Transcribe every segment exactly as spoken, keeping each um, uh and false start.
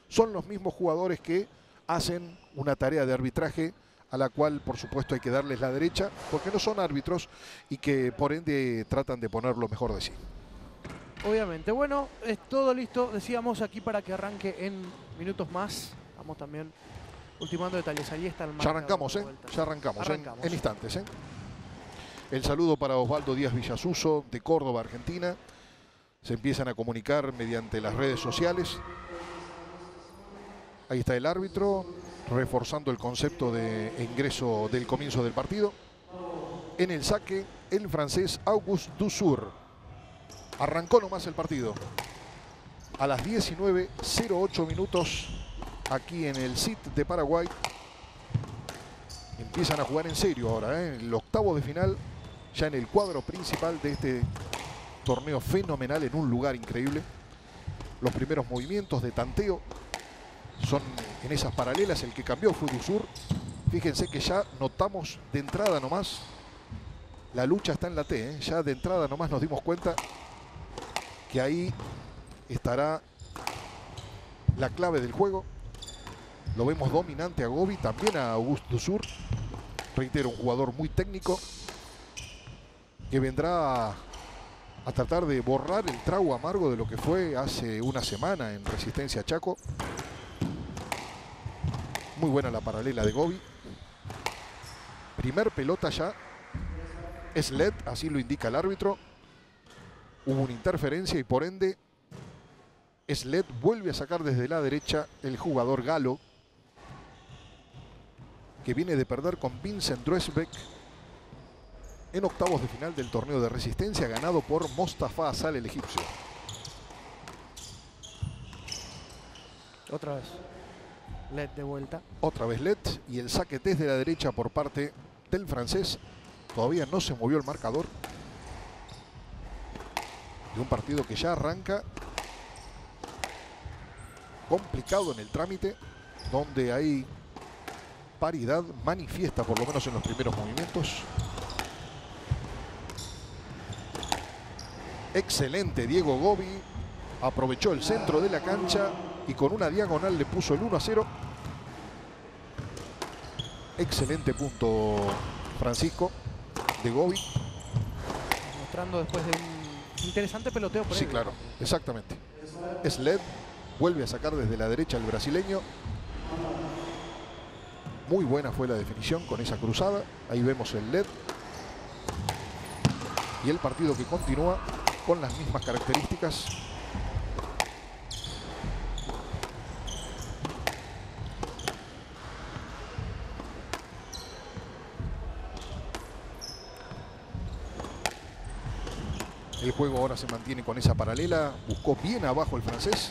son los mismos jugadores que hacen una tarea de arbitraje a la cual por supuesto hay que darles la derecha porque no son árbitros y que por ende tratan de poner lo mejor de sí. Obviamente. Bueno, es todo listo, decíamos, aquí para que arranque en minutos más. Vamos también ultimando detalles. Ahí está el marcador. Ya arrancamos, ¿eh? Ya arrancamos, arrancamos. En, en instantes, ¿eh? El saludo para Osvaldo Díaz Villasuso de Córdoba, Argentina. Se empiezan a comunicar mediante las redes sociales. Ahí está el árbitro reforzando el concepto de ingreso del comienzo del partido. En el saque, el francés Auguste Dussur. Arrancó nomás el partido. A las diecinueve cero ocho minutos, aquí en el C I T de Paraguay. Empiezan a jugar en serio ahora, ¿eh? El octavo de final, ya en el cuadro principal de este torneo fenomenal, en un lugar increíble. Los primeros movimientos de tanteo son en esas paralelas. El que cambió fue Dussur. Fíjense que ya notamos de entrada nomás, la lucha está en la T, ¿eh? Ya de entrada nomás nos dimos cuenta que ahí estará la clave del juego. Lo vemos dominante a Gobi, también a Auguste Dussur. Reitero, un jugador muy técnico que vendrá a, a tratar de borrar el trago amargo de lo que fue hace una semana en Resistencia Chaco. Muy buena la paralela de Gobi. Primer pelota ya. Es L E D, así lo indica el árbitro. Hubo una interferencia y por ende S L E D vuelve a sacar desde la derecha el jugador galo, que viene de perder con Vincent Druesbeck en octavos de final del torneo de Resistencia, ganado por Mostafa Asal, el egipcio. Otra vez. L E D de vuelta. Otra vez L E D y el saque desde la derecha por parte del francés. Todavía no se movió el marcador de un partido que ya arranca complicado en el trámite, donde hay paridad manifiesta, por lo menos en los primeros movimientos. Excelente Diego Gobi, aprovechó el centro de la cancha y con una diagonal le puso el uno a cero. Excelente punto, Francisco, de Gobi. Mostrando después de un interesante peloteo previo. Sí, claro, exactamente. Es L E D, vuelve a sacar desde la derecha el brasileño. Muy buena fue la definición con esa cruzada. Ahí vemos el L E D. Y el partido que continúa con las mismas características. El juego ahora se mantiene con esa paralela. Buscó bien abajo el francés.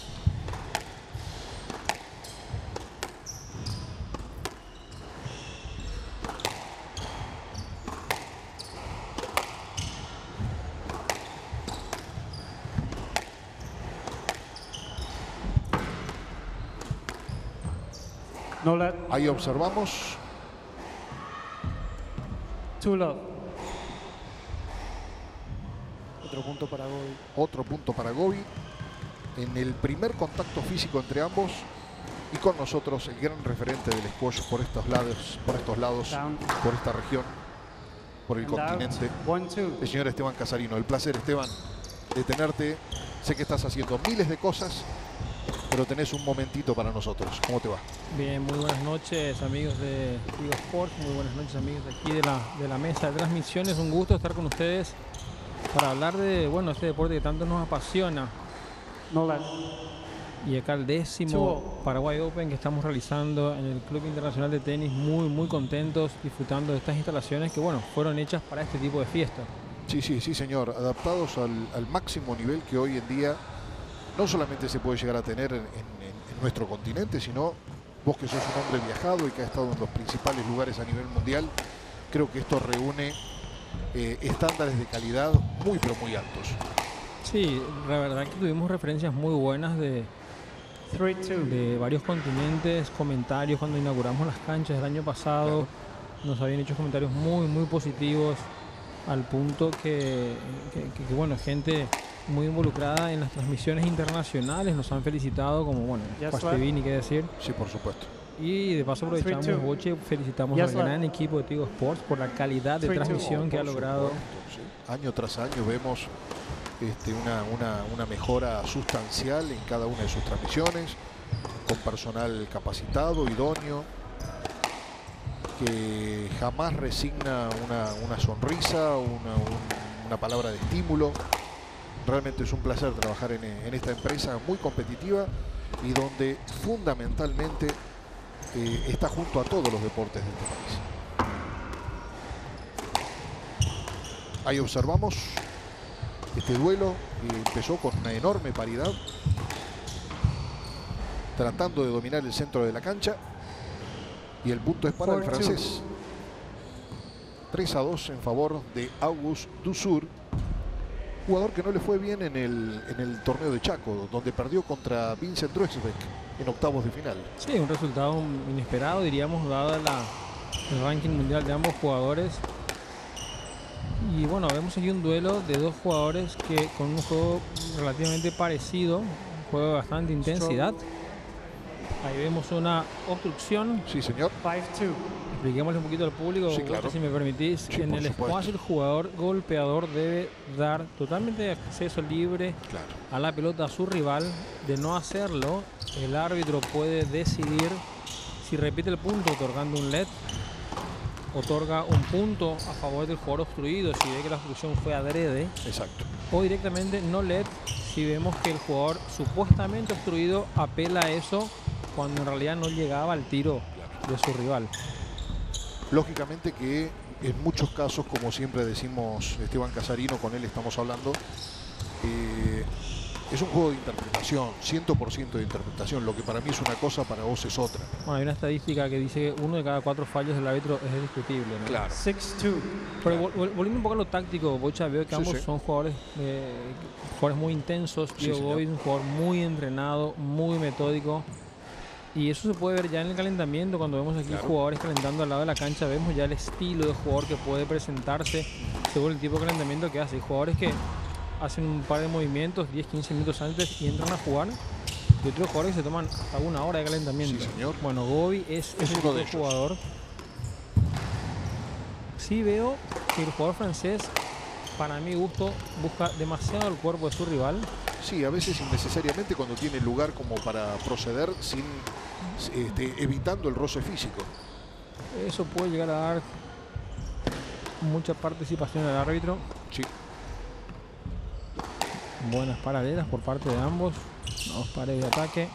No let. Ahí observamos. Two love. Otro punto para Gobi. Otro punto para Gobi. En el primer contacto físico entre ambos. Y con nosotros el gran referente del squash por estos lados, por estos lados, Down. por esta región, por el And out. continente. One, two. El señor Esteban Casarino. El placer, Esteban, de tenerte. Sé que estás haciendo miles de cosas, pero tenés un momentito para nosotros. ¿Cómo te va? Bien, muy buenas noches, amigos de Tigo Sports, muy buenas noches, amigos de aquí de la, de la mesa de transmisiones. Un gusto estar con ustedes para hablar de, bueno, este deporte que tanto nos apasiona. No let. Y acá el décimo Paraguay Open que estamos realizando en el Club Internacional de Tenis, muy, muy contentos, disfrutando de estas instalaciones que, bueno, fueron hechas para este tipo de fiesta. Sí, sí, sí, señor. Adaptados al, al máximo nivel que hoy en día no solamente se puede llegar a tener en, en, en nuestro continente, sino vos que sos un hombre viajado y que ha estado en los principales lugares a nivel mundial, creo que esto reúne eh, estándares de calidad muy, pero muy altos. Sí, la verdad que tuvimos referencias muy buenas de, Three, two. de varios continentes, comentarios cuando inauguramos las canchas el año pasado. Claro. Nos habían hecho comentarios muy, muy positivos, al punto que, que, que, que, bueno, gente muy involucrada en las transmisiones internacionales. Nos han felicitado como, bueno, Yes, Pastevini, qué decir. Sí, por supuesto. Y de paso aprovechamos, Three, two. Boche, felicitamos Yes, al sir. gran equipo de Tigo Sports por la calidad de Three, two. transmisión que ha Por logrado. supuesto, sí. Año tras año vemos este, una, una, una mejora sustancial en cada una de sus transmisiones, con personal capacitado, idóneo, que jamás resigna una, una sonrisa, una, un- una palabra de estímulo. Realmente es un placer trabajar en, en esta empresa muy competitiva y donde fundamentalmente eh, está junto a todos los deportes de este país. Ahí observamos este duelo que empezó con una enorme paridad, tratando de dominar el centro de la cancha, y el punto es para el Four, two. francés. tres a dos en favor de Auguste Dussur, jugador que no le fue bien en el, en el torneo de Chaco, donde perdió contra Vincent Druesbeck en octavos de final. Sí, un resultado inesperado, diríamos, dado la, el ranking mundial de ambos jugadores. Y bueno, vemos aquí un duelo de dos jugadores que con un juego relativamente parecido, un juego de bastante intensidad. Ahí vemos una obstrucción. Sí, señor. five two. Expliquémosle un poquito al público, Sí, claro. si me permitís. Sí, En por el supuesto. espacio el jugador golpeador debe dar totalmente acceso libre Claro. a la pelota a su rival. De no hacerlo, el árbitro puede decidir si repite el punto otorgando un L E D, otorga un punto a favor del jugador obstruido si ve que la obstrucción fue adrede, Exacto. o directamente no L E D si vemos que el jugador supuestamente obstruido apela a eso cuando en realidad no llegaba al tiro de su rival. Lógicamente que en muchos casos, como siempre decimos Esteban Casarino, con él estamos hablando, eh, es un juego de interpretación, cien por ciento de interpretación. Lo que para mí es una cosa, para vos es otra. Bueno, hay una estadística que dice que uno de cada cuatro fallos del árbitro es discutible, ¿no? Claro. six two. Pero vol- vol- volviendo un poco a lo táctico, Bocha, veo que Sí, ambos sí. son jugadores, eh, jugadores muy intensos. Sí, Diego señor. Gobi es un jugador muy entrenado, muy metódico. Y eso se puede ver ya en el calentamiento. Cuando vemos aquí Claro. jugadores calentando al lado de la cancha, vemos ya el estilo de jugador que puede presentarse según el tipo de calentamiento que hace. Hay jugadores que hacen un par de movimientos diez, quince minutos antes y entran a jugar. Y otros jugadores que se toman hasta una hora de calentamiento. Sí, señor. Bueno, Gobi es, Es ese uno tipo de de ellos. jugador. Sí veo que el jugador francés, para mi gusto, busca demasiado el cuerpo de su rival. Sí, a veces innecesariamente cuando tiene lugar como para proceder sin este, evitando el roce físico. Eso puede llegar a dar mucha participación al árbitro. Sí. Buenas paralelas por parte de ambos. Dos pares de ataque.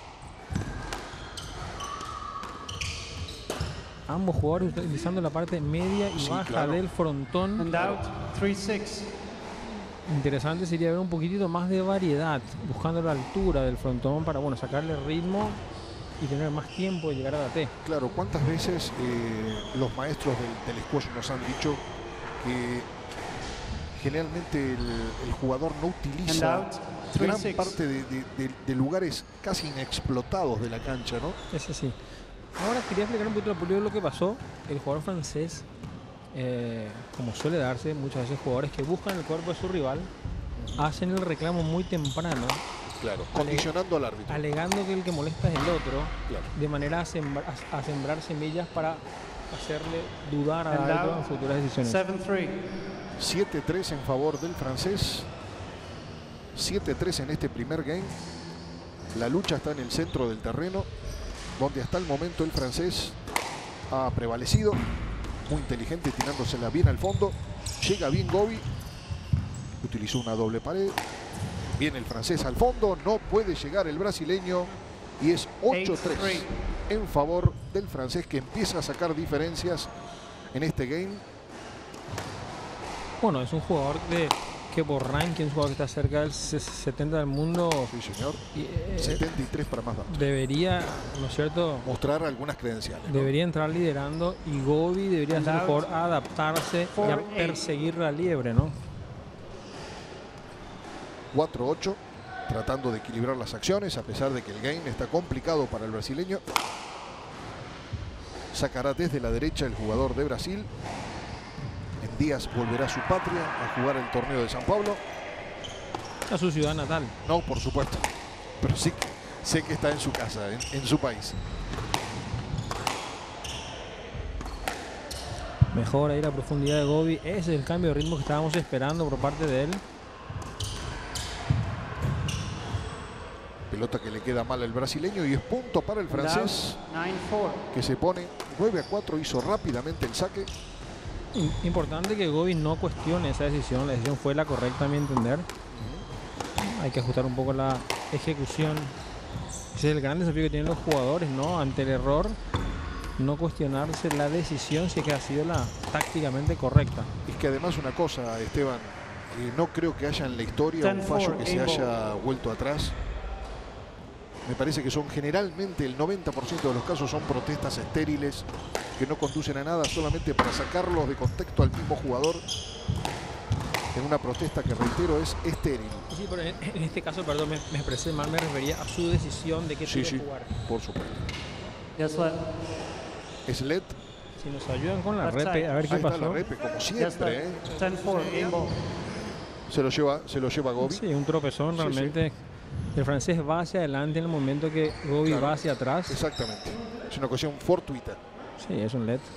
Ambos jugadores utilizando la parte media y Sí, baja claro. del frontón. And out. three six. Interesante sería ver un poquitito más de variedad, buscando la altura del frontón para, bueno, sacarle ritmo y tener más tiempo de llegar a la T. Claro, ¿cuántas veces eh, los maestros del, del squash nos han dicho que generalmente el, el jugador no And utiliza out. three gran six. parte de, de- de- de lugares casi inexplotados de la cancha, ¿no? Ese sí. Ahora quería explicar un poquito al público lo que pasó. El jugador francés, eh, como suele darse muchas veces, jugadores que buscan el cuerpo de su rival, hacen el reclamo muy temprano, Claro, condicionando al árbitro. alegando que el que molesta es el otro, Claro. de manera a sembrar, a- a sembrar semillas para hacerle dudar al And árbitro en out. futuras decisiones. seven three. siete tres en favor del francés. siete tres en este primer game. La lucha está en el centro del terreno, donde hasta el momento el francés ha prevalecido. Muy inteligente, tirándosela bien al fondo. Llega bien Gobi. Utilizó una doble pared. Viene el francés al fondo. No puede llegar el brasileño. Y es ocho tres en favor del francés, que empieza a sacar diferencias en este game. Bueno, es un jugador de, que por ranking, un jugador que está cerca del se- setenta del mundo. Sí, señor. Y, eh, setenta y tres para más datos. debería, ¿no es cierto? Mostrar algunas credenciales, ¿no? Debería entrar liderando y Gobi debería ser el jugador a adaptarse y a Four, eight. perseguir la liebre, ¿no? cuatro ocho, tratando de equilibrar las acciones, a pesar de que el game está complicado para el brasileño. Sacará desde la derecha el jugador de Brasil. En días volverá a su patria a jugar el torneo de San Pablo. a su ciudad natal. No, por supuesto. Pero sí que sé que está en su casa, en, en su país. Mejora ahí la profundidad de Gobi. Ese es el cambio de ritmo que estábamos esperando por parte de él. Pelota que le queda mal al brasileño y es punto para el francés, nine four. que se pone nueve a cuatro. Hizo rápidamente el saque. Importante que Gobi no cuestione esa decisión. La decisión fue la correcta a mi entender. Hay que ajustar un poco la ejecución. Ese es el gran desafío que tienen los jugadores, ¿no? Ante el error, no cuestionarse la decisión si es que ha sido la tácticamente correcta. Es que además una cosa, Esteban, eh, no creo que haya en la historia un fallo que se haya vuelto atrás. Me parece que son generalmente el noventa por ciento de los casos son protestas estériles que no conducen a nada, solamente para sacarlos de contexto al mismo jugador en una protesta que, reitero, es estéril. Sí, pero en, en este caso, perdón, me, me expresé mal, me refería a su decisión de que Sí, quiere sí, jugar. por supuesto. Yes, left. Es L E D. Si nos ayudan con la Left repe, side. a ver qué Ahí está pasó. la repe, como Yes, siempre. ¿eh? left. ten four. Game ball. Se lo lleva, se lo lleva Gobi. Sí, un tropezón Sí, realmente. El francés va hacia adelante en el momento que Gobi Claro. va hacia atrás. Exactamente. Es una ocasión fortuita. Sí, es un L E D.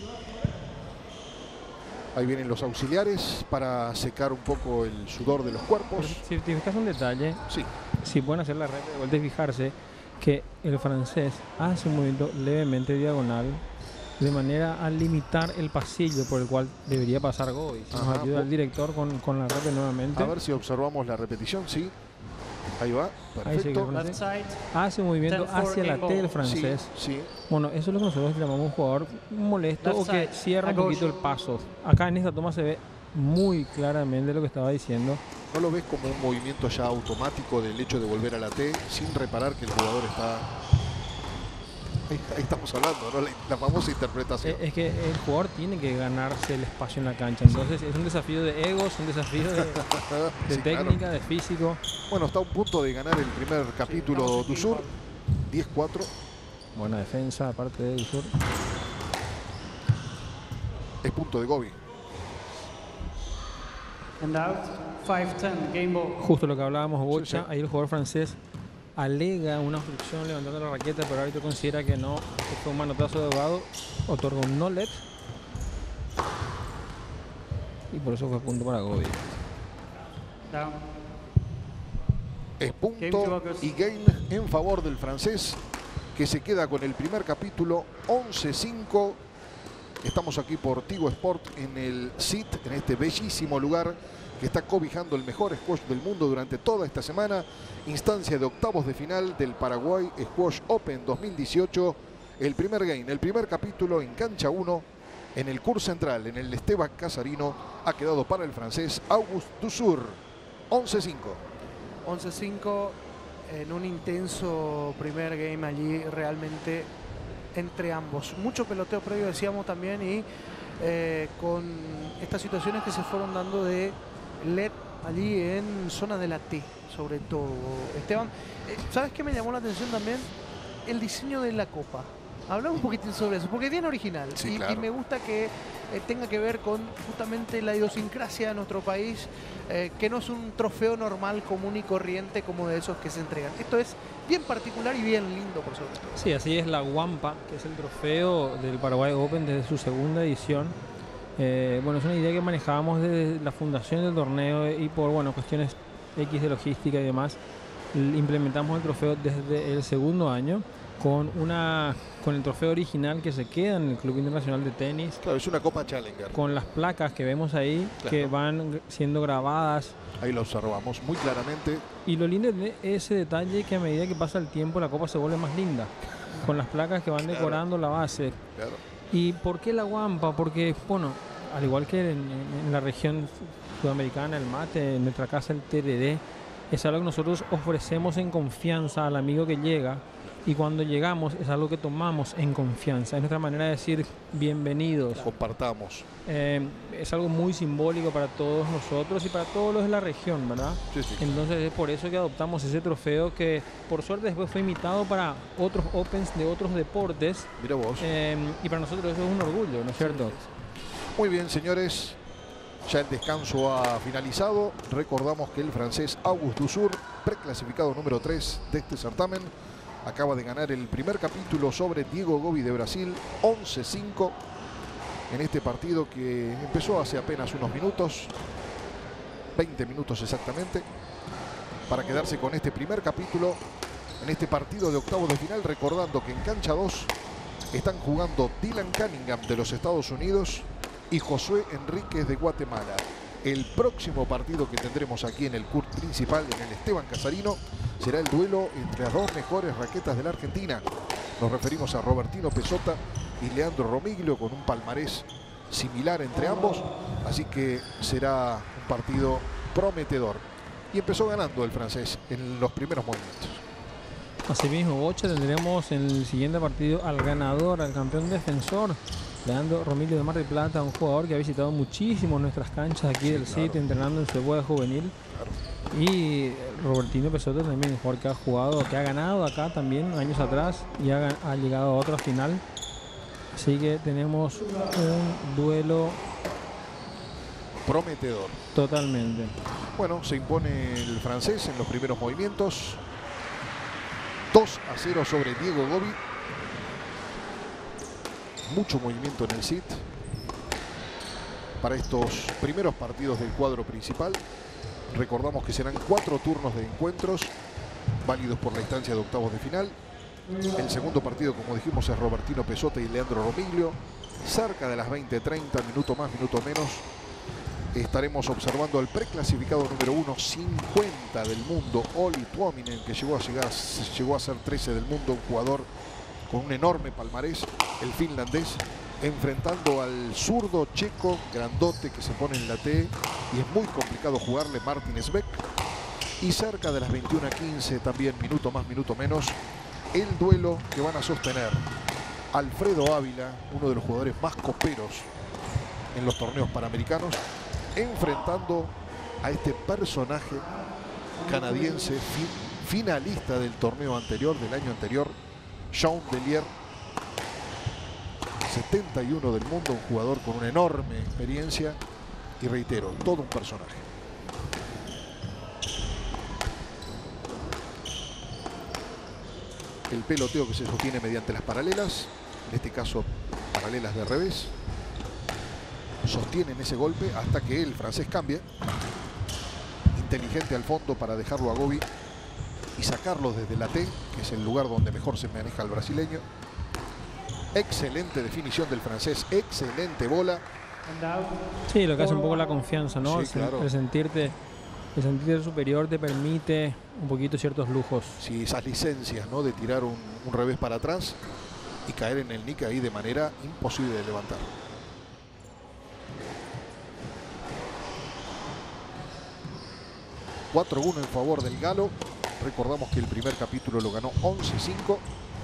Ahí vienen los auxiliares para secar un poco el sudor de los cuerpos. Si te fijas un detalle, Sí, si pueden hacer la repe de vuelta y fijarse que el francés hace un movimiento levemente diagonal de manera a limitar el pasillo por el cual debería pasar Gobi. Si nos Ajá, ayuda po- el director con, con la repe nuevamente. a ver si observamos la repetición. Sí, ahí va. Ahí sigue Perfecto. el Left side. Hace un movimiento ten four, hacia la game T del ball. Sí, francés. sí. Bueno, eso es lo que nosotros llamamos un jugador molesto Left o que side. cierra un A poquito el gauche. paso. Acá en esta toma se ve muy claramente lo que estaba diciendo. ¿No lo ves como un movimiento ya automático del hecho de volver a la T sin reparar que el jugador está... Ahí, ahí estamos hablando, ¿no? La, la famosa interpretación. Eh, Es que el jugador tiene que ganarse el espacio en la cancha. Entonces es un desafío de egos, un desafío de, de Sí, claro. técnica, de físico. Bueno, está a un punto de ganar el primer capítulo Dusur. diez cuatro. Buena defensa, aparte de Dusur. Es punto de Gobi. And out. five ten. Game ball. Justo lo que hablábamos, Bocha. Sí, sí. Ahí el jugador francés alega una obstrucción levantando la raqueta, pero el árbitro considera que no, que fue un manotazo de ahogado, otorga un no let y por eso fue punto para Gobi. Down. Es Game punto to August. y game en favor del francés, que se queda con el primer capítulo once cinco. Estamos aquí por Tigo Sport en el S I T, en este bellísimo lugar que está cobijando el mejor squash del mundo durante toda esta semana. Instancia de octavos de final del Paraguay Squash Open dos mil dieciocho. El primer game, el primer capítulo en cancha uno, en el Cours Central, en el Esteban Casarino, ha quedado para el francés Auguste Dusur. once cinco. once cinco en un intenso primer game allí realmente entre ambos. Mucho peloteo previo decíamos también y eh, con estas situaciones que se fueron dando de L E D allí en zona de la T, sobre todo. Esteban, eh, ¿sabes qué me llamó la atención también? El diseño de la copa. Hablamos un poquitín sobre eso, porque es bien original. Sí, y, claro. y me gusta que eh, tenga que ver con justamente la idiosincrasia de nuestro país, eh, que no es un trofeo normal, común y corriente como de esos que se entregan. Esto es bien particular y bien lindo, por sobre todo. Sí, así es la Guampa, que es el trofeo del Paraguay Open desde su segunda edición. Eh, bueno, es una idea que manejábamos desde la fundación del torneo y por bueno cuestiones X de logística y demás, l- implementamos el trofeo desde el segundo año con una con el trofeo original que se queda en el Club Internacional de Tenis, Claro, es una Copa Challenger. con las placas que vemos ahí que Claro. van siendo grabadas. Ahí lo observamos muy claramente. Y lo lindo de ese detalle que a medida que pasa el tiempo la copa se vuelve más linda, con las placas que van Claro. decorando la base. Claro. ¿Y por qué la Guampa? Porque, bueno, al igual que en, en la región sudamericana, el mate, en nuestra casa el T D D, es algo que nosotros ofrecemos en confianza al amigo que llega y cuando llegamos es algo que tomamos en confianza. Es nuestra manera de decir bienvenidos. Compartamos. Eh, es algo muy simbólico para todos nosotros y para todos los de la región, ¿verdad? Sí, sí. Entonces es por eso que adoptamos ese trofeo que por suerte después fue imitado para otros Opens de otros deportes. Mira vos. Eh, y para nosotros eso es un orgullo, ¿no es cierto? Muy bien, señores. Ya el descanso ha finalizado. Recordamos que el francés Auguste Dussur, preclasificado número tres de este certamen, acaba de ganar el primer capítulo sobre Diego Gobi de Brasil, once cinco, en este partido que empezó hace apenas unos minutos, veinte minutos exactamente, para quedarse con este primer capítulo en este partido de octavos de final. Recordando que en cancha dos están jugando Dylan Cunningham de los Estados Unidos y Josué Enríquez de Guatemala. El próximo partido que tendremos aquí en el C U R T principal, en el Esteban Casarino, será el duelo entre las dos mejores raquetas de la Argentina. Nos referimos a Robertino Pesota y Leandro Romiglio, con un palmarés similar entre ambos, así que será un partido prometedor. Y empezó ganando el francés en los primeros movimientos. Asimismo, Bocha, tendremos en el siguiente partido al ganador, al campeón defensor, Leandro Romiglio de Mar del Plata, un jugador que ha visitado muchísimo nuestras canchas aquí sí, del claro. sitio, entrenando en su época juvenil. Claro. Y Robertino Pesota también, un jugador que ha jugado, que ha ganado acá también años atrás y ha, ha llegado a otra final. Así que tenemos un duelo prometedor. Totalmente. Bueno, se impone el francés en los primeros movimientos. dos a cero sobre Diego Gobi. Mucho movimiento en el set para estos primeros partidos del cuadro principal. Recordamos que serán cuatro turnos de encuentros válidos por la instancia de octavos de final. El segundo partido, como dijimos, es Robertino Pesota y Leandro Romiglio. Cerca de las veinte treinta, minuto más, minuto menos, estaremos observando al preclasificado número uno, cincuenta del mundo, Olli Tuominen, que llegó a, llegar, llegó a ser trece del mundo, un jugador con un enorme palmarés, el finlandés, enfrentando al zurdo checo, grandote, que se pone en la T y es muy complicado jugarle, Martin Sbeck. Y cerca de las veintiuna quince, también minuto más, minuto menos, el duelo que van a sostener Alfredo Ávila, uno de los jugadores más coperos en los torneos panamericanos, enfrentando a este personaje canadiense, fin, finalista del torneo anterior, del año anterior, Sean Delier, setenta y uno del mundo, un jugador con una enorme experiencia y, reitero, todo un personaje. El peloteo que se sostiene mediante las paralelas, en este caso paralelas de revés, sostienen ese golpe hasta que el francés cambie. Inteligente al fondo para dejarlo a Gobi y sacarlo desde la T, que es el lugar donde mejor se maneja el brasileño. Excelente definición del francés, excelente bola. Sí, lo que hace un poco la confianza, ¿no? Sí, claro. El sentirte, el sentirte superior te permite un poquito ciertos lujos. Sí, esas licencias, ¿no? De tirar un, un revés para atrás y caer en el nick ahí de manera imposible de levantar. cuatro uno en favor del galo. Recordamos que el primer capítulo lo ganó once cinco.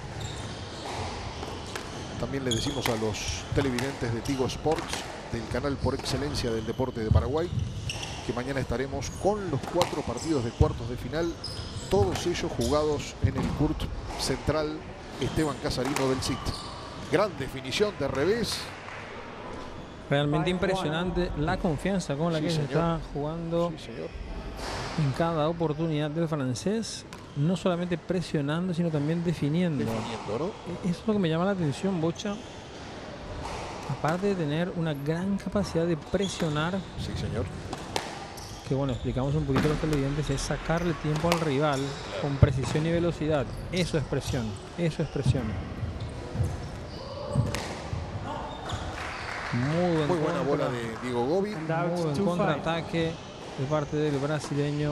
También le decimos a los televidentes de Tigo Sports, del canal por excelencia del deporte de Paraguay, que mañana estaremos con los cuatro partidos de cuartos de final, todos ellos jugados en el C U R T central Esteban Casarino del S I T. Gran definición de revés. Realmente impresionante la confianza con la Sí, que señor. se está jugando Sí, señor. en cada oportunidad del francés, no solamente presionando, sino también definiendo. Definiendo, ¿no? Eso es lo que me llama la atención, Bocha. Aparte de tener una gran capacidad de presionar, Sí, señor. que bueno, explicamos un poquito a los televidentes, es sacarle tiempo al rival con precisión y velocidad. Eso es presión, eso es presión. Muy buen Muy buena contra, bola de Diego Gobi. And out muy buen two five. contraataque de parte del brasileño.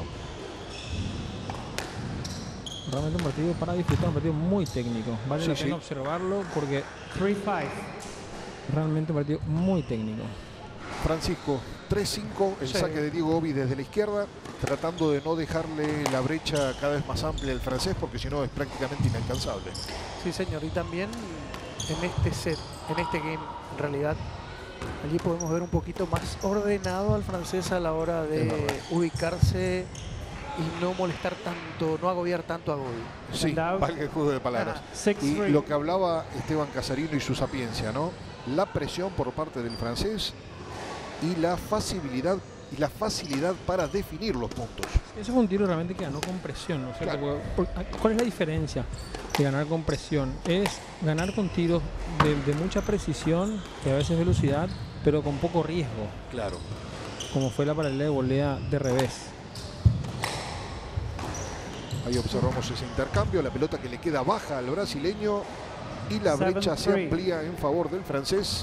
Realmente un partido para disfrutar, un partido muy técnico. Vale Sí, la pena sí. observarlo porque three five. realmente un partido muy técnico. Francisco, tres cinco, el Sí. saque de Diego Gobi desde la izquierda, tratando de no dejarle la brecha cada vez más amplia al francés, porque si no es prácticamente inalcanzable. Sí, señor. Y también en este set, en este game, en realidad, allí podemos ver un poquito más ordenado al francés a la hora Es de verdad. ubicarse y no molestar tanto, no agobiar tanto a Gobi. Sí, And out. valga el juego de palabras. Six Y three. lo que hablaba Esteban Casarino y su sapiencia, ¿no? La presión por parte del francés y la facilidad y la facilidad para definir los puntos. Ese fue un tiro realmente que ganó con presión, ¿no es cierto? Claro. Porque, por- ¿cuál es la diferencia de ganar con presión? Es ganar con tiros de, de mucha precisión, que a veces es velocidad, pero con poco riesgo, Claro. como fue la paralela de volea de revés. Ahí observamos ese intercambio, la pelota que le queda baja al brasileño y la Seven, brecha se three. amplía en favor del francés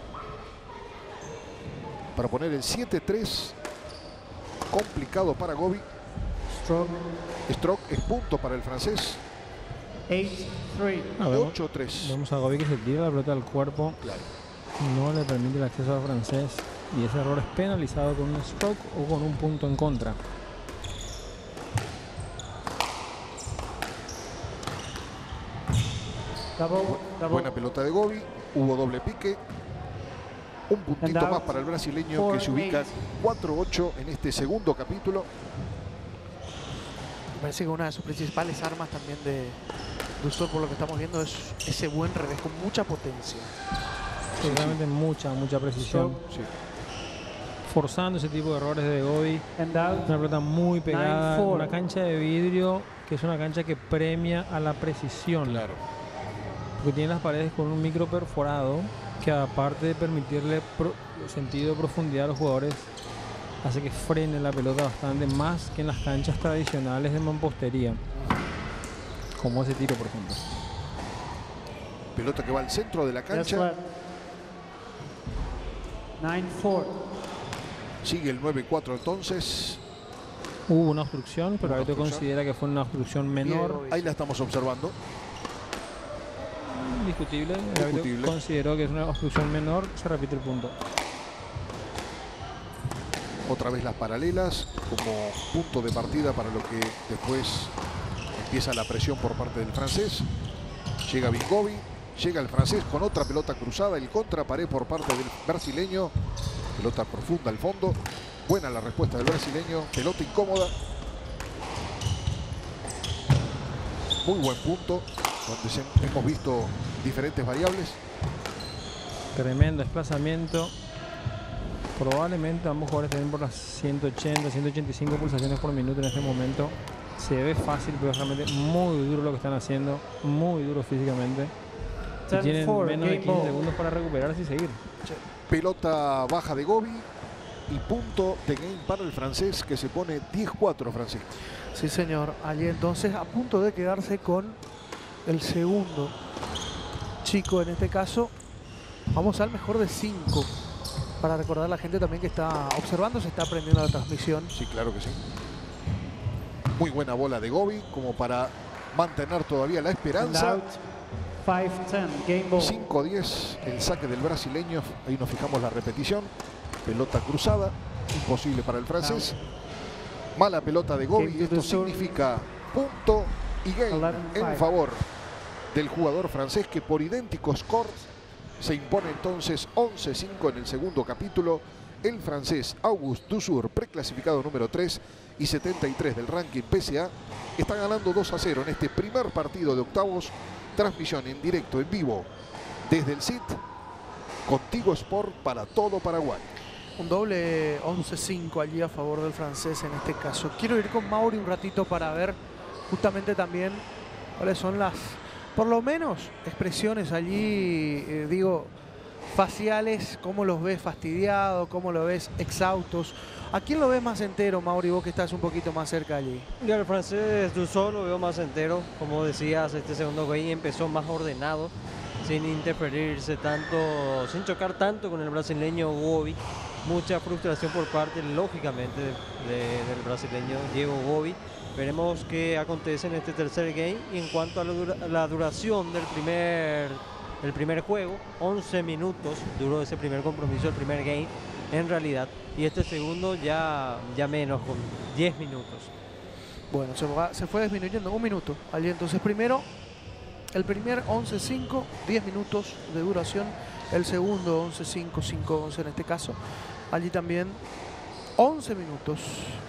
para poner el siete tres. Complicado para Gobi. Stroke. Stroke es punto para el francés. eight three. Ah, vemos, ocho tres. vemos a Gobi que se tira la pelota al cuerpo, Claro. no le permite el acceso al francés y ese error es penalizado con un stroke o con un punto en contra. Double. Double. Buena pelota de Gobi. Hubo doble pique. Un puntito And out. más para el brasileño Four, que se ubica eight. cuatro ocho en este segundo capítulo. Me parece que una de sus principales armas también de Dustor, por lo que estamos viendo, es ese buen revés con mucha potencia. Sí, realmente mucha, mucha precisión. Sí. Forzando ese tipo de errores de Gobi. And out. Una pelota muy pegada, Nine, four. una cancha de vidrio que es una cancha que premia a la precisión. Claro. Porque tiene las paredes con un micro perforado que, aparte de permitirle pro- sentido de profundidad a los jugadores, hace que frene la pelota bastante más que en las canchas tradicionales de mampostería, como ese tiro, por ejemplo. Pelota que va al centro de la Yes, cancha. flat. nine four. Sigue el nueve cuatro entonces. Hubo una obstrucción, pero Una ahorita obstrucción. considera que fue una obstrucción menor. Ahí la estamos observando. Indiscutible. El árbitro Discutible. consideró que es una obstrucción menor, se repite el punto. Otra vez las paralelas como punto de partida para lo que después empieza la presión por parte del francés. Llega Bingovi, llega el francés con otra pelota cruzada, el contrapared por parte del brasileño. Pelota profunda al fondo. Buena la respuesta del brasileño. Pelota incómoda. Muy buen punto, donde se- hemos visto diferentes variables. Tremendo desplazamiento. Probablemente ambos jugadores estén por las ciento ochenta, ciento ochenta y cinco pulsaciones por minuto en este momento. Se ve fácil, pero es realmente muy duro lo que están haciendo. Muy duro físicamente. Y ten tienen four. menos de Game quince ball. segundos para recuperarse y seguir. Pelota baja de Gobi y punto de game para el francés, que se pone diez cuatro, Francisco. Sí, señor. Allí entonces a punto de quedarse con el segundo chico en este caso. Vamos al mejor de cinco. Para recordar a la gente también que está observando, se está aprendiendo la transmisión. Sí, claro que sí. Muy buena bola de Gobi, como para mantener todavía la And esperanza. out. five ten. Game ball. cinco diez, el saque del brasileño. Ahí nos fijamos la repetición. Pelota cruzada, imposible para el francés. Mala pelota de Gobi. Game to Esto the zone. significa punto y game eleven en five. favor del jugador francés, que por idéntico score se impone entonces once cinco en el segundo capítulo. El francés Auguste Dusur, preclasificado número tres y setenta y tres del ranking P C A, está ganando dos a cero en este primer partido de octavos. Transmisión en directo, en vivo, desde el S I T, Contigo Sport para todo Paraguay. Un doble once cinco allí a favor del francés en este caso. Quiero ir con Mauri un ratito para ver justamente también cuáles son las, por lo menos, expresiones allí, eh, digo, faciales, cómo los ves fastidiados, cómo lo ves exhaustos. ¿A quién lo ves más entero, Mauri, vos que estás un poquito más cerca allí? Yo el francés Dussault lo veo más entero, como decías, este segundo game empezó más ordenado, sin interferirse tanto, sin chocar tanto con el brasileño Gobi. Mucha frustración por parte, lógicamente, de- de- del brasileño Diego Gobi. Veremos qué acontece en este tercer game. Y en cuanto a la, dura- la duración del primer, del primer juego, once minutos duró ese primer compromiso, el primer game, en realidad. Y este segundo ya, ya menos, con diez minutos. Bueno, se, va- se fue disminuyendo un minuto. Allí entonces primero, el primer once cinco, diez minutos de duración. El segundo once cinco, cinco once en este caso. Allí también once minutos.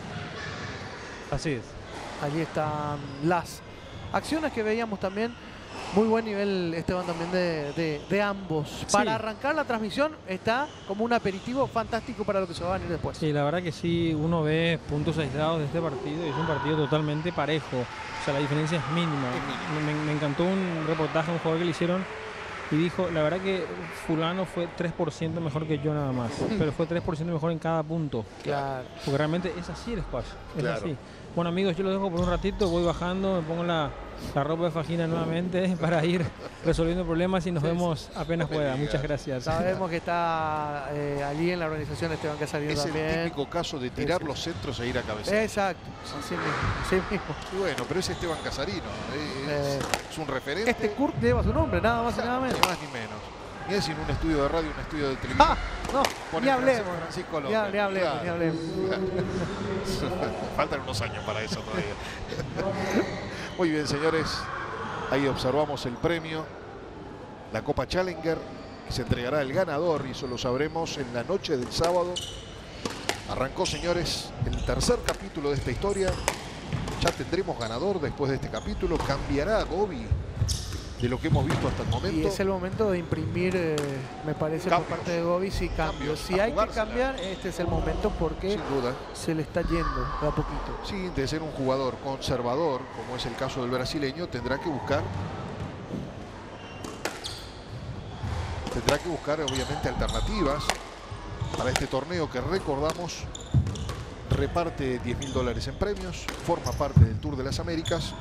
Así es. Allí están las acciones que veíamos también Muy buen nivel, Esteban, también de, de, de ambos. Sí. Para arrancar la transmisión está como un aperitivo fantástico para lo que se va a venir después. Sí, la verdad que sí, uno ve puntos aislados de este partido y es un partido totalmente parejo. O sea, la diferencia es mínima. Me, me encantó un reportaje, un jugador que le hicieron y dijo, la verdad que fulano fue tres por ciento mejor que yo nada más, pero fue tres por ciento mejor en cada punto. Claro. Porque realmente es así el squash, es Claro. así. Bueno, amigos, yo los dejo por un ratito, voy bajando, me pongo la, la ropa de fajina nuevamente para ir resolviendo problemas y nos Sí, vemos apenas No me pueda. digas. Muchas gracias. Sabemos que está eh, allí en la organización Esteban Casarín Es el también. típico caso de tirar Sí, sí. los centros e ir a cabecear. Exacto, así mismo, así mismo. Y bueno, pero es Esteban Casarino. Es, Eh, es un referente. Este Kurt lleva su nombre, nada más y nada Ni menos. más ni menos. Ni es en un estudio de radio, un estudio de televisión. ¡Ah! No, Pone ni hablemos. Francisco Ni, López. ha- ni hablemos, Claro. ni hablemos. Faltan unos años para eso todavía. Muy bien, señores. Ahí observamos el premio. La Copa Challenger, que se entregará al ganador, y eso lo sabremos en la noche del sábado. Arrancó, señores, el tercer capítulo de esta historia. Ya tendremos ganador después de este capítulo. Cambiará Gobi de lo que hemos visto hasta el momento. Y es el momento de imprimir, eh, me parece, Cambios. por parte de Gobi, sí, cambios. Cambios, Si a hay que jugársela. cambiar, este es el momento porque Sin duda. se le está yendo de a poquito. Sí, de ser un jugador conservador, como es el caso del brasileño, tendrá que buscar tendrá que buscar obviamente alternativas para este torneo que, recordamos, reparte diez mil dólares en premios, forma parte del Tour de las Américas.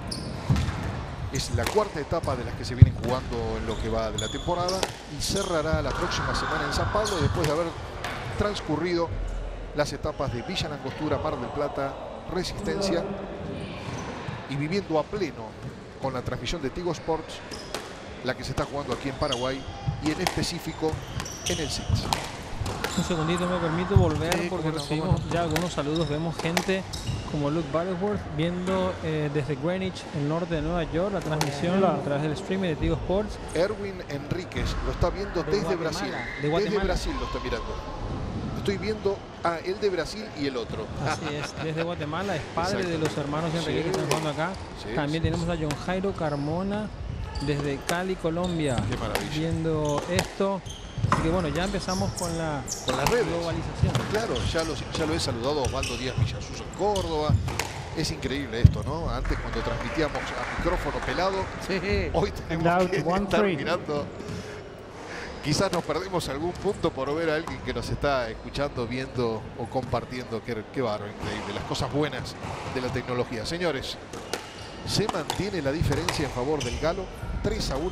Es la cuarta etapa de las que se vienen jugando en lo que va de la temporada y cerrará la próxima semana en San Pablo después de haber transcurrido las etapas de Villa Langostura, Mar del Plata, Resistencia, y viviendo a pleno con la transmisión de Tigo Sports, la que se está jugando aquí en Paraguay y en específico en el S I T S. Un segundito, me permito volver Sí, porque cómo no, recibimos cómo no. ya algunos saludos. Vemos gente como Luke Butterworth viendo eh, desde Greenwich, el norte de Nueva York, la transmisión Hola. a través del streaming de Tigo Sports. Erwin Enríquez lo está viendo De desde Guatemala, Brasil. de Desde Guatemala. Brasil lo está mirando. Estoy viendo a el de Brasil y el otro. Así es, desde Guatemala, es padre Exacto. de los hermanos Enrique Sí. que están jugando acá. Sí, También sí, tenemos a John Jairo Carmona desde Cali, Colombia, Qué maravilla. viendo esto. Así que bueno, ya empezamos con la Con las redes. globalización. Claro, ya lo, ya lo he saludado a Osvaldo Díaz Villasuso en Córdoba. Es increíble esto, ¿no? Antes, cuando transmitíamos a micrófono pelado, Sí. hoy tenemos Doubt, que one, estar three. mirando. Quizás nos perdemos algún punto por ver a alguien que nos está escuchando, viendo o compartiendo. Qué, qué bárbaro, increíble. Las cosas buenas de la tecnología. Señores, se mantiene la diferencia en favor del Galo, tres a uno.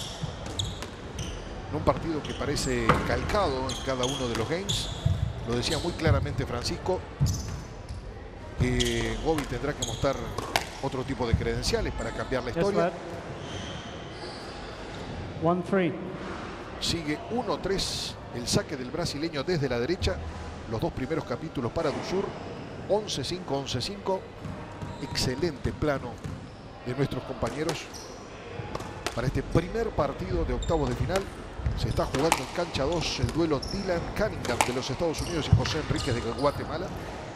En un partido que parece calcado en cada uno de los games. Lo decía muy claramente Francisco, que Gobi tendrá que mostrar otro tipo de credenciales para cambiar la Yes, historia. lad. One, three. Sigue uno tres el saque del brasileño desde la derecha. Los dos primeros capítulos para Dusur. once cinco, once cinco. Excelente plano de nuestros compañeros para este primer partido de octavos de final. Se está jugando en cancha dos el duelo Dylan Cunningham de los Estados Unidos y José Enríquez de Guatemala.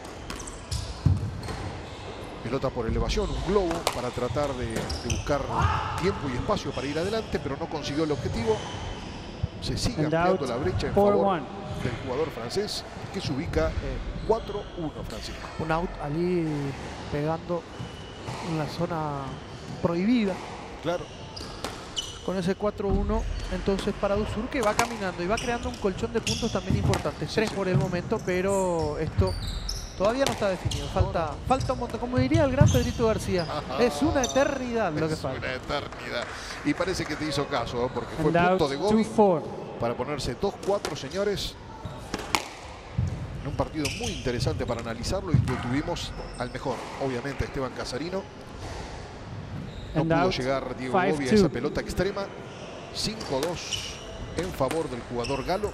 Pelota por elevación, un globo para tratar de, de buscar tiempo y espacio para ir adelante, pero no consiguió el objetivo. Se sigue And ampliando out, la brecha en four, favor one. del jugador francés, que se ubica cuatro uno, Francisco. Un out allí pegando en la zona prohibida Claro, con ese cuatro uno. Entonces para Dusur, que va caminando y va creando un colchón de puntos también importante. Sí, Tres sí. por el momento, pero esto todavía no está definido. Falta, falta un montón. Como diría el gran Pedrito García, es una eternidad lo que es falta. una eternidad. Y parece que te hizo caso, ¿eh? Porque fue And out, punto de two, Gobi four. para ponerse dos cuatro, señores. En un partido muy interesante para analizarlo, y lo tuvimos al mejor, obviamente, Esteban Casarino. No And pudo out, llegar Diego five, Gobi a two. esa pelota extrema. cinco dos en favor del jugador galo.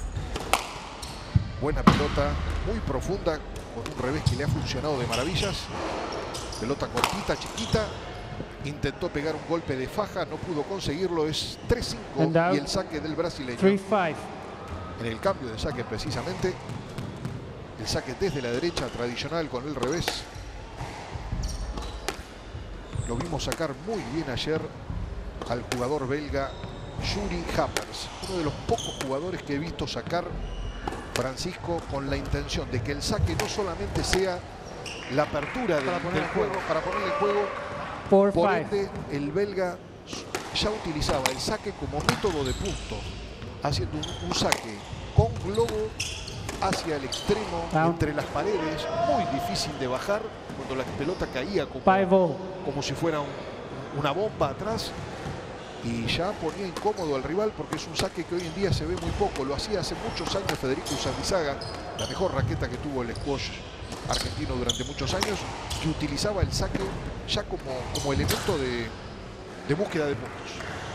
Buena pelota, muy profunda, con un revés que le ha funcionado de maravillas. Pelota cortita, chiquita. Intentó pegar un golpe de faja, no pudo conseguirlo. Es tres cinco And out, y el saque del brasileño. Three, five. En el cambio de saque, precisamente. El saque desde la derecha, tradicional, con el revés. Lo vimos sacar muy bien ayer al jugador belga Yuri Happers, uno de los pocos jugadores que he visto sacar Francisco con la intención de que el saque no solamente sea la apertura del, Para poner del en juego, juego. para poner en juego. Four, Por five. ende, el belga ya utilizaba el saque como método de puntos, haciendo un, un saque con globo hacia el extremo, Down. entre las paredes, muy difícil de bajar, cuando la pelota caía como, Five all. como si fuera un- una bomba atrás, y ya ponía incómodo al rival, porque es un saque que hoy en día se ve muy poco. Lo hacía hace muchos años Federico Uzandizaga, la mejor raqueta que tuvo el squash argentino durante muchos años, que utilizaba el saque ya como, como elemento de, de búsqueda de puntos.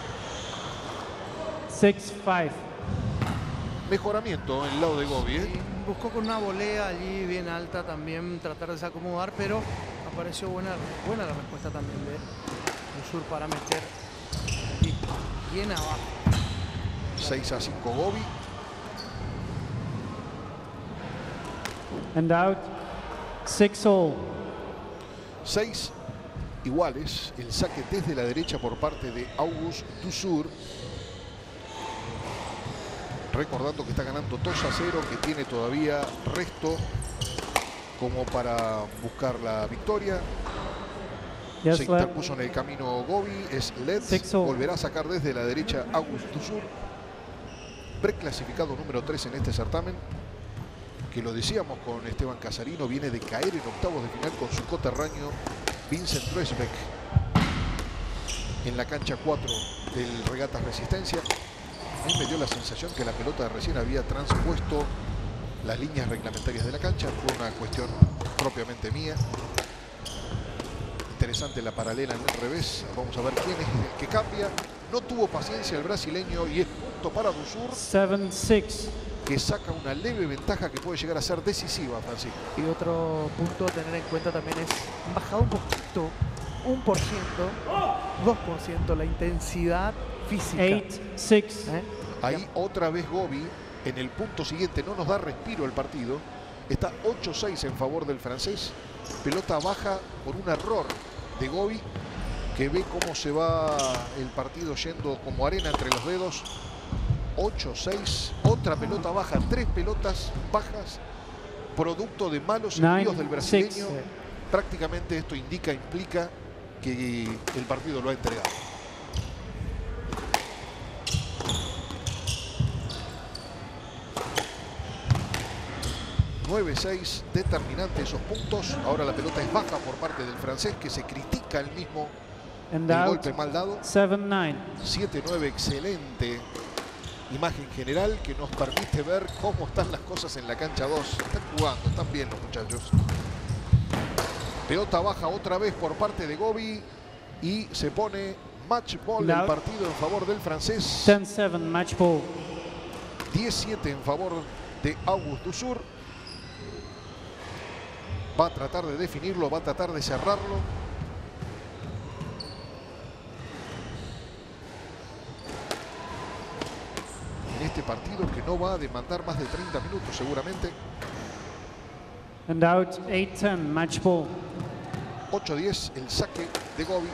Six, five. Mejoramiento en el lado de Gobi, ¿eh? Y buscó con una volea allí bien alta también tratar de desacomodar, pero apareció buena, buena la respuesta también de Usur para meter allí bien abajo. seis a cinco Gobi. And out. Six all. seis iguales. El saque desde la derecha por parte de August Dusur. Recordando que está ganando dos a cero, que tiene todavía resto como para buscar la victoria. Yes, Se left. interpuso en el camino Gobi, es Let's, Six all. volverá a sacar desde la derecha August Dusur, preclasificado número tres en este certamen, que lo decíamos con Esteban Casarino, viene de caer en octavos de final con su coterráneo Vincent Troesbeck en la cancha cuatro del Regatas Resistencia. A mí me dio la sensación que la pelota recién había transpuesto las líneas reglamentarias de la cancha, fue una cuestión propiamente mía. Interesante la paralela en el revés. Vamos a ver quién es el que cambia. No tuvo paciencia el brasileño y es punto para Dusur, Seven, six. que saca una leve ventaja que puede llegar a ser decisiva, Francisco. Y otro punto a tener en cuenta también es han bajado un poquito, un por ciento, dos por ciento la intensidad física. Eight, six. ¿Eh? Ahí otra vez Gobi en el punto siguiente, no nos da respiro el partido. Está ocho seis en favor del francés. Pelota baja por un error de Gobi, que ve cómo se va el partido yendo como arena entre los dedos. ocho seis, otra pelota baja, tres pelotas bajas, producto de malos Nine, envíos del brasileño. six. Prácticamente esto indica, implica que el partido lo ha entregado. nueve seis, determinante esos puntos. Ahora la pelota es baja por parte del francés, que se critica el mismo And el out. golpe mal dado. Seven, nine. siete nueve, excelente imagen general que nos permite ver cómo están las cosas en la cancha dos. Están jugando, están bien los muchachos. Pelota baja otra vez por parte de Gobi y se pone match ball el Now- partido en favor del francés. Ten, seven. Match ball. diecisiete en favor de August Dusur. Va a tratar de definirlo, va a tratar de cerrarlo. En este partido que no va a demandar más de treinta minutos seguramente. And out. Eight, ten. Match ball. ocho diez el saque de Gobi.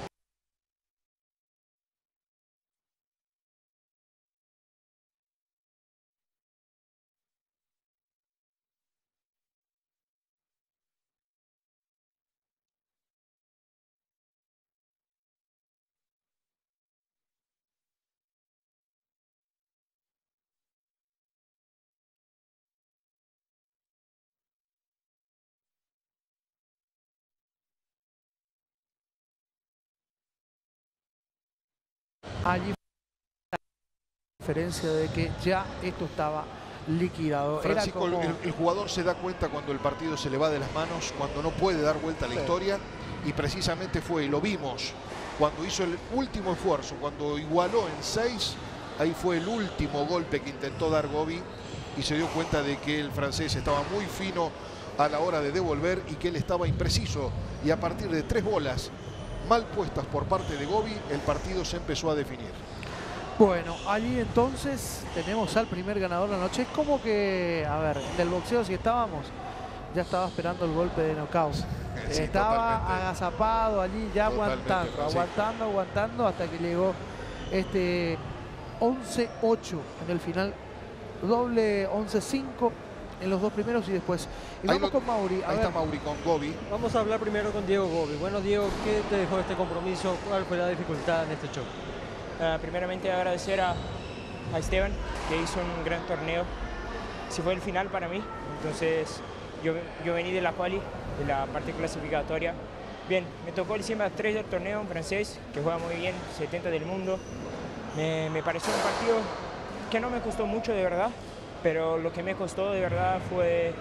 Allí la diferencia de que ya esto estaba liquidado. Era Francisco, como- el, el jugador se da cuenta cuando el partido se le va de las manos, cuando no puede dar vuelta a la Sí. historia, y precisamente fue, y lo vimos, cuando hizo el último esfuerzo, cuando igualó en seis, ahí fue el último golpe que intentó dar Gobi y se dio cuenta de que el francés estaba muy fino a la hora de devolver y que él estaba impreciso, y a partir de tres bolas mal puestas por parte de Gobi, el partido se empezó a definir. Bueno, allí entonces tenemos al primer ganador de la noche. Es como que, a ver, del boxeo si estábamos, ya estaba esperando el golpe de knockout. Sí, Estaba totalmente. agazapado allí ya Totalmente, aguantando, Francisco. aguantando, aguantando hasta que llegó este once ocho en el final, doble once cinco en los dos primeros y después. Y Ahí vamos lo- con Mauri. A Ahí ver, está Mauri con Gobi. Vamos a hablar primero con Diego Gobi. Bueno, Diego, ¿qué te dejó este compromiso? ¿Cuál fue la dificultad en este show? Uh, primeramente agradecer a, a Esteban, que hizo un gran torneo. Si fue el final para mí, entonces yo, yo vení de la quali, de la parte clasificatoria. Bien, me tocó el cien a tres del torneo en francés, que juega muy bien, setenta del mundo. Me, me pareció un partido que no me costó mucho de verdad, pero lo que me costó de verdad fue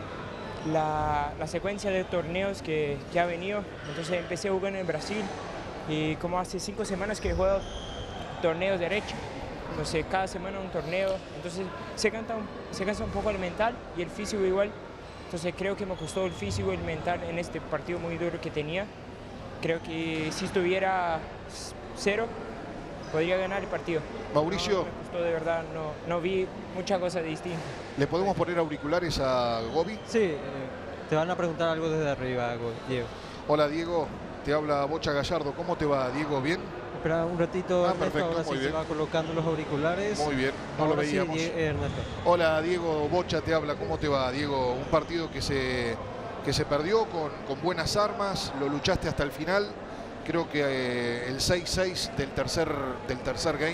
la, la secuencia de torneos que, que ha venido. Entonces empecé a jugar en Brasil y como hace cinco semanas que juego torneos derecho, entonces cada semana un torneo, entonces se, canta un, se cansa un poco el mental y el físico igual, entonces creo que me costó el físico y el mental en este partido muy duro que tenía. Creo que si estuviera cero podría ganar el partido. Mauricio, No, me costó de verdad, no, no vi muchas cosas distintas. ¿le podemos poner auriculares a Gobi? Sí, eh, te van a preguntar algo desde arriba, Go- Diego. Hola Diego, te habla Bocha Gallardo. ¿Cómo te va, Diego? ¿Bien? Espera un ratito, Ah, Ernesto, perfecto, ahora muy sí bien. se va colocando los auriculares. Muy bien, no lo Ahora sí, veíamos. Die- Ernesto. Hola Diego, Bocha te habla. ¿Cómo te va, Diego? Un partido que se, que se perdió con, con buenas armas, lo luchaste hasta el final. Creo que eh, el seis seis del tercer, del tercer game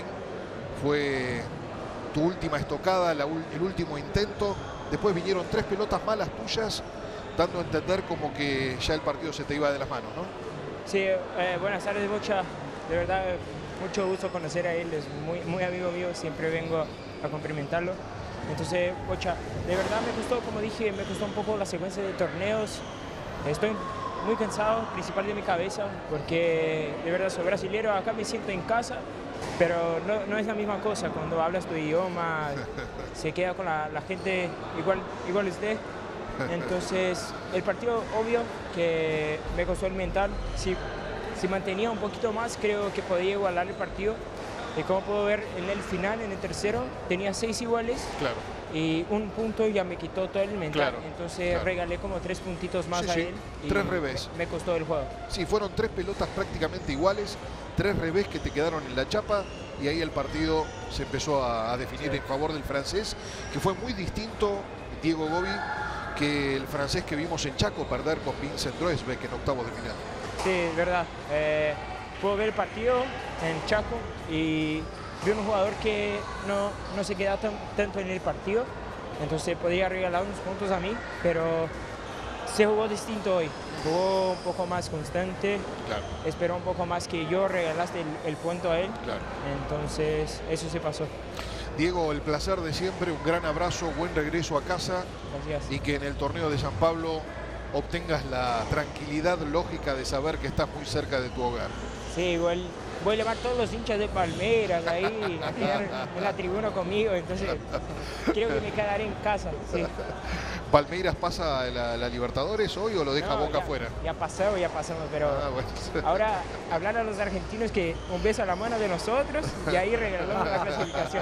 fue tu última estocada, la ul- el último intento. Después vinieron tres pelotas malas tuyas, dando a entender como que ya el partido se te iba de las manos, ¿no? Sí, eh, buenas tardes, Bocha. De verdad, mucho gusto conocer a él, es muy, muy amigo mío, siempre vengo a cumplimentarlo. Entonces, Bocha, de verdad me costó, como dije, me costó un poco la secuencia de torneos. Estoy muy cansado, principal de mi cabeza, porque de verdad soy brasilero, acá me siento en casa, pero no, no es la misma cosa cuando hablas tu idioma, se queda con la, la gente igual, igual usted. Entonces, el partido, obvio que me costó el mental. Si, si mantenía un poquito más, creo que podía igualar el partido. Y como puedo ver en el final, en el tercero, tenía seis iguales Claro. y un punto ya me quitó todo el mental. Claro, Entonces claro. regalé como tres puntitos más Sí, a sí, él. y tres revés. Me, me costó el juego. Sí, fueron tres pelotas prácticamente iguales, tres revés que te quedaron en la chapa y ahí el partido se empezó a, a definir en favor del francés, que fue muy distinto, Diego Gobi, que el francés que vimos en Chaco perder con Vincent Droesbeck en octavos de final. Sí, es verdad. Eh, puedo ver el partido en Chaco y vi un jugador que no, no se queda tan- tanto en el partido, entonces podía regalar unos puntos a mí, pero se jugó distinto hoy. Jugó un poco más constante, Claro, esperó un poco más que yo regalaste el, el punto a él, claro. entonces eso se pasó. Diego, el placer de siempre, un gran abrazo, buen regreso a casa Gracias. y que en el torneo de San Pablo obtengas la tranquilidad lógica de saber que estás muy cerca de tu hogar. Sí, igual voy a llevar todos los hinchas de Palmeiras ahí a quedar en la tribuna conmigo, entonces creo que me quedaré en casa. Sí. ¿Palmeiras pasa la, la Libertadores hoy o lo deja No, Boca ya- afuera? Ya pasó, ya pasamos, pero Ah, bueno. ahora hablar a los argentinos que un beso a la mano de nosotros y ahí regalamos la clasificación.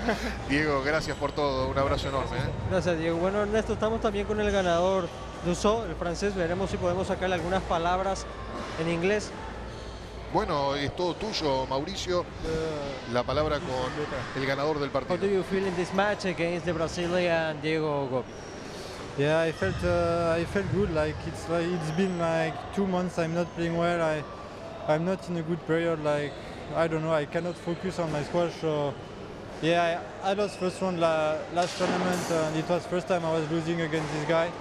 Diego, gracias por todo, un abrazo enorme. ¿eh? Gracias, Diego. Bueno, Ernesto, estamos también con el ganador Dussault, el francés. Veremos si podemos sacarle algunas palabras en inglés. Bueno, es todo tuyo, Mauricio. La palabra con el ganador del How do partido. you feel in this match against the Brazilian Diego Gobi? Yeah, I felt uh, I felt good. Like it's like it's been like two months I'm not playing well. I I'm not in a good period. Like I don't know. I cannot focus on my squash. So yeah, I, I lost first round la, last tournament, and it was first time I was losing against this guy.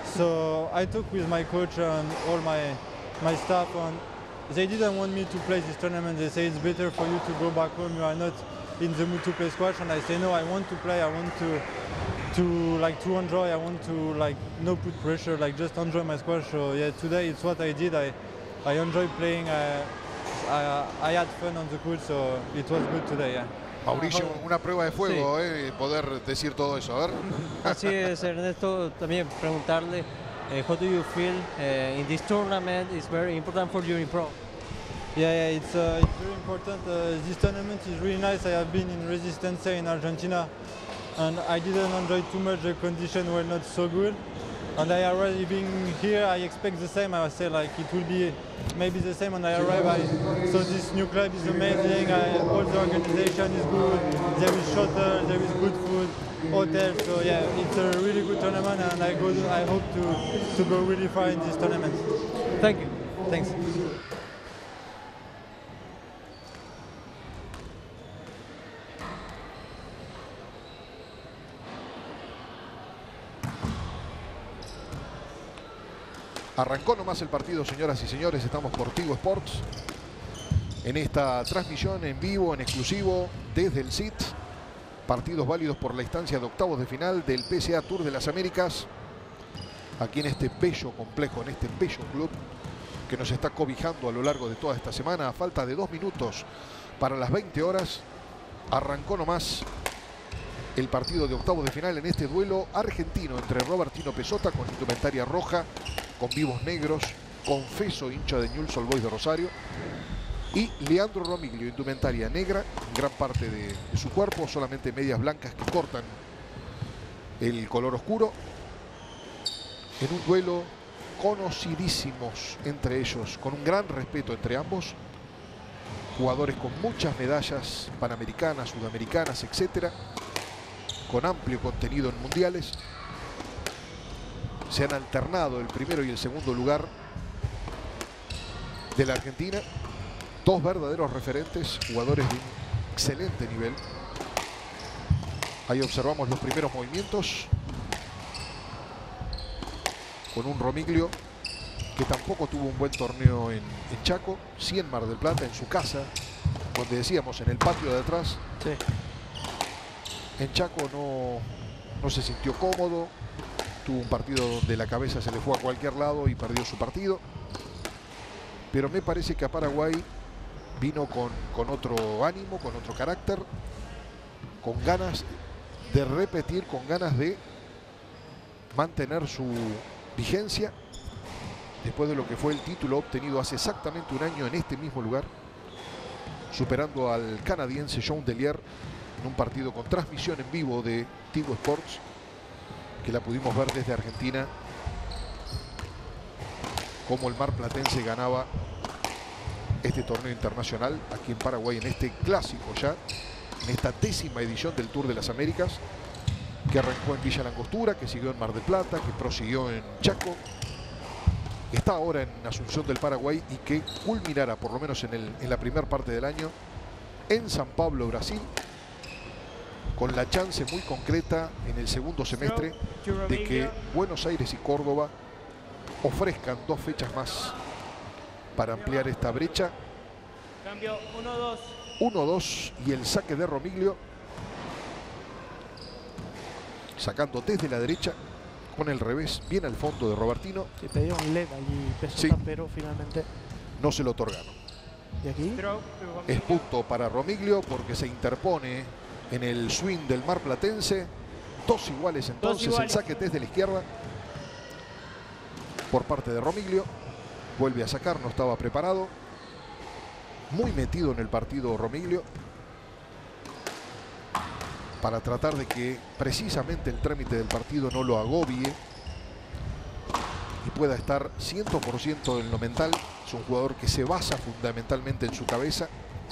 So I talked with my coach and all my my staff, and they didn't want me to play this tournament. They say it's better for you to go back home. You are not in the mood to play squash. And I say no. I want to play. I want to. to like to enjoy. I want to like no put pressure, like just enjoy my squash. So yeah, today it's what I did. I I enjoyed playing. I I, I had fun on the court, so it was good today. Yeah. Mauricio, una prueba de fuego, eh, poder decir todo eso. A ver. Así es, Ernesto, también preguntarle, eh, how do you feel uh, in this tournament? It's very important for you in pro. Yeah, yeah, it's uh, it's very important. Uh, this tournament is really nice. I have been in Resistencia in Argentina, and I didn't enjoy too much. The conditions were not so good. and I arriving here, I expect the same. I say like it will be maybe the same when I arrive. I, so this new club is amazing. I, all the organization is good. There is shuttle, there is good food, hotel. So yeah, it's a really good tournament, and I go. I hope to to go really far in this tournament. Thank you. Thanks. Arrancó nomás el partido, señoras y señores. Estamos por Tigo Sports en esta transmisión en vivo, en exclusivo desde el S I T. Partidos válidos por la instancia de octavos de final del P S A Tour de las Américas. Aquí en este bello complejo, en este bello club que nos está cobijando a lo largo de toda esta semana. A falta de dos minutos para las veinte horas, arrancó nomás el partido de octavos de final en este duelo argentino entre Robertino Pessotta con indumentaria roja, con vivos negros, confeso hincha de Newell's Old Boys de Rosario, y Leandro Romiglio, indumentaria negra, gran parte de, de su cuerpo, solamente medias blancas que cortan el color oscuro, en un duelo conocidísimos entre ellos, con un gran respeto entre ambos, jugadores con muchas medallas panamericanas, sudamericanas, etcétera, con amplio contenido en mundiales. Se han alternado el primero y el segundo lugar de la Argentina. Dos verdaderos referentes, jugadores de un excelente nivel. Ahí observamos los primeros movimientos con un Romiglio que tampoco tuvo un buen torneo en, en Chaco, sí en Mar del Plata, en su casa, donde decíamos, en el patio de atrás. Sí. En Chaco no, no se sintió cómodo. Tuvo un partido donde la cabeza se le fue a cualquier lado y perdió su partido. Pero me parece que a Paraguay vino con, con otro ánimo, con otro carácter, con ganas de repetir, con ganas de mantener su vigencia después de lo que fue el título obtenido hace exactamente un año en este mismo lugar, superando al canadiense Jean Delier en un partido con transmisión en vivo de Tigo Sports, que la pudimos ver desde Argentina, como el marplatense ganaba este torneo internacional aquí en Paraguay, en este clásico ya, en esta décima edición del Tour de las Américas, que arrancó en Villa Langostura, que siguió en Mar del Plata, que prosiguió en Chaco, que está ahora en Asunción del Paraguay y que culminará, por lo menos en, el, en la primera parte del año, en San Pablo, Brasil, con la chance muy concreta en el segundo semestre de que Buenos Aires y Córdoba ofrezcan dos fechas más para ampliar esta brecha. Cambio, uno dos. uno dos y el saque de Romiglio, sacando desde la derecha con el revés bien al fondo de Robertino. Sí, pedía un L E D allí Pessotta, Sí. pero finalmente. No se lo otorgaron. ¿Y aquí? Throw, Es punto para Romiglio porque se interpone en el swing del marplatense. Dos iguales entonces, iguales. el saque desde la izquierda por parte de Romiglio. Vuelve a sacar, no estaba preparado. Muy metido en el partido Romiglio, para tratar de que precisamente el trámite del partido no lo agobie y pueda estar cien por ciento en lo mental. Es un jugador que se basa fundamentalmente en su cabeza,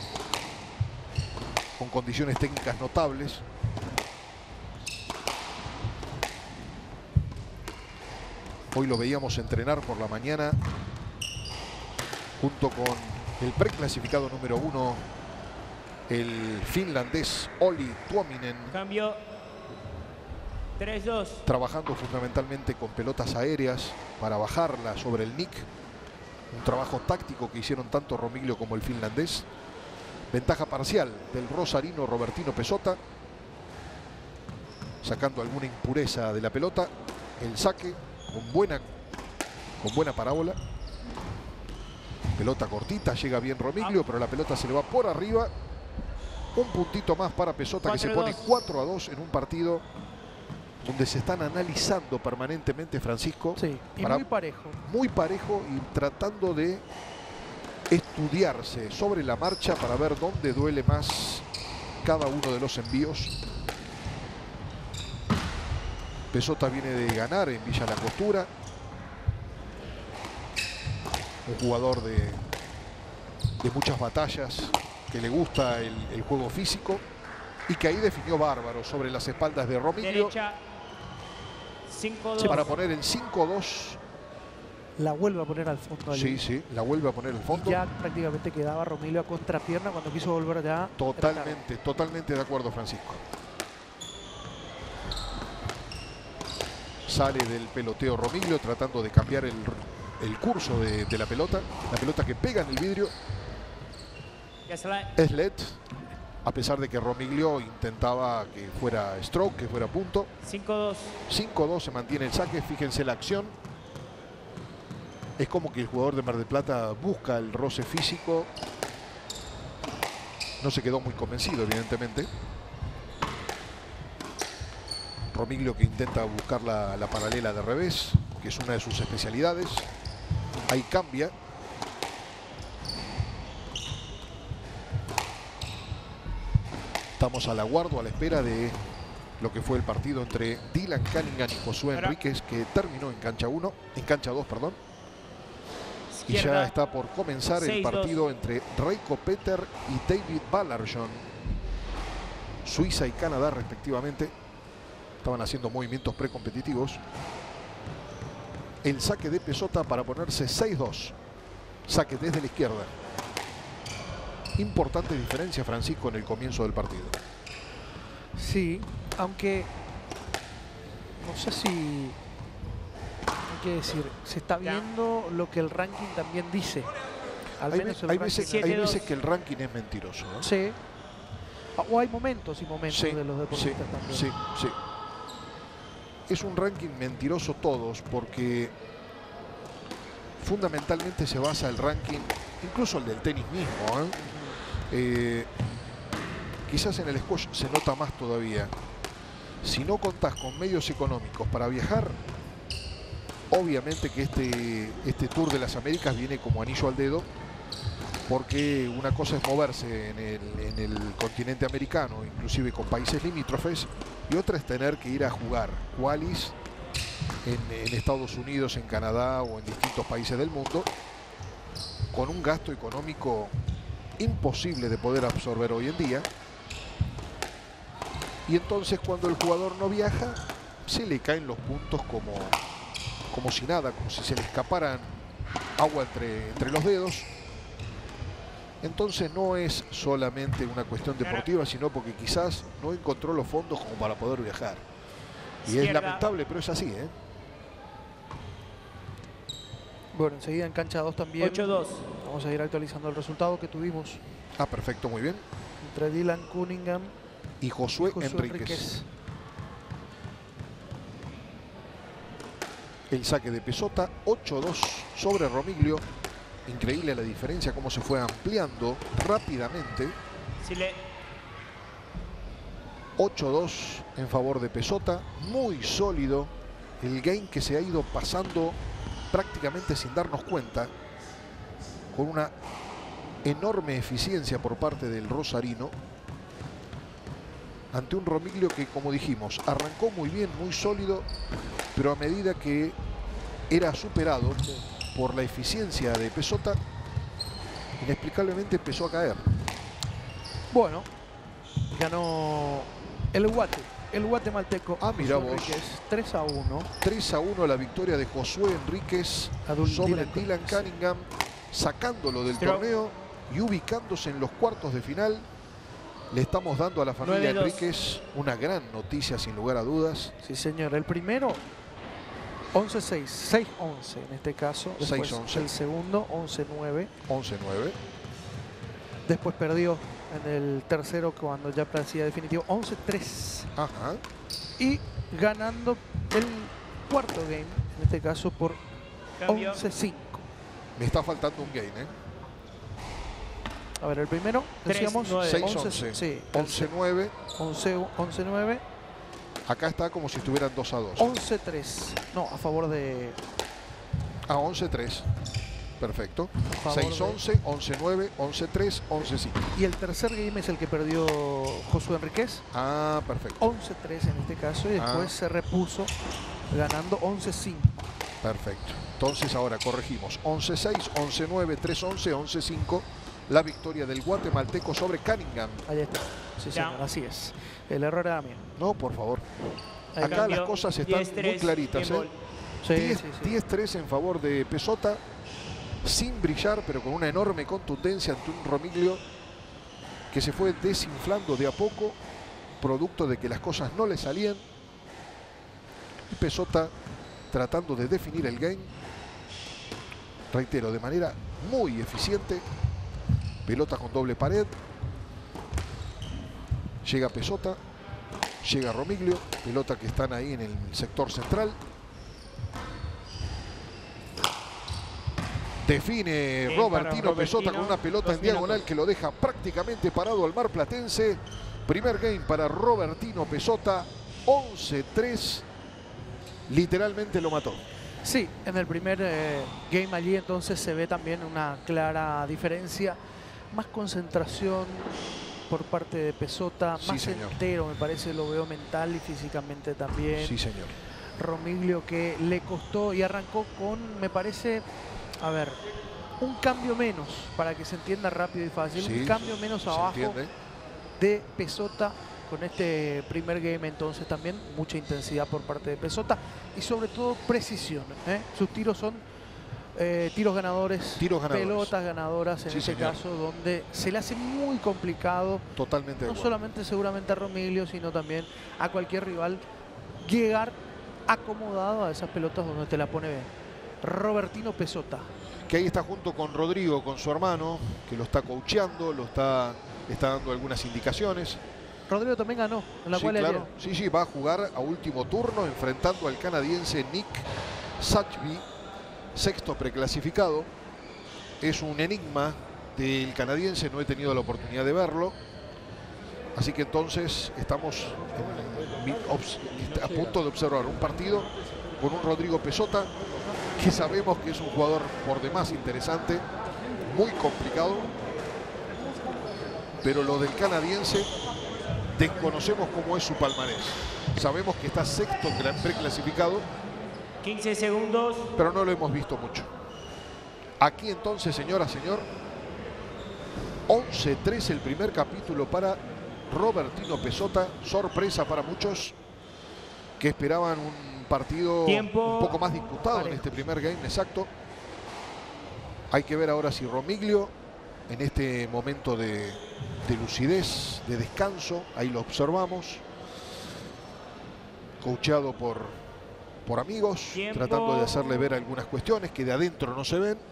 con condiciones técnicas notables. Hoy lo veíamos entrenar por la mañana junto con el preclasificado número uno, el finlandés Olli Tuominen. Cambio. tres dos. Trabajando fundamentalmente con pelotas aéreas para bajarla sobre el nick. Un trabajo táctico que hicieron tanto Romiglio como el finlandés. Ventaja parcial del rosarino Robertino Pessotta, sacando alguna impureza de la pelota. El saque con buena, con buena parábola. Pelota cortita, llega bien Romiglio, pero la pelota se le va por arriba. Un puntito más para Pessotta, que se pone cuatro a dos en un partido donde se están analizando permanentemente, Francisco. Sí, y para- muy parejo. Muy parejo y tratando de estudiarse sobre la marcha para ver dónde duele más cada uno de los envíos. Pessota viene de ganar en Villa La Costura. Un jugador de, de muchas batallas, que le gusta el, el juego físico y que ahí definió bárbaro sobre las espaldas de Romiglio. Derecha. cinco dos. Para poner el cinco dos. La vuelve a poner al fondo. Sí, sí, la vuelve a poner al fondo. Y ya prácticamente quedaba Romiglio a contrapierna cuando quiso volver ya. Totalmente, totalmente de acuerdo, Francisco. Sale del peloteo Romiglio tratando de cambiar el, el curso de, de la pelota. La pelota que pega en el vidrio. Ya se la- Es L E D, a pesar de que Romiglio intentaba que fuera stroke, que fuera punto. cinco dos. cinco dos se mantiene el saque. Fíjense la acción. Es como que el jugador de Mar del Plata busca el roce físico. No se quedó muy convencido, evidentemente. Romiglio que intenta buscar la, la paralela de revés, que es una de sus especialidades. Ahí cambia. Estamos al aguardo, a la espera de lo que fue el partido entre Dylan Cunningham y Josué Enríquez, que terminó en cancha uno, en cancha dos, perdón. Y ya Izquierda. está por comenzar el seis dos. partido entre Reiko Peter y David Ballarsson. Suiza y Canadá respectivamente. Estaban haciendo movimientos precompetitivos. El saque de Pessota para ponerse seis dos. Saque desde la izquierda. Importante diferencia, Francisco, en el comienzo del partido. Sí, aunque no sé si hay que decir, se está viendo lo que el ranking también dice. Al Hay, menos ve- el hay ranking. veces, siete hay dos. veces que el ranking es mentiroso, ¿no? Sí. O hay momentos y momentos Sí, de los sí, deportistas también. sí, sí. Es un ranking mentiroso todos porque fundamentalmente se basa el ranking, incluso el del tenis mismo, ¿eh? Eh, quizás en el squash se nota más todavía. Si no contás con medios económicos para viajar, obviamente que este, este Tour de las Américas viene como anillo al dedo, porque una cosa es moverse en el, en el continente americano, inclusive con países limítrofes, y otra es tener que ir a jugar qualis en, en Estados Unidos, en Canadá o en distintos países del mundo, con un gasto económico imposible de poder absorber hoy en día. Y entonces cuando el jugador no viaja, se le caen los puntos como, como si nada, como si se le escaparan agua entre, entre los dedos. Entonces no es solamente una cuestión deportiva, sino porque quizás no encontró los fondos como para poder viajar. Y es Izquierda. lamentable, pero es así, ¿eh? Bueno, enseguida en cancha dos también. ocho dos. Vamos a ir actualizando el resultado que tuvimos Ah, perfecto, muy bien. entre Dylan Cunningham Y y Josué, Josué Enríquez. Enríquez. El saque de Pessota, ocho dos sobre Romiglio. Increíble la diferencia, cómo se fue ampliando rápidamente. Si le... ocho dos en favor de Pessota. Muy sólido el game que se ha ido pasando prácticamente sin darnos cuenta, con una enorme eficiencia por parte del rosarino, ante un Romiglio que, como dijimos, arrancó muy bien, muy sólido, pero a medida que era superado por la eficiencia de Pessota, inexplicablemente empezó a caer. Bueno, ganó el Guate, el guatemalteco. Ah, mira Josué vos. Enríquez, tres a uno. tres a uno la victoria de Josué Enríquez Adul- sobre Dylan Dylan Cunningham. Cunningham, sacándolo del Pero- torneo y ubicándose en los cuartos de final. Le estamos dando a la familia nueve dos. Enríquez una gran noticia, sin lugar a dudas. Sí, señor. El primero, once seis, seis once en este caso. Después, seis once. el segundo, once nueve. once nueve. Después perdió en el tercero cuando ya parecía definitivo, once tres. Ajá. Y ganando el cuarto game, en este caso por Cambio. once cinco. Me está faltando un game, ¿eh? A ver, el primero, Tres, decíamos nueve. seis once, once. sí, once nueve. once, once nueve, Acá está como si estuvieran dos a dos. once tres. No, a favor de... Ah, once tres. Perfecto. favor seis once, once nueve, once tres, once cinco. Y el tercer game es el que perdió Josué Enríquez. Ah, perfecto. once tres en este caso. Y después Ah. se repuso ganando once cinco. Perfecto. Entonces ahora corregimos. once seis, once nueve, tres once, once cinco. La victoria del guatemalteco sobre Cunningham. Ahí está. Sí, Ya. señor, así es. El error era mío. No, por favor. Ahí Acá está. las cosas están diez muy tres, claritas. en ¿eh? Sí, diez, sí, sí. diez tres en favor de Pesota, sin brillar, pero con una enorme contundencia ante un Romiglio que se fue desinflando de a poco, producto de que las cosas no le salían. Y Pesota tratando de definir el game, reitero, de manera muy eficiente. Pelota con doble pared. Llega Pesota, llega Romiglio, pelota que están ahí en el sector central. Define Bien Robertino para Pesota Robertino, con una pelota dos en diagonal minutos. que lo deja prácticamente parado al marplatense. Primer game para Robertino Pesota, once tres. Literalmente lo mató. Sí, en el primer eh, game allí entonces se ve también una clara diferencia. Más concentración por parte de Pesota, Sí, más señor. entero me parece, lo veo mental y físicamente también. Sí, señor. Romiglio que le costó y arrancó con, me parece, a ver, un cambio menos, para que se entienda rápido y fácil, Sí, un cambio menos ¿Se abajo entiende? de Pesota con este primer game. Entonces también mucha intensidad por parte de Pesota y sobre todo precisión, ¿eh? Sus tiros son eh, tiros ganadores, Tiros ganadores. pelotas ganadoras en Sí, este señor. caso, donde se le hace muy complicado Totalmente de no acuerdo. solamente seguramente a Romiglio, sino también a cualquier rival llegar acomodado a esas pelotas donde te la pone bien. Robertino Pesota. Que ahí está junto con Rodrigo, con su hermano, que lo está coacheando, lo está, le está dando algunas indicaciones. Rodrigo también ganó, en la Sí, cual claro. Sí, sí, va a jugar a último turno enfrentando al canadiense Nick Satchby, sexto preclasificado. Es un enigma del canadiense, no he tenido la oportunidad de verlo. Así que entonces estamos en- en- a punto de observar un partido con un Rodrigo Pesota que sabemos que es un jugador por demás interesante, muy complicado, pero lo del canadiense desconocemos cómo es su palmarés. Sabemos que está sexto preclasificado, quince segundos. pero no lo hemos visto mucho. Aquí entonces, señora, señor, once tres el primer capítulo para Robertino Pesota. Sorpresa para muchos que esperaban un partido Tiempo. un poco más disputado en Parejo. este primer game, exacto. Hay que ver ahora si Romiglio, en este momento de, de lucidez, de descanso, ahí lo observamos, coacheado por, por amigos, Tiempo. tratando de hacerle ver algunas cuestiones que de adentro no se ven.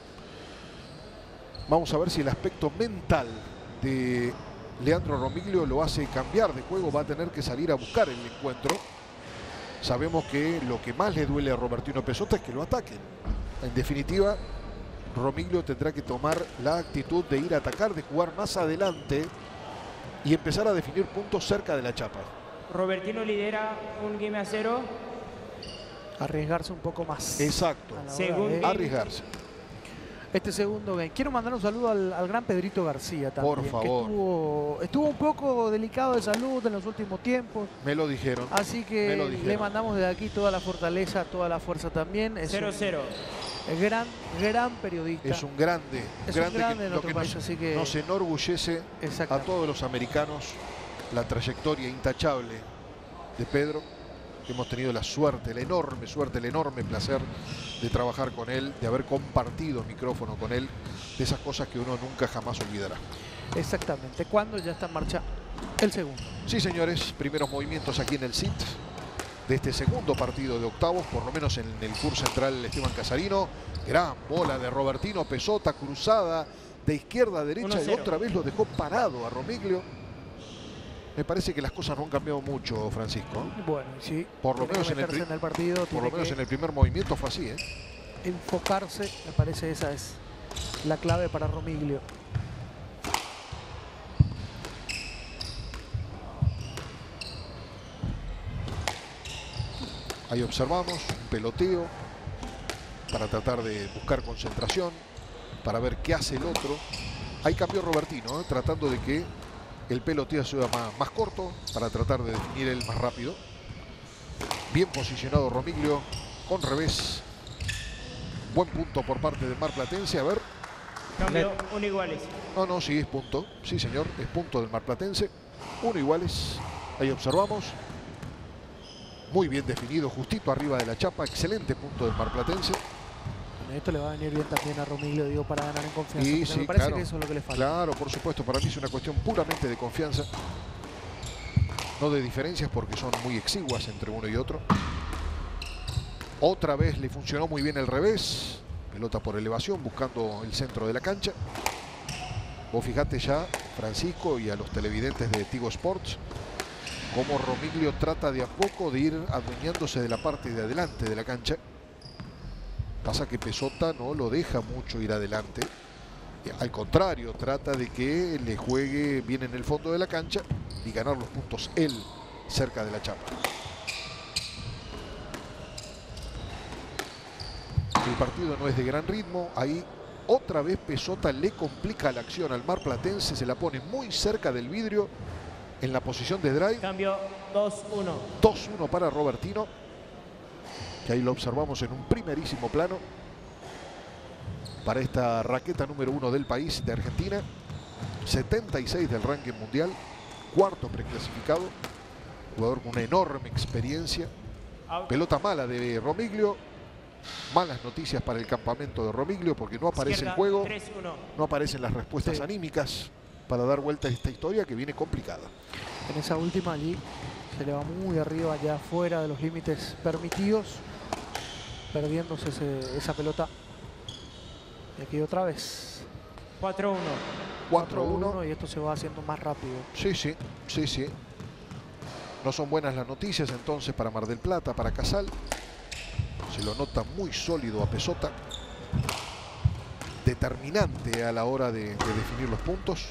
Vamos a ver si el aspecto mental de Leandro Romiglio lo hace cambiar de juego. Va a tener que salir a buscar el encuentro. Sabemos que lo que más le duele a Robertino Pesota es que lo ataquen. En definitiva, Romiglio tendrá que tomar la actitud de ir a atacar, de jugar más adelante y empezar a definir puntos cerca de la chapa. Robertino lidera un game a cero. Arriesgarse un poco más. Exacto. a la hora Segundo. de Arriesgarse. este segundo game. Quiero mandar un saludo al, al gran Pedrito García también. Por que favor. estuvo, estuvo un poco delicado de salud en los últimos tiempos. Me lo dijeron. Así Me que lo dijeron. le mandamos desde aquí toda la fortaleza, toda la fuerza también. Es cero un cero. gran, gran periodista. Es un grande. Es un grande, grande que, en lo nuestro que país, nos, así que- nos enorgullece a Exactamente. todos los americanos la trayectoria intachable de Pedro. Hemos tenido la suerte, la enorme suerte, el enorme placer de trabajar con él, de haber compartido micrófono con él, de esas cosas que uno nunca jamás olvidará. Exactamente. Cuando ya está en marcha el segundo. Sí, señores, primeros movimientos aquí en el S I T de este segundo partido de octavos, por lo menos en el curso central Esteban Casarino. Gran bola de Robertino Pesota, cruzada de izquierda a derecha uno y cero. otra vez lo dejó parado a Romiglio. Me parece que las cosas no han cambiado mucho, Francisco. Bueno, sí. Por lo tiene menos que en el meterse pri- en el partido, Por tiene lo menos que en el primer movimiento fue así, ¿eh? enfocarse. Me parece esa es la clave para Romiglio. Ahí observamos un peloteo para tratar de buscar concentración, para ver qué hace el otro. Ahí cambió Robertino, ¿eh? tratando de que el peloteo sea más, más corto, para tratar de definir él más rápido. Bien posicionado Romiglio, con revés. Buen punto por parte del marplatense. A ver. Cambio, uno iguales. No, no, sí, es punto. Sí, señor, es punto del marplatense. Uno iguales. Ahí observamos. Muy bien definido, justito arriba de la chapa. Excelente punto del marplatense. Bueno, esto le va a venir bien también a Romiglio, digo, para ganar en confianza. Sí, sí, me parece claro. que eso es lo que le falta. Claro, por supuesto. Para mí es una cuestión puramente de confianza. No de diferencias, porque son muy exiguas entre uno y otro. Otra vez le funcionó muy bien el revés. Pelota por elevación, buscando el centro de la cancha. Vos fijate ya, Francisco, y a los televidentes de Tigo Sports, cómo Romiglio trata de a poco de ir adueñándose de la parte de adelante de la cancha. Pasa que Pessota no lo deja mucho ir adelante. Al contrario, trata de que le juegue bien en el fondo de la cancha y ganar los puntos él cerca de la chapa. El partido no es de gran ritmo. Ahí otra vez Pessota le complica la acción al marplatense. Se la pone muy cerca del vidrio en la posición de drive. Cambio, dos uno. dos uno para Robertino, que ahí lo observamos en un primerísimo plano. Para esta raqueta número uno del país, de Argentina. setenta y seis del ranking mundial. Cuarto preclasificado. Jugador con una enorme experiencia. Pelota mala de Romiglio. Malas noticias para el campamento de Romiglio, porque no aparece Izquierda, el juego, tres uno. no aparecen las respuestas Sí. anímicas para dar vuelta a esta historia que viene complicada. En esa última allí se le va muy arriba, ya fuera de los límites permitidos, perdiéndose ese- esa pelota. Y aquí otra vez. cuatro uno. cuatro uno. y esto se va haciendo más rápido. Sí, sí, sí, sí. No son buenas las noticias entonces para Mar del Plata, para Casal. Se lo nota muy sólido a Pessota. Determinante a la hora de, de definir los puntos.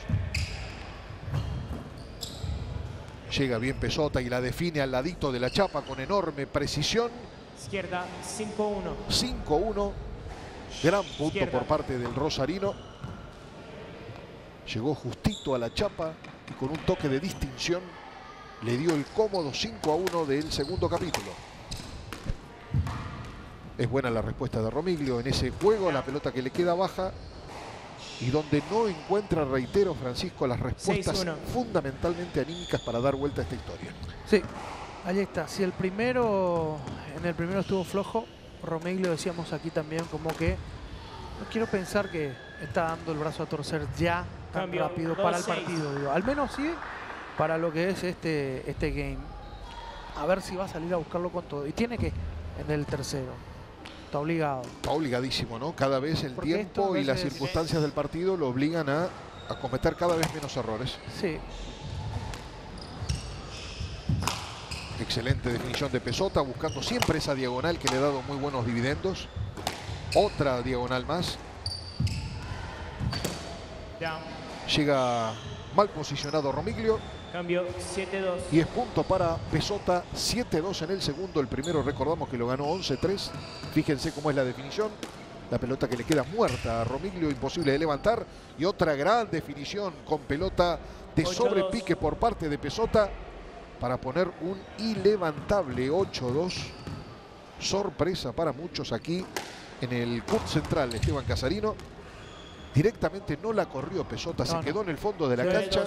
Llega bien Pessota y la define al ladito de la chapa con enorme precisión. Izquierda, cinco uno. cinco uno. Gran punto Izquierda. por parte del rosarino. Llegó justito a la chapa y con un toque de distinción le dio el cómodo cinco a uno del segundo capítulo. Es buena la respuesta de Romiglio en ese juego, la pelota que le queda baja y donde no encuentra, reitero, Francisco, las respuestas seis uno. fundamentalmente anímicas para dar vuelta a esta historia. Sí, ahí está. Si el primero, en el primero estuvo flojo, Romiglio decíamos aquí también como que no quiero pensar que está dando el brazo a torcer ya tan Cambio, rápido dos para el seis. partido. Digo. Al menos sí para lo que es este, este game. A ver si va a salir a buscarlo con todo. Y tiene que en el tercero. Está obligado. Está obligadísimo, ¿no? Cada vez el Porque esto tiempo a y las veces- circunstancias del partido lo obligan a, a cometer cada vez menos errores. Sí. Excelente definición de Pessota, buscando siempre esa diagonal que le ha dado muy buenos dividendos. Otra diagonal más. Down. Llega mal posicionado Romiglio Cambio, siete dos. y es punto para Pessota. siete dos en el segundo. El primero recordamos que lo ganó once tres. Fíjense cómo es la definición. La pelota que le queda muerta a Romiglio, imposible de levantar. Y otra gran definición con pelota de ocho sobrepique por parte de Pessota para poner un ilevantable ocho dos. Sorpresa para muchos aquí en el C U T central. Esteban Casarino directamente no la corrió Pessota, No, se no. quedó en el fondo de la nueve cancha. dos.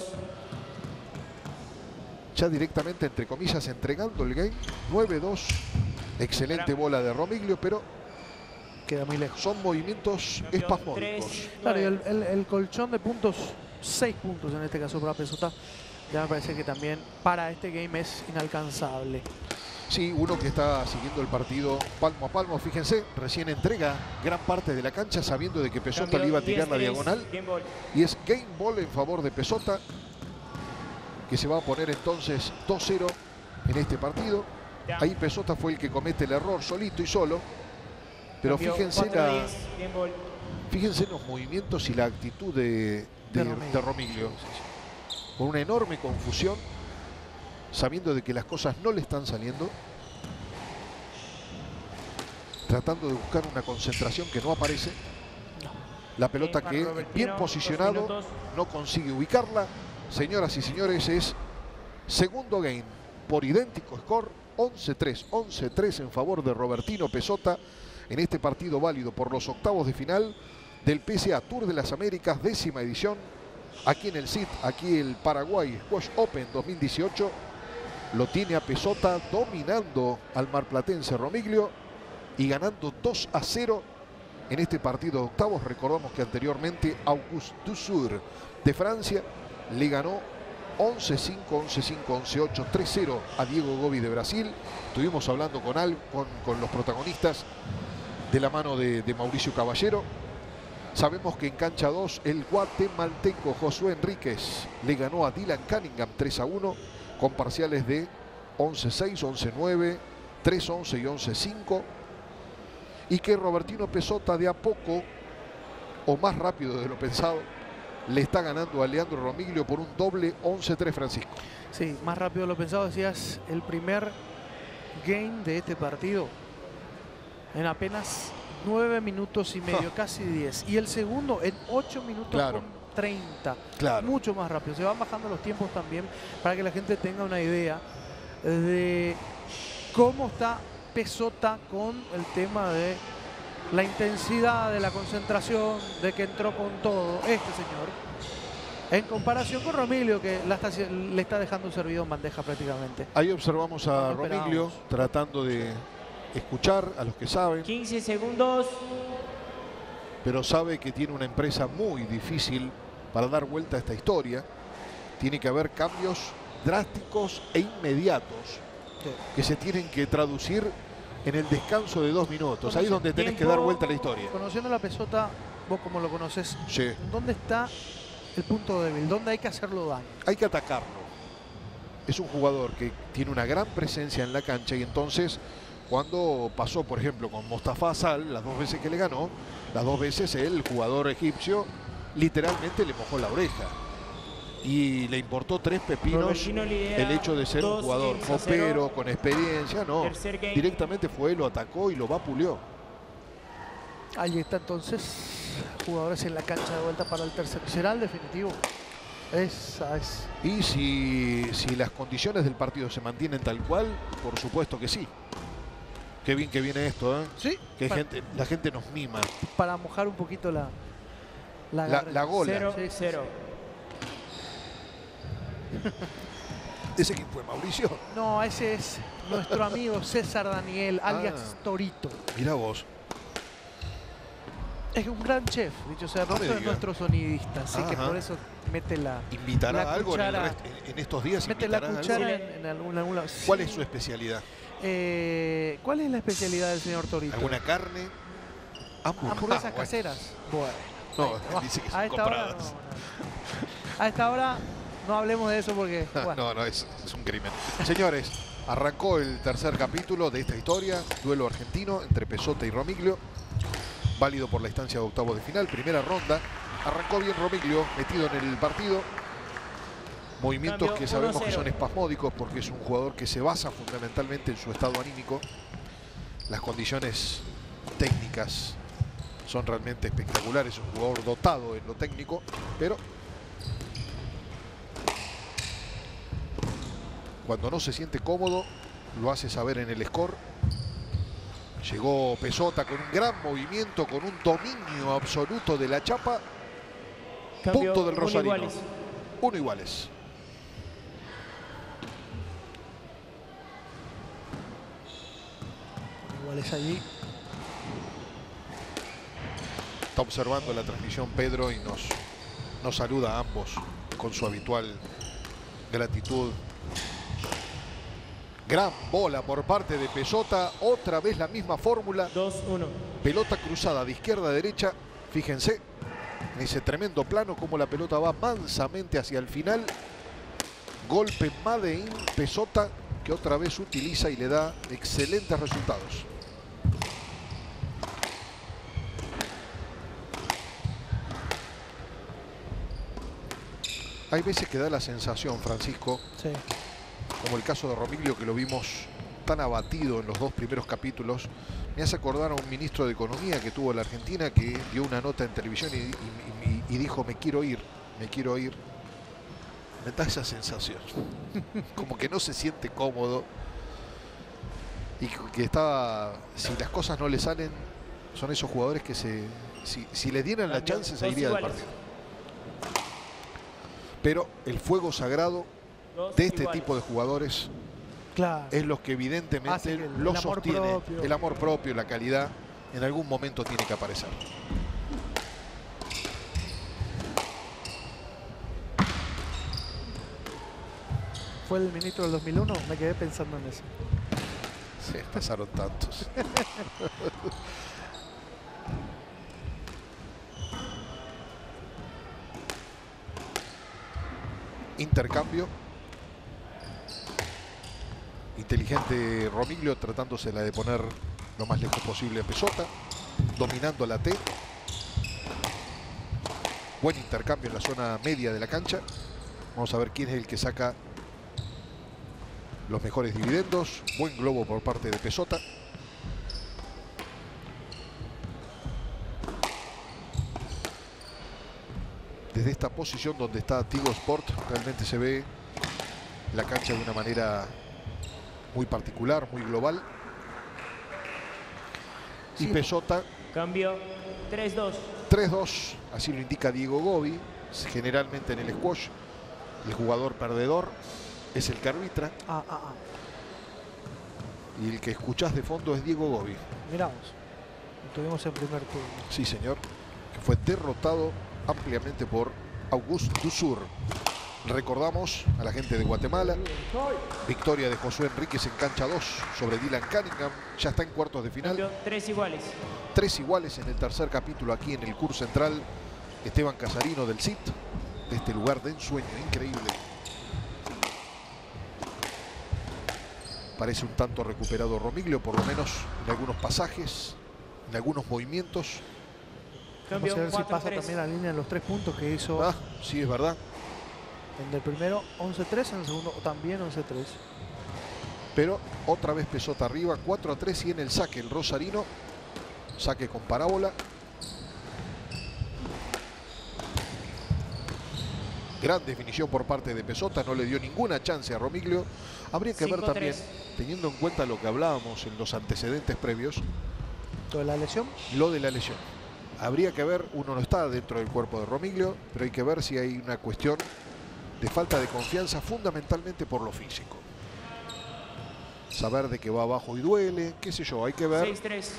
Ya directamente, entre comillas, entregando el game. nueve dos. Excelente bola de Romiglio, pero Queda muy lejos. son movimientos Cambio, espasmódicos. tres, Claro, y el, nueve. el- el colchón de puntos, seis puntos en este caso para Pessota, ya me parece que también para este game es inalcanzable. Sí, uno que está siguiendo el partido palmo a palmo. Fíjense, recién entrega gran parte de la cancha sabiendo de que Pessota Cambio, le iba a tirar la diez tres. diagonal. Game ball. Y es game ball en favor de Pessota, que se va a poner entonces dos cero en este partido. Down. Ahí Pessota fue el que comete el error solito y solo. Pero Cambio, fíjense, cuatro la, diez. Game ball. fíjense los movimientos y la actitud de, de, De Romiglio. de Romiglio. Con una enorme confusión, sabiendo de que las cosas no le están saliendo. tratando de buscar una concentración que no aparece. La pelota para que Robertino, bien dos posicionado minutos. no consigue ubicarla. Señoras y señores, es segundo game por idéntico score, once tres, once tres en favor de Robertino Pessotta en este partido válido por los octavos de final del P S A Tour de las Américas, décima edición, aquí en el S I T, aquí el Paraguay Squash Open dos mil dieciocho. Lo tiene a Pessotta dominando al marplatense Romiglio y ganando dos a cero en este partido de octavos. Recordamos que anteriormente Auguste Dussur de Francia le ganó once cinco, once cinco, once ocho, tres cero a Diego Gobi de Brasil. Estuvimos hablando con, Al, con, con los protagonistas de la mano de, de Mauricio Caballero. Sabemos que en cancha dos el guatemalteco Josué Enríquez le ganó a Dylan Cunningham tres a uno con parciales de once seis, once nueve, tres once y once cinco. Y que Robertino Pessotta de a poco, o más rápido de lo pensado, le está ganando a Leandro Romiglio por un doble once tres, Francisco. Sí, más rápido de lo pensado. Decías, el primer game de este partido en apenas nueve minutos y medio, casi diez. Y el segundo en ocho minutos Claro. con treinta. Claro. Mucho más rápido. Se van bajando los tiempos también para que la gente tenga una idea de cómo está Pessotta con el tema de la intensidad, de la concentración, de que entró con todo este señor, en comparación con Romiglio, que la está, le está dejando servido en bandeja prácticamente. Ahí observamos a No Romiglio esperábamos. tratando de escuchar a los que saben, quince segundos. pero sabe que tiene una empresa muy difícil para dar vuelta a esta historia. Tiene que haber cambios drásticos e inmediatos Sí. que se tienen que traducir en el descanso de dos minutos. Ahí es Conoce- donde tenés que tiempo. dar vuelta a la historia. Conociendo a la Pessotta, vos como lo conoces, Sí, ¿dónde está el punto débil? ¿Dónde hay que hacerlo daño? hay que atacarlo. Es un jugador que tiene una gran presencia en la cancha y entonces cuando pasó, por ejemplo, con Mostafa Sal, las dos veces que le ganó, las dos veces el jugador egipcio literalmente le mojó la oreja. Y le importó tres pepinos Robertino lidera el hecho de ser un dos jugador games a cero. copero, con experiencia. No, Tercer game. directamente fue, lo atacó y lo vapuleó. Ahí está entonces, jugadores en la cancha de vuelta para el tercer. ¿Será el definitivo? Esa es. Y si, si las condiciones del partido se mantienen tal cual, por supuesto que sí. Qué bien que viene esto, ¿eh? Sí, Que para, gente, la gente nos mima. para mojar un poquito la, la, La, garganta. la gola. Cero, Sí, sí, cero. ¿Ese quién fue, Mauricio? No, ese es nuestro amigo César Daniel, alias Ah. Torito. Mirá vos. Es un gran chef, dicho sea de No me paso, es diga. nuestro sonidista, así que Ajá. por eso mete la, ¿Invitará La algo en, el cuchara. rest- en- en estos días? mete la ¿Invitará cuchara algo? en, en algún, algún lado. ¿Cuál Sí. es su especialidad? Eh, ¿Cuál es la especialidad del señor Torito? ¿Alguna carne? Hamburg- Hamburguesas Ah, bueno. caseras. Bueno. No, ahí va. dice que A son esta hora no, compradas. no. A esta hora no hablemos de eso porque bueno, No, no, es, es un crimen. Señores, arrancó el tercer capítulo de esta historia, duelo argentino entre Pessotta y Romiglio, válido por la instancia de octavos de final, primera ronda. Arrancó bien Romiglio, metido en el partido. Movimientos Cambio, que sabemos uno que cero. son espasmódicos porque es un jugador que se basa fundamentalmente en su estado anímico. Las condiciones técnicas son realmente espectaculares, es un jugador dotado en lo técnico, pero cuando no se siente cómodo, lo hace saber en el score. Llegó Pessotta con un gran movimiento, con un dominio absoluto de la chapa. Cambio, Punto del uno Rosarino. iguales. Uno iguales. igual es allí. Está observando la transmisión Pedro y nos, nos saluda a ambos con su habitual gratitud. Gran bola por parte de Pessotta. Otra vez la misma fórmula. dos uno. Pelota cruzada de izquierda a derecha. Fíjense en ese tremendo plano como la pelota va mansamente hacia el final. Golpe Made in Pessotta que otra vez utiliza y le da excelentes resultados. Hay veces que da la sensación, Francisco, Sí. como el caso de Romiglio, que lo vimos tan abatido en los dos primeros capítulos, me hace acordar a un ministro de Economía que tuvo la Argentina, que dio una nota en televisión y, y, y, y dijo, me quiero ir, me quiero ir. Me da esa sensación. Como que no se siente cómodo. Y que estaba, si las cosas no le salen, son esos jugadores que se, si, si le dieran la chance, se iría del partido. Pero el fuego sagrado de este tipo de jugadores, claro, es lo que evidentemente el, lo el sostiene. Propio. El amor propio, la calidad, en algún momento tiene que aparecer. Fue el ministro del dos mil uno, me quedé pensando en eso. Sí, pasaron tantos. Intercambio. Inteligente Romiglio tratándosela de poner lo más lejos posible a Pesota, dominando la T. Buen intercambio en la zona media de la cancha. Vamos a ver quién es el que saca los mejores dividendos. Buen globo por parte de Pesota. Desde esta posición donde está Tigo Sport, realmente se ve la cancha de una manera muy particular, muy global. Y sí. Pesota. Cambio tres dos. tres dos, así lo indica Diego Gobi. Generalmente en el squash, el jugador perdedor es el que arbitra. Ah, ah, ah. Y el que escuchás de fondo es Diego Gobi. Miramos, lo tuvimos en primer turno. Sí, señor. Que fue derrotado ampliamente por August Dusur. Recordamos a la gente de Guatemala. Victoria de Josué Enríquez en cancha dos sobre Dylan Cunningham. Ya está en cuartos de final. Tres iguales. Tres iguales en el tercer capítulo aquí en el C U R Central. Esteban Casarino del C I T, de este lugar de ensueño increíble. Parece un tanto recuperado Romiglio, por lo menos en algunos pasajes, en algunos movimientos. Vamos a ver si pasa también la línea de los tres puntos que hizo. Ah, sí, es verdad. En el primero once tres, en el segundo también once tres. Pero otra vez Pesota arriba, cuatro a tres, y en el saque el rosarino. Saque con parábola. Gran definición por parte de Pesota, no le dio ninguna chance a Romiglio. Habría que ver también, teniendo en cuenta lo que hablábamos en los antecedentes previos. ¿Lo de la lesión? Lo de la lesión. Habría que ver, uno no está dentro del cuerpo de Romiglio, pero hay que ver si hay una cuestión de falta de confianza, fundamentalmente por lo físico. Saber de que va abajo y duele, qué sé yo, hay que ver. seis tres.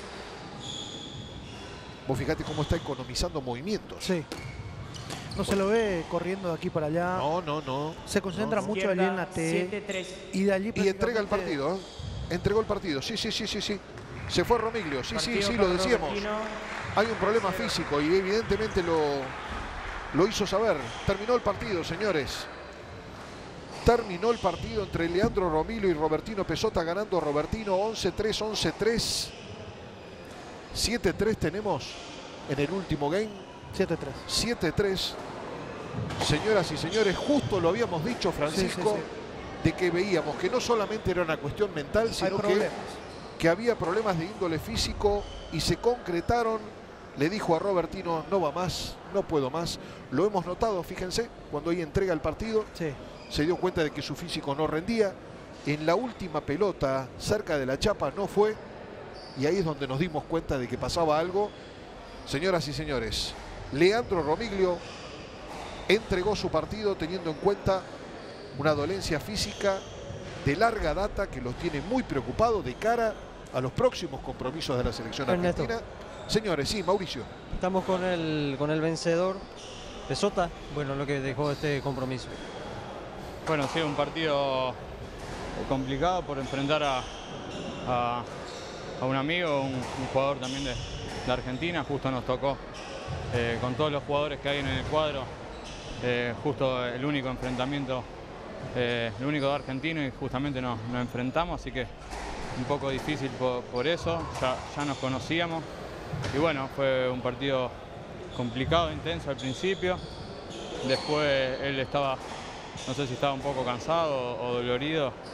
Vos fíjate cómo está economizando movimientos. Sí. No se lo ve corriendo de aquí para allá. No, no, no. Se concentra no. mucho allí en la T. siete tres. Y de allí Y entrega el partido. ¿eh? Entregó el partido. Sí, sí, sí, sí, sí. Se fue Romiglio. Sí, sí, sí, lo decíamos. Hay un problema físico y evidentemente lo, lo hizo saber. Terminó el partido, señores. Terminó el partido entre Leandro Romiglio y Robertino Pesota, ganando Robertino once tres, once tres. siete tres tenemos en el último game. siete tres. siete tres. Señoras y señores, justo lo habíamos dicho, Francisco, sí, sí, sí. de que veíamos que no solamente era una cuestión mental, sino que, que había problemas de índole físico y se concretaron. Le dijo a Robertino, no va más, no puedo más. Lo hemos notado, fíjense, cuando ahí entrega el partido, sí. se dio cuenta de que su físico no rendía. En la última pelota, cerca de la chapa, no fue. Y ahí es donde nos dimos cuenta de que pasaba algo. Señoras y señores, Leandro Romiglio entregó su partido teniendo en cuenta una dolencia física de larga data que los tiene muy preocupados de cara a los próximos compromisos de la selección Ernesto. argentina. Señores, sí, Mauricio. Estamos con el, con el vencedor, Pesota, bueno, lo que dejó este compromiso. Bueno, sí, un partido complicado por enfrentar a, a, a un amigo, un, un jugador también de, de Argentina. Justo nos tocó eh, con todos los jugadores que hay en el cuadro, eh, justo el único enfrentamiento, eh, el único de argentino, y justamente nos, nos enfrentamos, así que un poco difícil por, por eso, ya, ya nos conocíamos. Y bueno, fue un partido complicado, intenso al principio. Después él estaba, no sé si estaba un poco cansado o dolorido.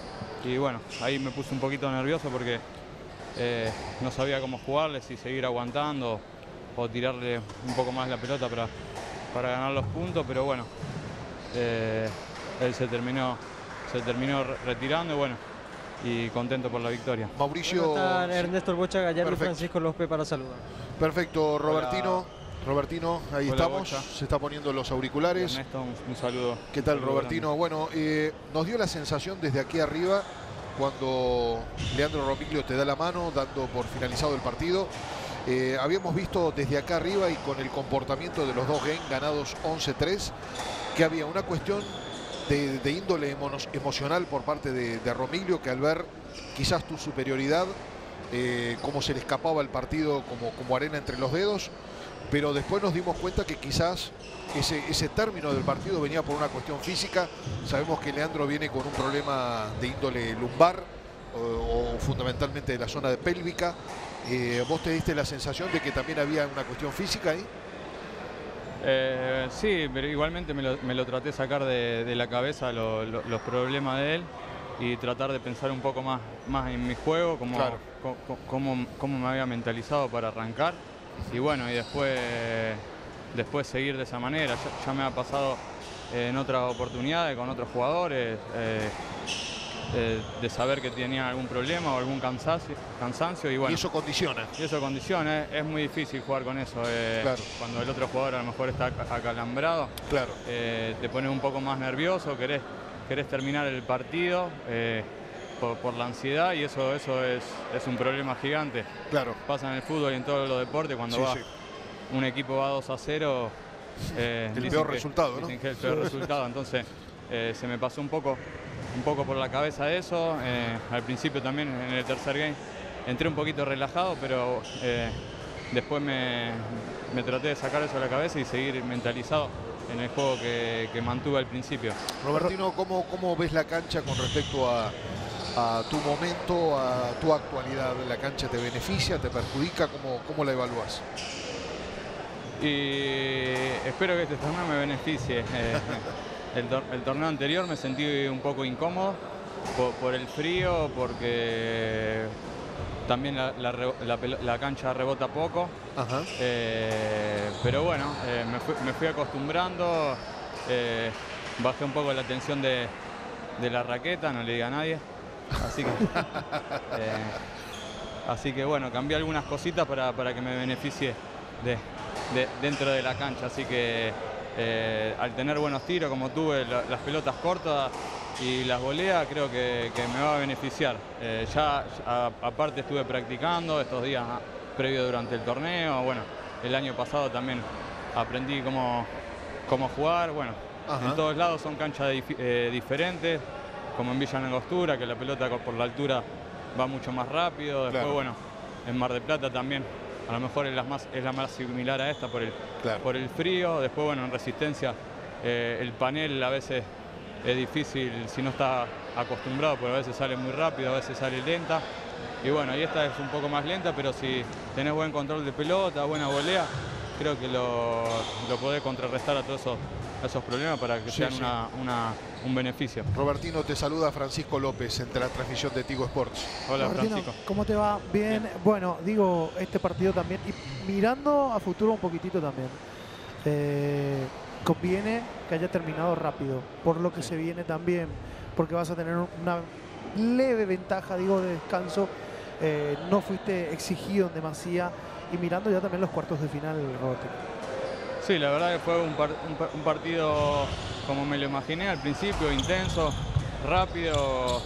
y bueno, ahí me puse un poquito nervioso porque eh, no sabía cómo jugarle, si seguir aguantando o tirarle un poco más la pelota para, para ganar los puntos, pero bueno, eh, él se terminó, se terminó retirando y bueno, y contento por la victoria. Mauricio. Bueno, están Ernesto El Bocha Gallardo y Perfecto. Francisco López para saludar. Perfecto, Robertino. Hola. Robertino, ahí Hola, estamos. Bocha. Se está poniendo los auriculares. Ernesto, un, un saludo. ¿Qué tal, Un saludo Robertino? Bueno, eh, nos dio la sensación desde aquí arriba cuando Leandro Romiglio te da la mano dando por finalizado el partido. Eh, habíamos visto desde acá arriba y con el comportamiento de los dos games ganados once tres que había una cuestión de, de índole emo emocional por parte de, de Romiglio, que al ver quizás tu superioridad, eh, cómo se le escapaba el partido como, como arena entre los dedos, pero después nos dimos cuenta que quizás ese, ese término del partido venía por una cuestión física. Sabemos que Leandro viene con un problema de índole lumbar o, o fundamentalmente de la zona de pélvica. Eh, ¿Vos te diste la sensación de que también había una cuestión física ahí? Eh, sí, pero igualmente me lo, me lo traté de sacar de, de la cabeza lo, lo, los problemas de él y tratar de pensar un poco más, más en mi juego, cómo, Claro. cómo, cómo, cómo me había mentalizado para arrancar y bueno, y después, después seguir de esa manera. Ya, ya me ha pasado eh, en otras oportunidades con otros jugadores, eh, eh, de saber que tenían algún problema o algún cansancio, cansancio y bueno. Y eso condiciona. Y eso condiciona, es, es muy difícil jugar con eso. Eh, Claro. Cuando el otro jugador a lo mejor está ac- acalambrado, Claro. eh, te pones un poco más nervioso, querés, querés terminar el partido eh, por, por la ansiedad y eso, eso es, es un problema gigante. Claro. Pasa en el fútbol y en todos los deportes, cuando Sí, va sí. un equipo va dos a cero, eh, El dicen peor que- resultado, ¿no? dicen que es el peor resultado, entonces eh, se me pasó un poco, un poco por la cabeza eso. Eh, al principio también en el tercer game entré un poquito relajado, pero eh, después me, me traté de sacar eso de la cabeza y seguir mentalizado en el juego que, que mantuve al principio. Robertino, ¿cómo, cómo ves la cancha con respecto a, a tu momento, a tu actualidad? ¿La cancha te beneficia, te perjudica? ¿Cómo, cómo la evalúas? Y espero que este torneo me beneficie. Eh, el, tor- el torneo anterior me sentí un poco incómodo por, por el frío, porque también la, la re- la pelo- la cancha rebota poco. Ajá. Eh, pero bueno, eh, me, fui, me fui acostumbrando, eh, bajé un poco la tensión de, de la raqueta, no le diga a nadie. Así que, eh, así que bueno, cambié algunas cositas para, para que me beneficie de, de- dentro de la cancha. Así que eh, al tener buenos tiros como tuve, la- las pelotas cortas y las voleas, creo que, que me va a beneficiar. Eh, ya a- aparte estuve practicando estos días ah, previo durante el torneo. Bueno, el año pasado también aprendí cómo, cómo jugar. Bueno, Ajá. en todos lados son canchas dif- eh, diferentes, como en Villa Langostura, que la pelota co- por la altura va mucho más rápido. Después, Claro. bueno, en Mar del Plata también, a lo mejor es la más, es la más similar a esta por el, Claro. por el frío. Después, bueno, en Resistencia, eh, el panel a veces es difícil si no está acostumbrado, porque a veces sale muy rápido, a veces sale lenta. Y bueno, y esta es un poco más lenta, pero si tenés buen control de pelota, buena volea, creo que lo, lo podés contrarrestar a todos esos, esos problemas para que Sí, sean sí. una- una- un beneficio. Robertino, te saluda Francisco López entre la transmisión de Tigo Sports. Hola, Robertino, Francisco. ¿cómo te va? Bien. Bien. Bueno, digo, este partido también, y mirando a futuro un poquitito también, eh, conviene que haya terminado rápido, por lo que se viene también, porque vas a tener una leve ventaja, digo, de descanso. Eh, no fuiste exigido en demasía, y mirando ya también los cuartos de final, Robertino. Sí, la verdad que fue un, par- un pa- un partido como me lo imaginé al principio, intenso, rápido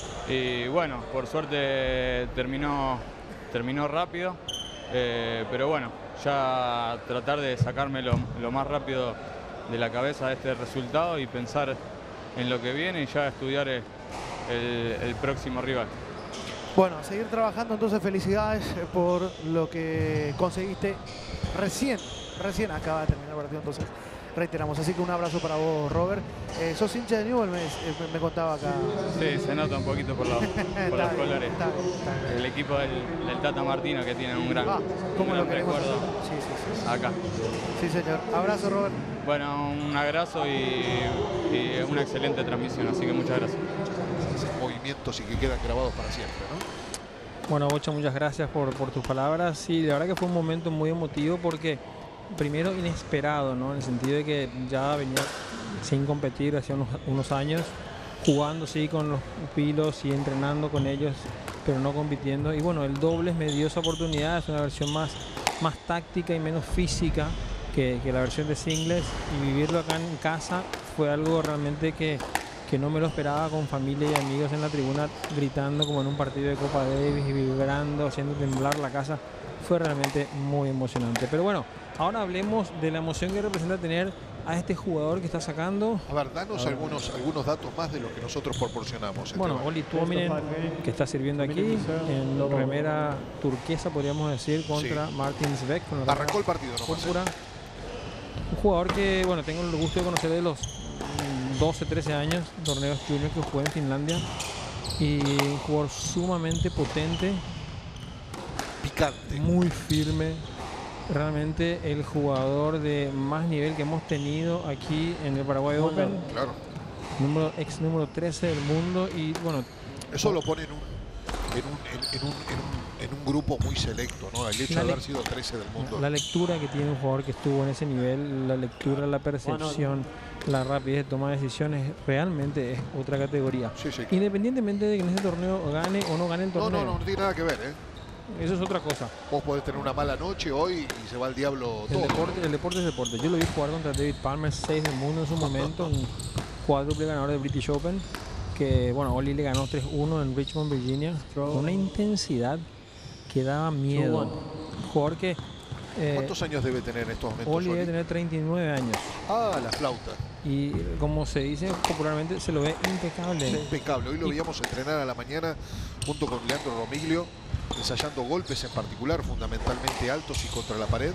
y bueno, por suerte terminó, terminó rápido, eh, pero bueno, ya tratar de sacarme lo, lo más rápido de la cabeza este resultado y pensar en lo que viene y ya estudiar el, el- el próximo rival. Bueno, a seguir trabajando, entonces felicidades eh, por lo que conseguiste recién, recién acaba de terminar el partido, entonces reiteramos. Así que un abrazo para vos, Robert. Eh, sos hincha de Newell, me, eh, me- me contaba acá. Sí, se nota un poquito por, la- por Está los bien, colores. está bien, está bien. El equipo del, del Tata Martino que tiene un gran, Ah, un ¿cómo gran lo queremos? recuerdo Sí, sí, sí. acá. Sí, señor. Abrazo, Robert. Bueno, un abrazo y, y una excelente transmisión, así que muchas gracias. grandes movimientos y que quedan grabados para siempre, ¿no? Bueno, Bocha, muchas gracias por, por tus palabras. Sí, la verdad que fue un momento muy emotivo porque primero inesperado, ¿no? En el sentido de que ya venía sin competir hace unos, unos años, jugando sí con los pupilos y entrenando con ellos, pero no compitiendo. Y bueno, el dobles me dio esa oportunidad, es una versión más, más táctica y menos física que, que la versión de singles, y vivirlo acá en casa fue algo realmente que, que no me lo esperaba, con familia y amigos en la tribuna gritando como en un partido de Copa Davis y vibrando, haciendo temblar la casa. Fue realmente muy emocionante. Pero bueno, ahora hablemos de la emoción que representa tener a este jugador que está sacando. A ver, danos algunos, algunos datos más de lo que nosotros proporcionamos. Bueno, Esteban. Olli Tuominen, que está sirviendo aquí en remera turquesa, podríamos decir, contra Sí. Martin Svek. Con la Arrancó el partido nomás, púrpura. Un jugador que, bueno, tengo el gusto de conocer de los doce, trece años, torneos junior que jugué en Finlandia. Y un jugador sumamente potente, Picante. muy firme. Realmente el jugador de más nivel que hemos tenido aquí en el Paraguay Open. Claro. Número, ex número trece del mundo. Y bueno, Eso lo pone en un, en un, en, en un, en un, en un grupo muy selecto, ¿no? El hecho La de le- haber sido trece del mundo. la lectura que tiene un jugador que estuvo en ese nivel, la lectura, la percepción, la rapidez de toma de decisiones, realmente es otra categoría. Sí, sí. Independientemente de que en ese torneo gane o no gane el No, torneo. no, no, no tiene nada que ver, ¿eh? Eso es otra cosa. Vos podés tener una mala noche hoy y se va al diablo El todo. deporte, el deporte es deporte. Yo lo vi jugar contra David Palmer, seis del mundo en su momento, un cuádruple ganador del British Open, que bueno, Oli le ganó tres uno en Richmond, Virginia, con una intensidad que daba miedo. Un jugador que eh, ¿Cuántos años debe tener en estos momentos? Oli debe Oli? tener treinta y nueve años. Ah, la flauta. Y como se dice popularmente, se lo ve impecable. Impecable. Hoy lo veíamos entrenar a la mañana junto con Leandro Romiglio, ensayando golpes en particular, fundamentalmente altos y contra la pared.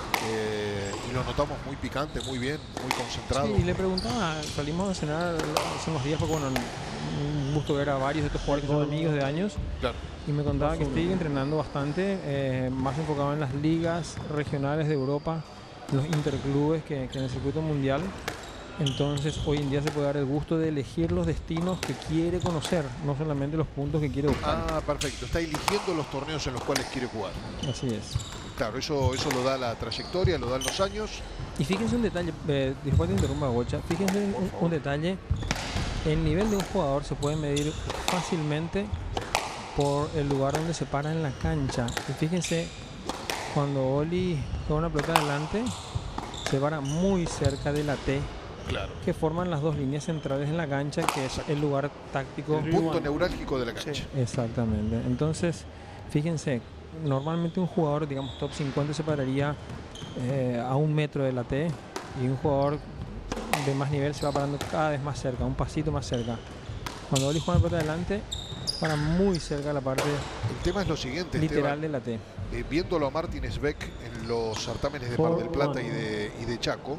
Eh, y lo notamos muy picante, muy bien, muy concentrado. Sí, y le preguntaba, salimos a cenar hace unos días, porque bueno, un gusto ver a varios de estos jugadores que son amigos de años. Claro. Y me contaba que sigue entrenando bastante, eh, más enfocado en las ligas regionales de Europa, los interclubes que, que en el circuito mundial. Entonces hoy en día se puede dar el gusto de elegir los destinos que quiere conocer, no solamente los puntos que quiere buscar. Ah, perfecto. Está eligiendo los torneos en los cuales quiere jugar. Así es. Claro, eso, eso lo da la trayectoria, lo dan los años. Y fíjense un detalle, eh, disculpa que te interrumpa, Bocha, fíjense un, un detalle, el nivel de un jugador se puede medir fácilmente por el lugar donde se para en la cancha. Y fíjense, cuando Oli juega una pelota adelante, se para muy cerca de la T, Claro. que forman las dos líneas centrales en la cancha, que es el lugar táctico. El punto neurálgico de la cancha. Exactamente. Entonces, fíjense, normalmente un jugador, digamos, top cincuenta se pararía eh, a un metro de la T, y un jugador de más nivel se va parando cada vez más cerca, un pasito más cerca. Cuando Oli juega la pelota adelante, para muy cerca de la parte El tema es lo siguiente, literal Esteban. de la T. Eh, viéndolo a Martin Svek en los certámenes de Mar del Plata y de, y de Chaco,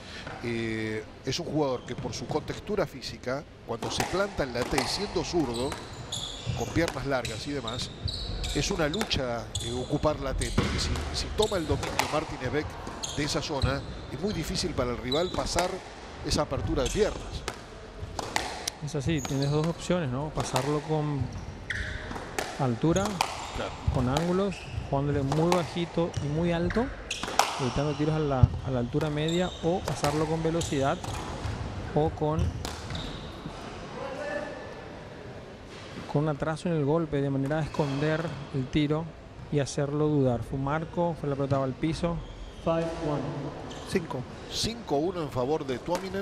eh, es un jugador que por su contextura física, cuando se planta en la T siendo zurdo, con piernas largas y demás, es una lucha eh, ocupar la T, porque si, si toma el dominio Martin Svek de esa zona, es muy difícil para el rival pasar esa apertura de piernas. Es así, tienes dos opciones, ¿no? Pasarlo con altura, Claro. con ángulos, jugándole muy bajito y muy alto, evitando tiros a la, a la altura media, o pasarlo con velocidad o con con un atraso en el golpe, de manera a esconder el tiro y hacerlo dudar. Fue un marco, fue la pelota al piso. cinco. cinco uno en favor de Tuominen.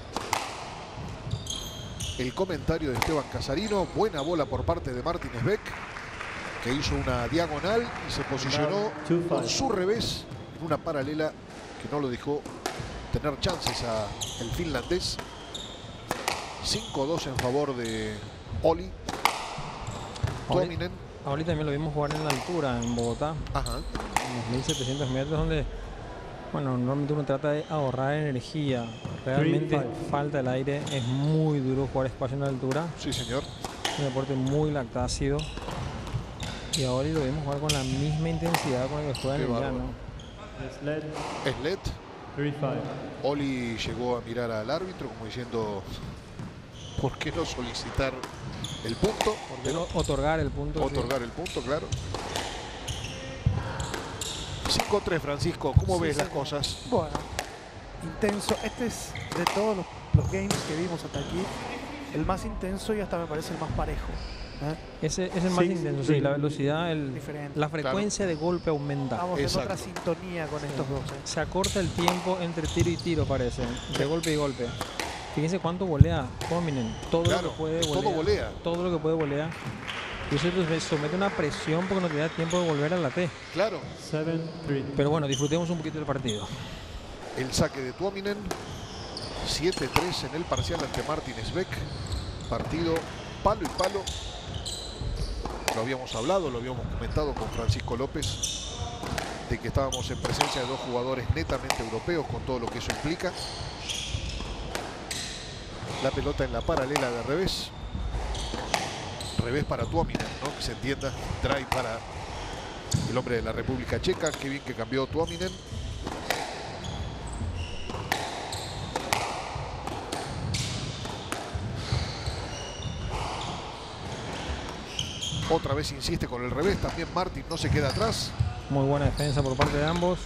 El comentario de Esteban Casarino, buena bola por parte de Martin Svek, que hizo una diagonal y se posicionó con su revés en una paralela que no lo dejó tener chances a el finlandés. cinco dos en favor de Oli Tuominen. Ahorita también lo vimos jugar en la altura, en Bogotá, Ajá. en los mil setecientos metros, donde, bueno, normalmente uno trata de ahorrar energía. Realmente falta el aire, es muy duro jugar espacio en la altura. Sí, señor. Un deporte muy lactácido. Y ahora lo vemos jugar con la misma intensidad con la que juega en Qué el bárbaro. llano. Sled. Oli llegó a mirar al árbitro como diciendo, ¿por qué no solicitar el punto. ¿Por no otorgar el punto? Otorgar sí. el punto, claro. cinco tres, Francisco. ¿Cómo sí, ves sí, las cosas? Bueno, intenso. Este es de todos los, los games que vimos hasta aquí el más intenso y hasta me parece el más parejo. ¿Eh? Ese es el más sí, intenso, sí, sí, la velocidad, el, la frecuencia claro. de golpe aumenta. Estamos Exacto. en otra sintonía con sí. estos dos. ¿eh? Se acorta el tiempo entre tiro y tiro, parece, entre golpe y golpe. Fíjense cuánto volea Tuominen, todo claro, lo que puede volea, todo volea. Todo lo que puede volear. Y eso te somete a una presión porque no te da tiempo de volver a la T. Claro. Pero bueno, disfrutemos un poquito del partido. El saque de Tuominen, siete tres en el parcial ante Martin Sbeck. Partido palo y palo. Lo habíamos hablado, lo habíamos comentado con Francisco López, de que estábamos en presencia de dos jugadores netamente europeos, con todo lo que eso implica. La pelota en la paralela de revés. Revés para Tuominen, ¿no? Que se entienda. Drive para el hombre de la República Checa. Qué bien que cambió Tuominen. Otra vez insiste con el revés. También Martin no se queda atrás. Muy buena defensa por parte de ambos.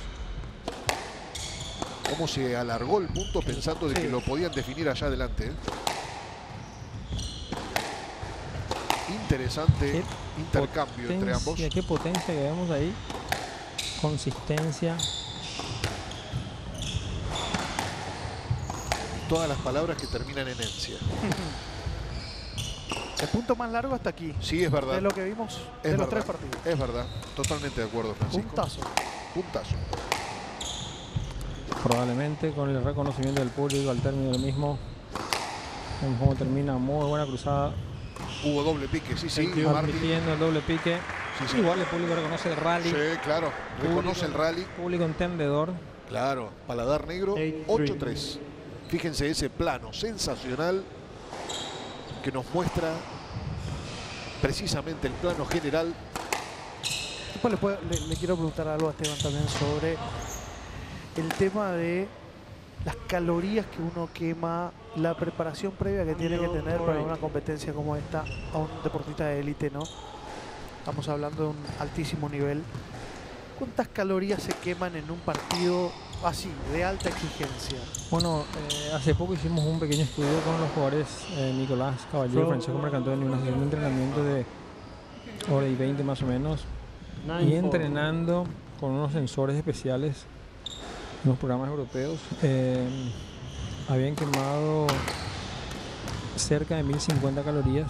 Cómo se alargó el punto pensando de sí. que lo podían definir allá adelante. ¿eh? Interesante ¿Qué intercambio entre ambos. Qué potencia que vemos ahí. Consistencia. Todas las palabras que terminan en encia. El punto más largo hasta aquí. Sí, es verdad. De lo que vimos es de verdad. los tres partidos. Es verdad. Totalmente de acuerdo, Francisco. Puntazo. Puntazo. Probablemente con el reconocimiento del público al término del mismo. Vemos cómo termina. Muy buena cruzada. Hubo doble pique, sí, sí. Admitiendo el doble pique. Sí, sí. Igual el público reconoce el rally. Sí, claro. Reconoce público, el rally. Público entendedor. Claro. Paladar negro. ocho tres. Fíjense ese plano sensacional que nos muestra precisamente el plano general. Después le, puedo, le, le quiero preguntar algo a Esteban también sobre el tema de las calorías que uno quema, la preparación previa que tiene que tener para una competencia como esta a un deportista de élite, ¿no? Estamos hablando de un altísimo nivel. ¿Cuántas calorías se queman en un partido así, de alta exigencia? Bueno, eh, hace poco hicimos un pequeño estudio con los jugadores eh, Nicolás Caballero y Francesco Marcantoni, una sesión de entrenamiento de hora y veinte más o menos, y entrenando con unos sensores especiales en los programas europeos. Eh, habían quemado cerca de mil cincuenta calorías.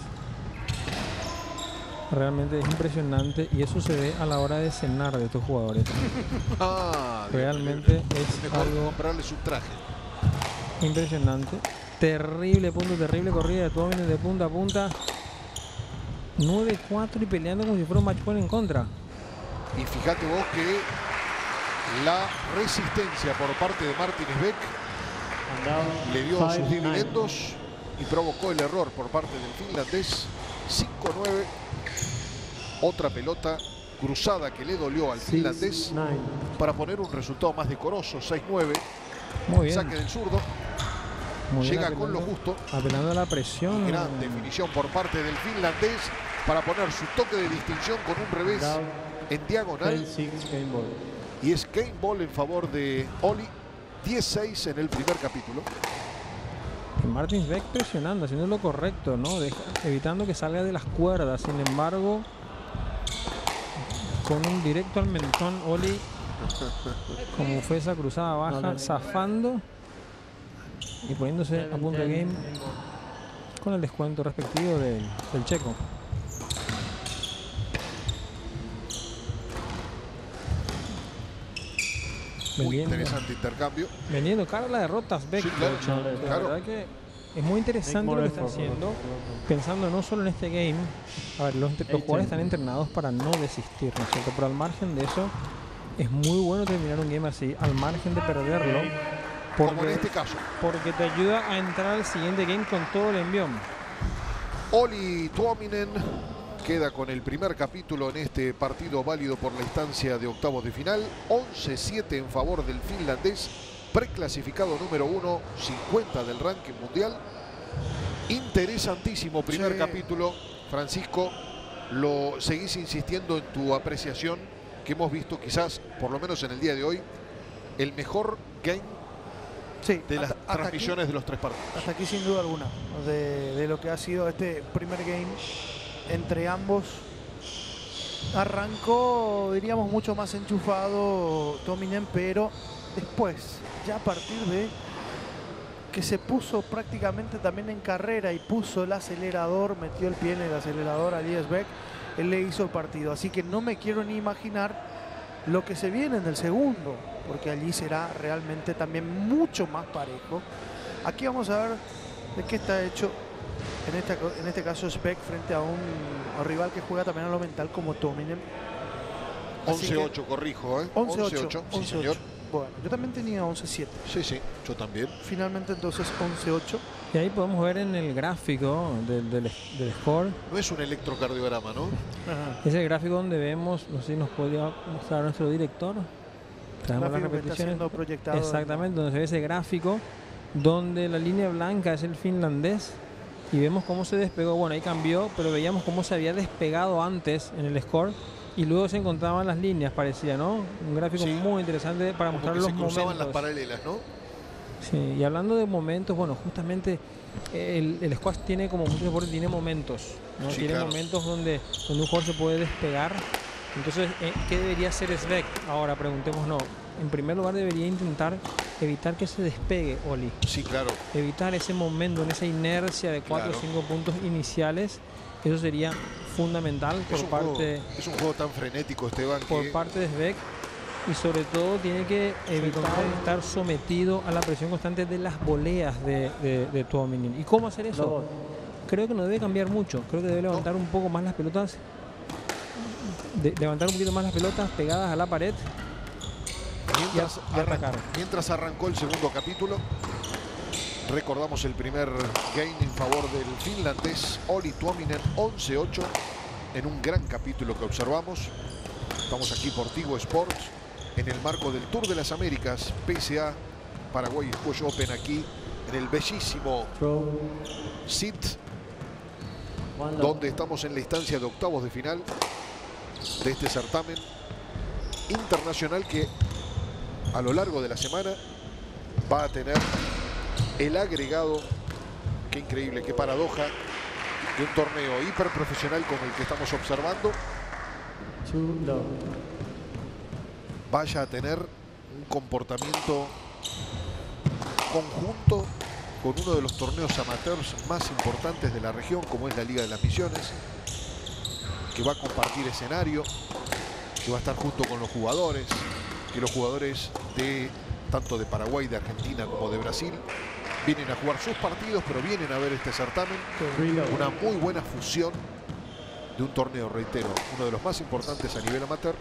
Realmente es impresionante y eso se ve a la hora de cenar de estos jugadores. Ah, realmente es mejor algo comprarles un traje. Impresionante. Terrible punto, terrible corrida de Tuominen de punta a punta. nueve cuatro y peleando como si fuera un match point en contra. Y fíjate vos que la resistencia por parte de Martin Sbeck le dio sus dividendos y provocó el error por parte del finlandés. cinco nueve. Otra pelota cruzada que le dolió al finlandés para poner un resultado más decoroso. seis nueve. Muy bien. Saque del zurdo. Muy Llega bien, con lo justo. Apelando a la presión. Y gran definición por parte del finlandés para poner su toque de distinción con un revés en diagonal. Y es game ball en favor de Oli. diez seis en el primer capítulo. Martin Sbeck presionando, haciendo lo correcto, ¿no? Deja, evitando que salga de las cuerdas. Sin embargo, con un directo al mentón, Oli, como fue esa cruzada baja, zafando y poniéndose a punto de game con el descuento respectivo del, del checo. Muy vendiendo, interesante intercambio. Vendiendo cara a la derrota Sbeck. Sí, claro, la claro. verdad que es muy interesante lo que está haciendo, pensando no solo en este game. A ver, los, los jugadores están entrenados para no desistir, ¿no es cierto? Pero al margen de eso, es muy bueno terminar un game así, al margen de perderlo. Porque, como en este caso. Porque te ayuda a entrar al siguiente game con todo el envión. Oli Tuominen queda con el primer capítulo en este partido válido por la instancia de octavos de final. once siete en favor del finlandés, preclasificado número uno, cincuenta del ranking mundial. Interesantísimo primer Sí. capítulo. Francisco, lo seguís insistiendo en tu apreciación que hemos visto quizás, por lo menos en el día de hoy, el mejor game Sí, de las hasta- hasta aquí- transmisiones de los tres partidos. Hasta aquí sin duda alguna, de, de lo que ha sido este primer game entre ambos. Arrancó, diríamos, mucho más enchufado Tominen, pero después, ya a partir de que se puso prácticamente también en carrera y puso el acelerador, metió el pie en el acelerador a Liesbeck, él le hizo el partido. Así que no me quiero ni imaginar lo que se viene en el segundo, porque allí será realmente también mucho más parejo. Aquí vamos a ver de qué está hecho en, esta, en este caso Speck frente a un, a un rival que juega también a lo mental como Tominen. Así once que- ocho, corrijo, ¿eh? once ocho, once ocho, sí once señor. ocho. Bueno, yo también tenía once siete. Sí, sí, yo también. Finalmente entonces once ocho. Y ahí podemos ver en el gráfico del, del, del score, No es un electrocardiograma, ¿no? es el gráfico donde vemos, no sé si nos podría mostrar nuestro director. Traemos las Gráfico que está repeticiones. siendo proyectado. Exactamente, donde se ve ese gráfico, donde la línea blanca es el finlandés y vemos cómo se despegó. Bueno, ahí cambió, pero veíamos cómo se había despegado antes en el score y luego se encontraban las líneas, parecía, ¿no? Un gráfico Sí. muy interesante para Como mostrar que los se cruzaban momentos. las paralelas, ¿no? Sí, y hablando de momentos, bueno, justamente el, el squash tiene, como muchos deportes, tiene momentos, ¿no? Sí, Tiene claro. momentos donde, donde un jugador se puede despegar. Entonces, eh, ¿qué debería hacer Svek? Ahora, preguntémonos. En primer lugar, debería intentar evitar que se despegue Oli. Sí, claro. Evitar ese momento, en esa inercia de cuatro Claro. o cinco puntos iniciales. Eso sería fundamental por Es un, parte, juego, es un juego tan frenético, Esteban, por que parte de Svek. Y sobre todo tiene que evitar estar sometido a la presión constante de las voleas de, de, de Tuominen. ¿Y cómo hacer eso? Creo que no debe cambiar mucho. Creo que debe levantar un poco más las pelotas. De, levantar un poquito más las pelotas pegadas a la pared. mientras, y a- y arran- atacar. mientras arrancó el segundo capítulo, recordamos el primer game en favor del finlandés Oli Tuominen, once ocho, en un gran capítulo que observamos. Estamos aquí por Tigo Sports, en el marco del Tour de las Américas, P S A Paraguay Squash Open, aquí en el bellísimo S I T, donde estamos en la instancia de octavos de final de este certamen internacional que a lo largo de la semana va a tener el agregado, qué increíble, qué paradoja, de un torneo hiperprofesional como el que estamos observando, vaya a tener un comportamiento conjunto con uno de los torneos amateurs más importantes de la región, como es la Liga de las Misiones, que va a compartir escenario, que va a estar junto con los jugadores, que los jugadores de tanto de Paraguay, de Argentina como de Brasil vienen a jugar sus partidos, pero vienen a ver este certamen. Una muy buena fusión de un torneo, reitero, uno de los más importantes a nivel amateur,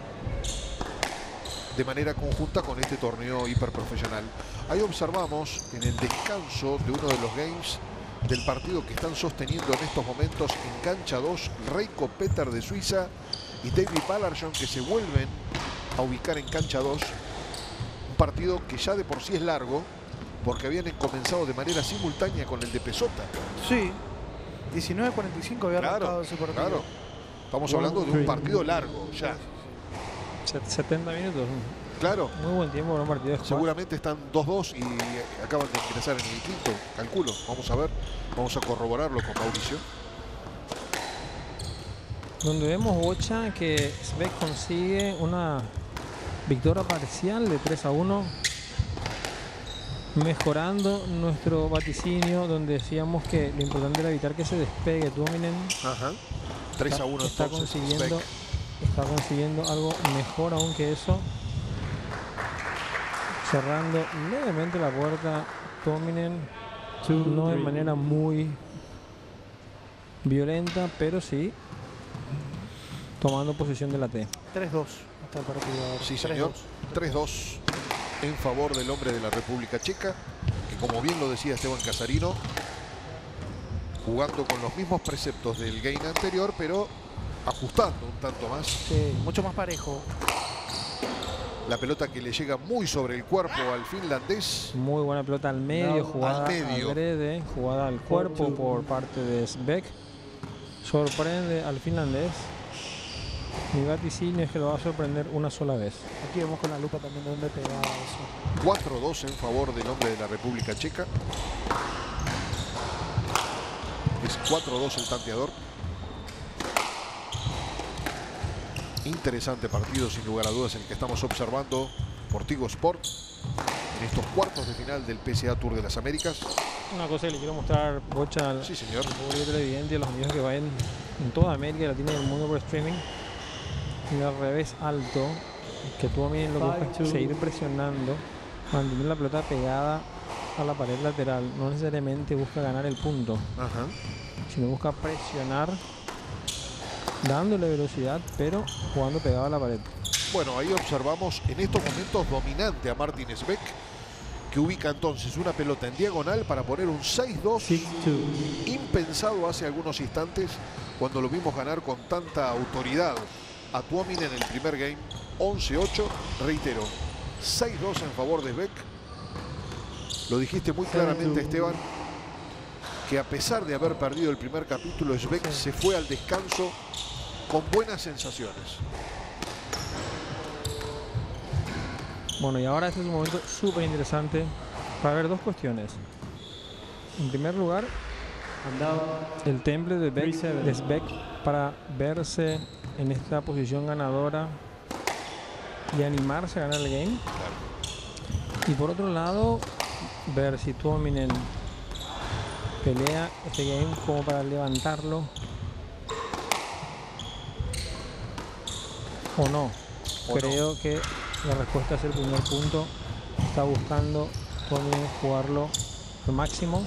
de manera conjunta con este torneo hiperprofesional. Ahí observamos en el descanso de uno de los games del partido que están sosteniendo en estos momentos en cancha dos, Reiko Peter de Suiza y David Ballarsson, que se vuelven a ubicar en cancha dos. Un partido que ya de por sí es largo, porque habían comenzado de manera simultánea con el de Pesota. Sí, diecinueve cuarenta y cinco había Claro, arrancado ese partido. claro. Estamos hablando de un partido largo ya. setenta minutos. Claro. Muy buen tiempo para un partido de squash. Seguramente están dos dos y acaban de ingresar en el quinto, calculo. Vamos a ver, vamos a corroborarlo con Mauricio. Donde vemos Bocha que Svek consigue una victoria parcial de tres a uno, mejorando nuestro vaticinio donde decíamos que lo importante era evitar que se despegue Tuominen. Ajá. tres a uno está entonces. consiguiendo, Svek. está consiguiendo algo mejor aún que eso. Cerrando levemente la puerta Tuominen, no de manera muy violenta, pero sí tomando posesión de la T. tres dos hasta el partido ahora. Sí, tres señor. dos. tres dos en favor del hombre de la República Checa, que como bien lo decía Esteban Casarino, jugando con los mismos preceptos del game anterior, pero ajustando un tanto más. Sí, mucho más parejo. La pelota que le llega muy sobre el cuerpo al finlandés. Muy buena pelota al medio, jugada al medio. adrede, jugada al cuerpo por parte de Svek. Sorprende al finlandés. Mi vaticinio es que lo va a sorprender una sola vez. Aquí vemos con la lupa también donde pegaba eso. cuatro dos en favor del hombre de la República Checa. Es cuatro dos el tanteador. Interesante partido, sin lugar a dudas, el que estamos observando por Tigo Sport en estos cuartos de final del P C A Tour de las Américas. Una cosa que le quiero mostrar, Bocha, al Sí, señor. público televidente y a los amigos que vayan en toda América Latina y el mundo por streaming. Y al revés alto, que tú también lo que buscas es seguir presionando, mantener la pelota pegada a la pared lateral. No necesariamente busca ganar el punto, Ajá. sino busca presionar, dándole velocidad, pero jugando pegado a la pared. Bueno, ahí observamos en estos momentos dominante a Martin Svek, que ubica entonces una pelota en diagonal para poner un seis dos, impensado hace algunos instantes cuando lo vimos ganar con tanta autoridad a Tuominen en el primer game. Once ocho, reitero, seis dos en favor de Svek. Lo dijiste muy claramente, Esteban, que a pesar de haber perdido el primer capítulo, Svek se fue al descanso con buenas sensaciones. Bueno, y ahora este es un momento súper interesante para ver dos cuestiones. En primer lugar, el temple de Beck, de Svek para verse en esta posición ganadora y animarse a ganar el game. Y por otro lado, ver si Tuominen pelea este game como para levantarlo o no. O Creo no. que la respuesta es el primer punto. Está buscando Tuominen jugarlo al máximo.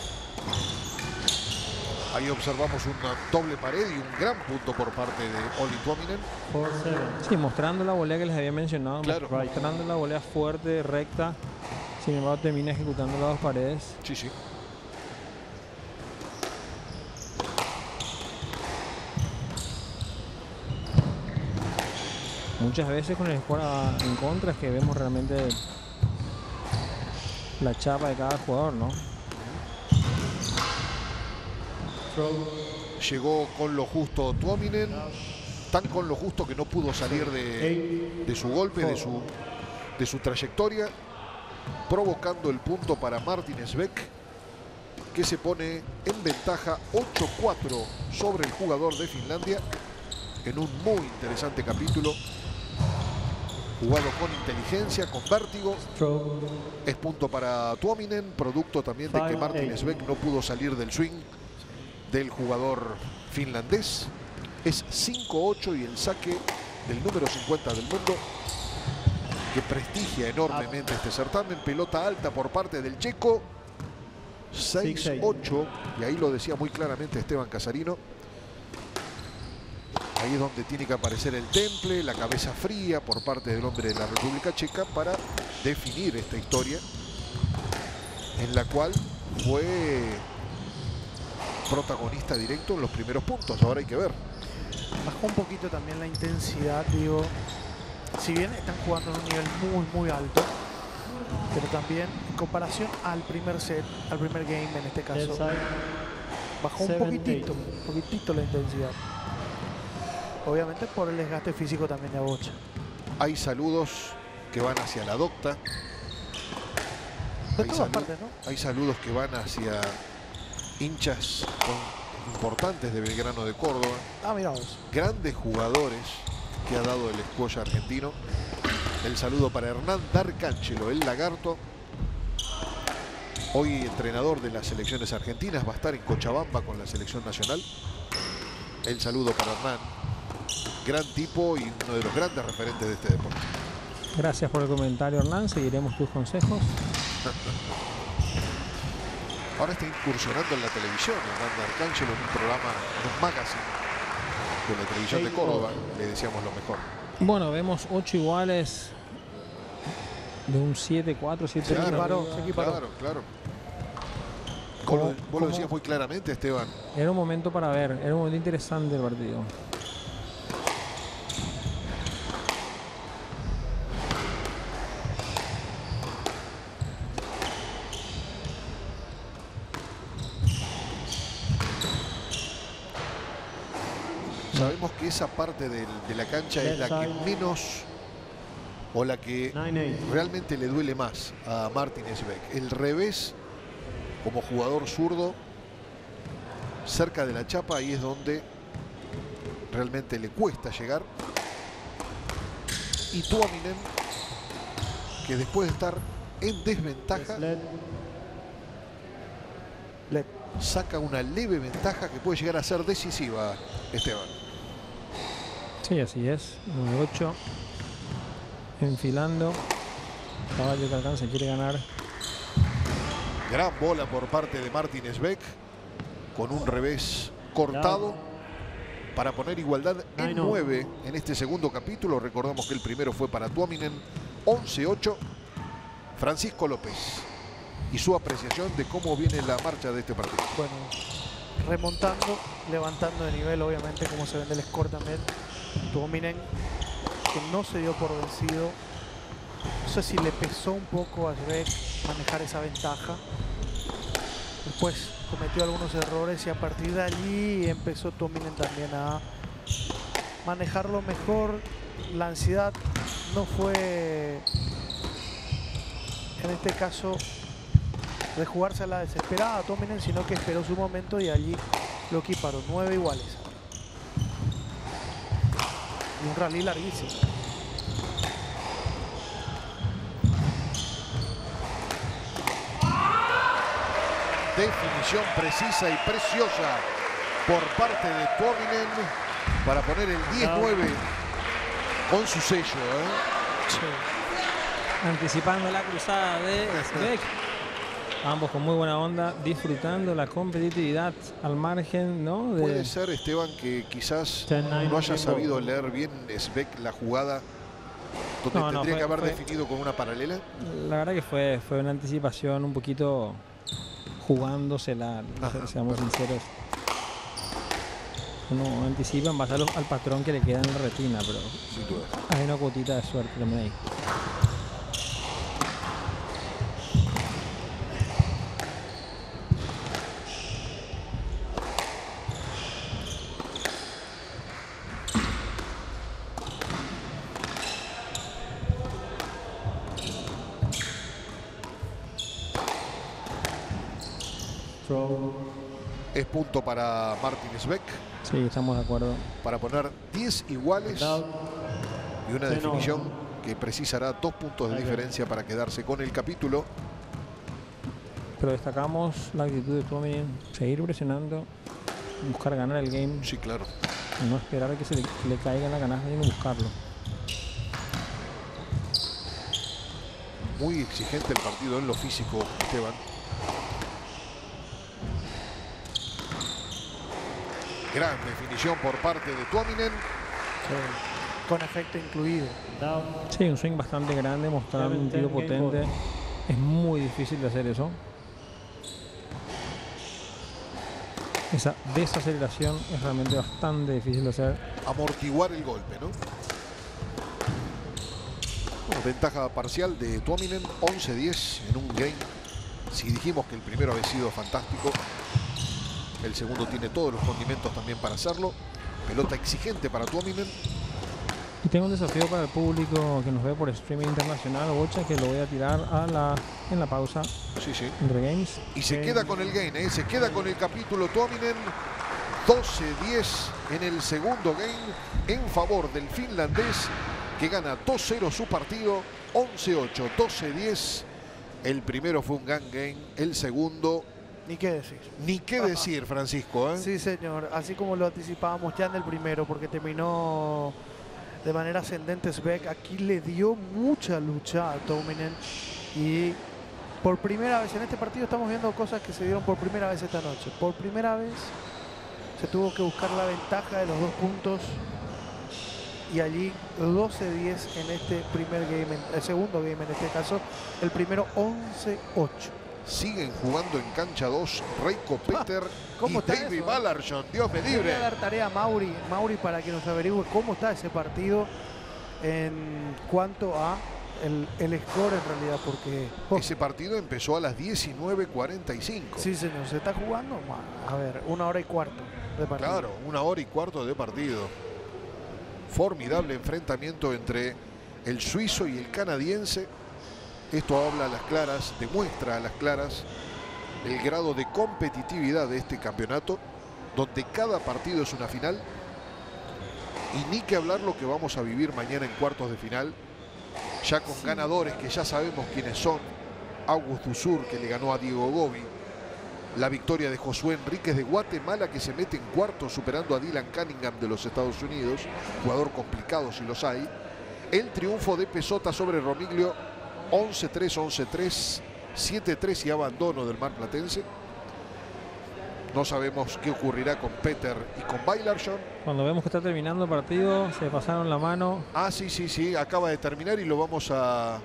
Ahí observamos una doble pared y un gran punto por parte de Olli Tuominen. Sí, mostrando la volea que les había mencionado, Claro. mostrando la volea fuerte, recta. Sin embargo, termina ejecutando las dos paredes. Sí, sí. Muchas veces con el score en contra es que vemos realmente la chapa de cada jugador, ¿no? Llegó con lo justo Tuominen, tan con lo justo que no pudo salir de, de su golpe, de su, de su trayectoria, provocando el punto para Martin Svek, que se pone en ventaja ocho cuatro sobre el jugador de Finlandia en un muy interesante capítulo, jugado con inteligencia, con vértigo. Es punto para Tuominen, producto también de que Martin Svek no pudo salir del swing del jugador finlandés. Es cinco ocho y el saque del número cincuenta del mundo, que prestigia enormemente este certamen. Pelota alta por parte del checo. seis ocho, y ahí lo decía muy claramente Esteban Casarino. Ahí es donde tiene que aparecer el temple, la cabeza fría por parte del hombre de la República Checa para definir esta historia, en la cual fue protagonista directo en los primeros puntos. Ahora hay que ver. Bajó un poquito también la intensidad, digo. Si bien están jugando en un nivel muy, muy alto, pero también en comparación al primer set, al primer game en este caso, bajó un poquitito, un poquitito la intensidad. Obviamente por el desgaste físico también de Bocha. Hay saludos que van hacia la docta. De Hay, todas salu partes, ¿no? hay saludos que van hacia hinchas con- importantes de Belgrano de Córdoba. Ah, mira vos. Grandes jugadores que ha dado el squash argentino. El saludo para Hernán Darcánchelo, el lagarto. Hoy entrenador de las selecciones argentinas, va a estar en Cochabamba con la selección nacional. El saludo para Hernán. Gran tipo y uno de los grandes referentes de este deporte. Gracias por el comentario, Hernán. Seguiremos tus consejos. Ahora está incursionando en la televisión, Hernán Darcánchelo, en un programa, en un magazine de la televisión de Córdoba. Le deseamos lo mejor. Bueno, vemos ocho iguales de un siete cuatro, siete uno. equiparó, se equiparó. Claro, claro. Vos, ¿Cómo- lo, vos lo cómo? decías muy claramente, Esteban. Era un momento para ver, era un momento interesante el partido. sabemos que esa parte del, de la cancha es la que menos o la que realmente le duele más a Martin Esbeck. El revés, como jugador zurdo, cerca de la chapa, ahí es donde realmente le cuesta llegar. Y Tuominen, que después de estar en desventaja, saca una leve ventaja que puede llegar a ser decisiva, Esteban. Sí, así es. nueve ocho. Enfilando. Caballo que alcanza, quiere ganar. Gran bola por parte de Martin Esbeck, con un revés cortado para poner igualdad en nueve en este segundo capítulo. Recordamos que el primero fue para Tuominen. once ocho. Francisco López y su apreciación de cómo viene la marcha de este partido. Bueno, remontando, levantando de nivel, obviamente, como se ve en el score también. Tuominen, que no se dio por vencido. No sé si le pesó un poco a Esbeck manejar esa ventaja. Después cometió algunos errores y a partir de allí empezó Tuominen también a manejarlo mejor. La ansiedad no fue, en este caso, de jugarse a la desesperada a Tuominen, sino que esperó su momento y allí lo equiparó. Nueve iguales. Y un rally larguísimo. Definición precisa y preciosa por parte de Tuominen para poner el diez nueve con su sello, ¿eh? Sí. Anticipando la cruzada de Esbeck. Ambos con muy buena onda, disfrutando la competitividad al margen, ¿no? De... Puede ser, Esteban, que quizás no haya sabido leer bien Esbeck la jugada donde no, no, tendría fue, que haber fue, definido con una paralela. La verdad que fue, fue una anticipación un poquito jugándosela, Ajá, seamos claro. sinceros. Uno anticipa en base al, al patrón que le queda en la retina, pero sin duda hay una cuotita de suerte también ahí. Es punto para Martin Esbeck. Sí, estamos de acuerdo. Para poner diez iguales y una definición que precisará dos puntos de diferencia para quedarse con el capítulo. Pero destacamos la actitud de Tuominen, seguir presionando, buscar ganar el game. Sí, claro. No esperar a que se le, que le caiga en la canasta y no buscarlo. Muy exigente el partido en lo físico, Esteban. Gran definición por parte de Tuominen. Sí, con efecto incluido. Sí, un swing bastante grande, mostrar un tiro potente. Es muy difícil de hacer eso. Esa desaceleración es realmente bastante difícil de hacer. Amortiguar el golpe, ¿no? Bueno, ventaja parcial de Tuominen, once diez en un game. Si dijimos que el primero había sido fantástico, el segundo tiene todos los condimentos también para hacerlo. Pelota exigente para Tuominen. Y tengo un desafío para el público que nos ve por streaming internacional, Bocha, que lo voy a tirar a la, en la pausa. Sí, sí. Entre games. Y se eh, queda con el game, ¿eh? Se queda con el capítulo Tuominen. doce diez en el segundo game en favor del finlandés, que gana dos cero su partido. once ocho, doce diez. El primero fue un gun game, el segundo... Ni qué decir. Ni qué Ajá. decir, Francisco, ¿eh? Sí, señor. Así como lo anticipábamos ya en el primero, porque terminó de manera ascendente Esbeck. Aquí le dio mucha lucha a Tuominen. Y por primera vez en este partido estamos viendo cosas que se dieron por primera vez esta noche. Por primera vez se tuvo que buscar la ventaja de los dos puntos. Y allí doce diez en este primer game, el segundo game en este caso. El primero once ocho. Siguen jugando en cancha dos Reiko Peter ah, y David Ballarsson. Dios me libre. Voy a dar tarea a Mauri, Mauri para que nos averigüe cómo está ese partido en cuanto a el, el score en realidad, porque... Oh. Ese partido empezó a las diecinueve cuarenta y cinco. Sí, señor. ¿Se está jugando? A ver, una hora y cuarto. de partido. Claro, una hora y cuarto de partido. Formidable enfrentamiento entre el suizo y el canadiense. Esto habla a las claras, demuestra a las claras el grado de competitividad de este campeonato, donde cada partido es una final. Y ni que hablar lo que vamos a vivir mañana en cuartos de final, ya con sí. ganadores que ya sabemos quiénes son. August Dusur, que le ganó a Diego Gobi. La victoria de Josué Enríquez de Guatemala, que se mete en cuartos superando a Dylan Cunningham de los Estados Unidos, jugador complicado si los hay. El triunfo de Pesota sobre Romiglio, once tres, once tres, siete tres y abandono del marplatense. No sabemos qué ocurrirá con Peter y con Bailarsson. Cuando vemos que está terminando el partido, se pasaron la mano. Ah, sí, sí, sí, acaba de terminar y lo vamos a,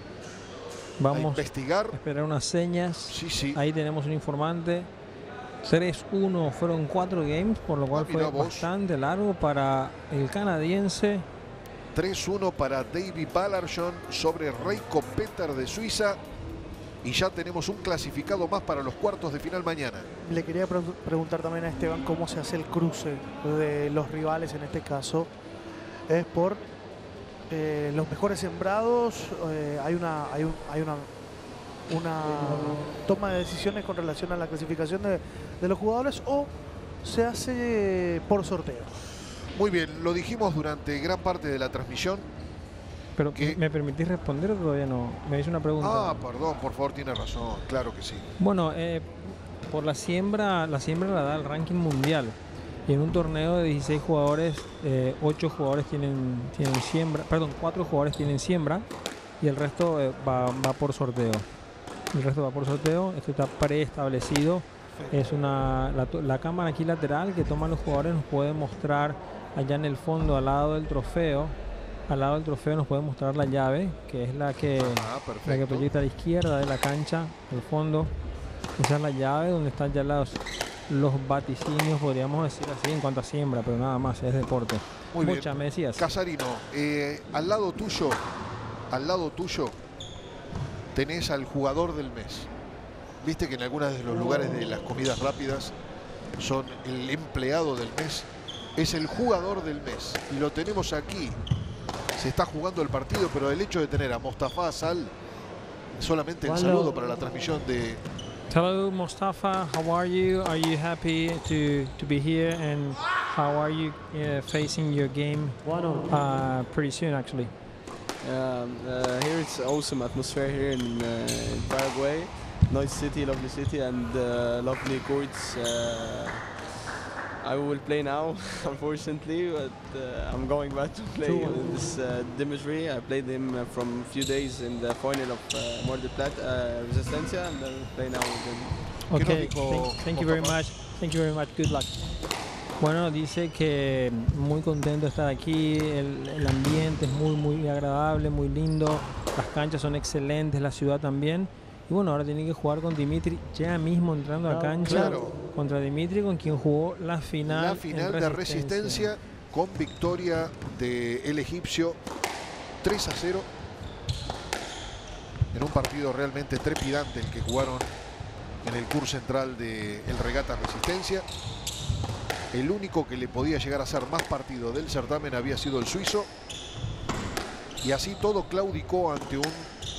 vamos a investigar. A esperar unas señas. Sí, sí. Ahí tenemos un informante. tres uno fueron cuatro games, por lo cual ah, fue vos. bastante largo para el canadiense. tres uno para David Bailarsson sobre Reiko Peter de Suiza. Y ya tenemos un clasificado más para los cuartos de final mañana. Le quería pre preguntar también a Esteban cómo se hace el cruce de los rivales en este caso. Es por eh, los mejores sembrados. Eh, hay una, hay, un, hay una, una toma de decisiones con relación a la clasificación de, de los jugadores, o se hace por sorteo. Muy bien, lo dijimos durante gran parte de la transmisión. Pero, que... ¿me permitís responder o todavía no? Me hizo una pregunta. Ah, perdón, por favor, tiene razón. Claro que sí. Bueno, eh, por la siembra, la siembra la da el ranking mundial. Y en un torneo de dieciséis jugadores, eh, ocho jugadores tienen, tienen siembra, perdón, cuatro jugadores tienen siembra y el resto eh, va, va por sorteo. El resto va por sorteo, esto está preestablecido. Es una, la, la cámara aquí lateral que toman los jugadores nos puede mostrar allá en el fondo, al lado del trofeo. Al lado del trofeo nos puede mostrar la llave, que es la que, ah, la que proyecta a la izquierda de la cancha, al fondo. Esa es la llave donde están ya los, los vaticinios, podríamos decir así, en cuanto a siembra, pero nada más, es deporte. Muy Muchas bien. me decías. Casarino, eh, al lado tuyo, al lado tuyo, tenés al jugador del mes. Viste que en algunos de los lugares de las comidas rápidas son el empleado del mes. Es el jugador del mes. Y lo tenemos aquí. Se está jugando el partido, pero el hecho de tener a Mostafa Sal, solamente el saludo para la transmisión de... Hello Mostafa, how are you? Are you happy to, to be here? And how are you uh, facing your game uh, pretty soon actually? Um, uh, here it's awesome atmosphere here in, uh, in Paraguay. Nice city, lovely city, and uh, lovely courts. Uh, I will play now, unfortunately, but uh, I'm going back to play in this uh, Dimitri. I played him uh, from a few days in the final of uh, Mar del Plata uh, Resistencia, and then play now with him. Okay, thank, thank you very much. Thank you very much. Good luck. Bueno, dice que muy contento de estar aquí, el, el ambiente es muy, muy agradable, muy lindo, las canchas son excelentes, la ciudad también. Y bueno, ahora tiene que jugar con Dimitri ya mismo entrando a cancha. Claro. Contra Dimitri, con quien jugó la final. La final de Resistencia, con victoria del egipcio tres a cero. En un partido realmente trepidante el que jugaron en el curso central del Regata Resistencia. El único que le podía llegar a hacer más partido del certamen había sido el suizo. Y así todo claudicó ante un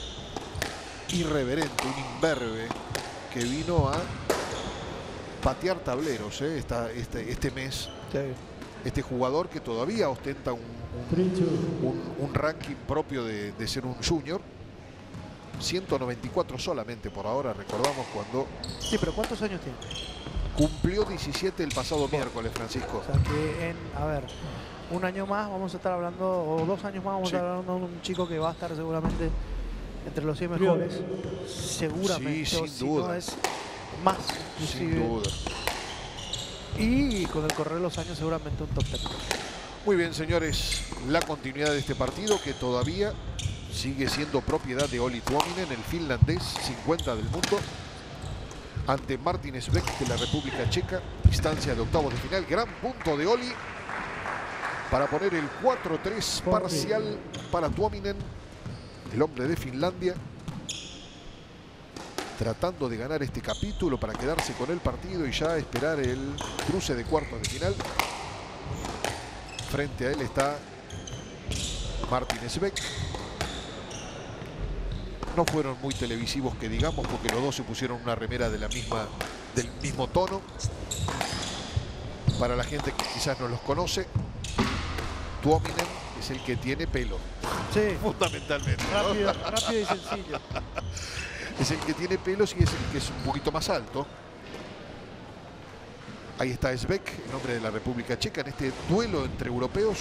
irreverente, un imberbe que vino a patear tableros eh, esta, este, este mes. Sí. Este jugador que todavía ostenta un, un, un, un ranking propio de, de ser un junior. ciento noventa y cuatro solamente por ahora, recordamos cuando... Sí, pero ¿cuántos años tiene? Cumplió diecisiete el pasado miércoles, Francisco. O sea que en, a ver, un año más vamos a estar hablando, o dos años más vamos sí. a estar hablando de un chico que va a estar seguramente entre los cien mejores. Seguramente. Sí, sin si duda. No es más, inclusive. Sin duda. Y con el correr de los años seguramente un top ten. Muy bien, señores. La continuidad de este partido que todavía sigue siendo propiedad de Olli Tuominen, el finlandés, cincuenta del mundo, ante Martin Sbeck de la República Checa, instancia de octavos de final. Gran punto de Olli para poner el cuatro tres parcial para Tuominen, el hombre de Finlandia. tratando de ganar este capítulo para quedarse con el partido y ya esperar el cruce de cuartos de final. Frente a él está Martin Svek. No fueron muy televisivos que digamos, porque los dos se pusieron una remera de la misma, del mismo tono. Para la gente que quizás no los conoce, Tuominen es el que tiene pelo. Sí. Fundamentalmente, ¿no? Rápido, rápido y sencillo. Es el que tiene pelos y es el que es un poquito más alto. Ahí está Svek, en nombre de la República Checa, en este duelo entre europeos,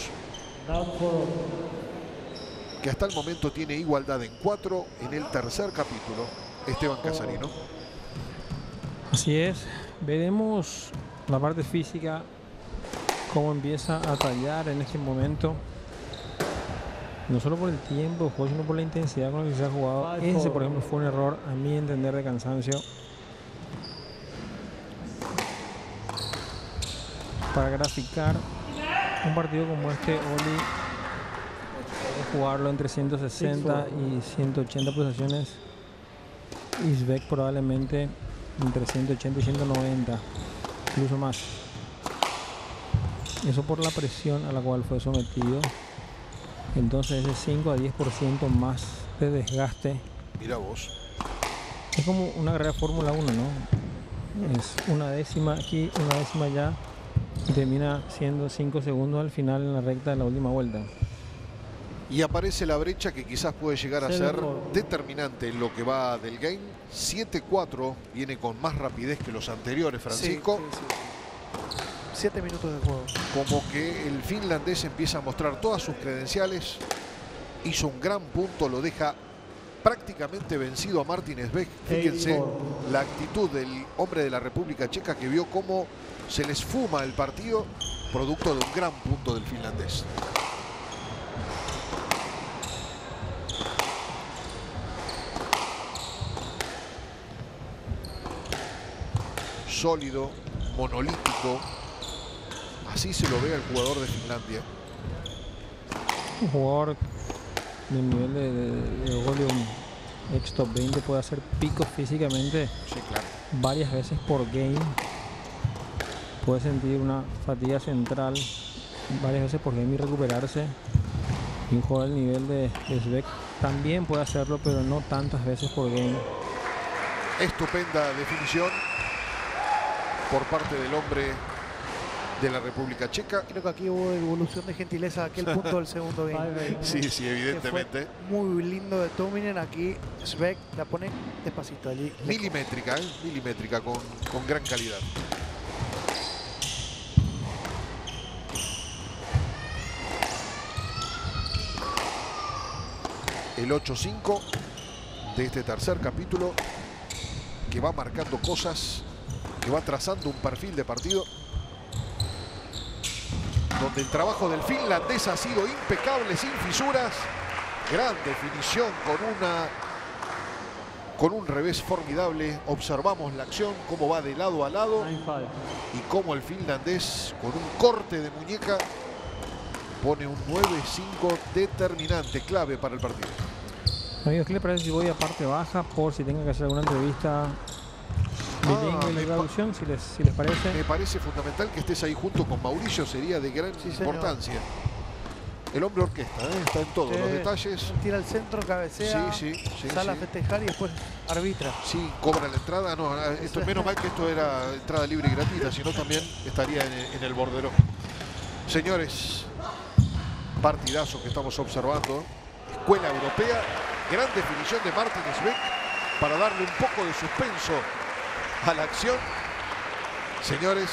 que hasta el momento tiene igualdad en cuatro en el tercer capítulo. Esteban Casarino. Así es. Veremos la parte física, cómo empieza a tallar en este momento. No solo por el tiempo del juego, sino por la intensidad con la que se ha jugado. Ese, por ejemplo, fue un error, a mi entender, de cansancio. Para graficar un partido como este, Oli puede jugarlo entre ciento sesenta y ciento ochenta pulsaciones. Y Svek probablemente entre ciento ochenta y ciento noventa, incluso más. Eso por la presión a la cual fue sometido. Entonces ese cinco a diez por ciento más de desgaste. Mira vos. Es como una carrera de Fórmula uno, ¿no? Es una décima aquí, una décima allá, y termina siendo cinco segundos al final en la recta de la última vuelta. Y aparece la brecha que quizás puede llegar a Se ser dejó. determinante en lo que va del game. siete cuatro, viene con más rapidez que los anteriores, Francisco. Sí, sí, sí. Siete minutos de juego. Como que el finlandés empieza a mostrar todas sus credenciales. Hizo un gran punto, lo deja prácticamente vencido a Martin Svek. Fíjense la actitud del hombre de la República Checa, que vio cómo se les fuma el partido producto de un gran punto del finlandés. Sólido, monolítico. Así se lo ve al jugador de Finlandia. Un jugador del nivel de, de, de Oli, un ex top veinte, puede hacer picos físicamente Sí, claro. varias veces por game. Puede sentir una fatiga central varias veces por game y recuperarse. Y un jugador del nivel de, de Svek también puede hacerlo, pero no tantas veces por game. Estupenda definición por parte del hombre de la República Checa. Creo que aquí hubo evolución de gentileza a aquel punto del segundo game. Sí, sí, Que evidentemente. fue muy lindo de Tuominen. Aquí Svek la pone despacito allí. Milimétrica, ¿eh? Milimétrica, con, con gran calidad. El ocho cinco de este tercer capítulo, que va marcando cosas, que va trazando un perfil de partido donde el trabajo del finlandés ha sido impecable, sin fisuras. Gran definición con una con un revés formidable. Observamos la acción, cómo va de lado a lado y cómo el finlandés, con un corte de muñeca, pone un nueve cinco determinante, clave para el partido. Amigos, ¿qué les parece si voy a parte baja por si tengo que hacer alguna entrevista bilingüe Ah, en me la pa- traducción, si les, si les parece? Me parece fundamental que estés ahí junto con Mauricio, sería de gran Sí, señor. importancia. El hombre orquesta, ¿eh? Está en todos Sí. los detalles. Tira al centro, cabecea, Sí, sí, sí, sale a sí. festejar y después arbitra. Sí, cobra la entrada. No, esto, menos mal que esto era entrada libre y gratuita, si no también estaría en el, en el bordero. Señores, partidazo que estamos observando. Escuela europea, gran definición de Martin Svek para darle un poco de suspenso a la acción. Señores,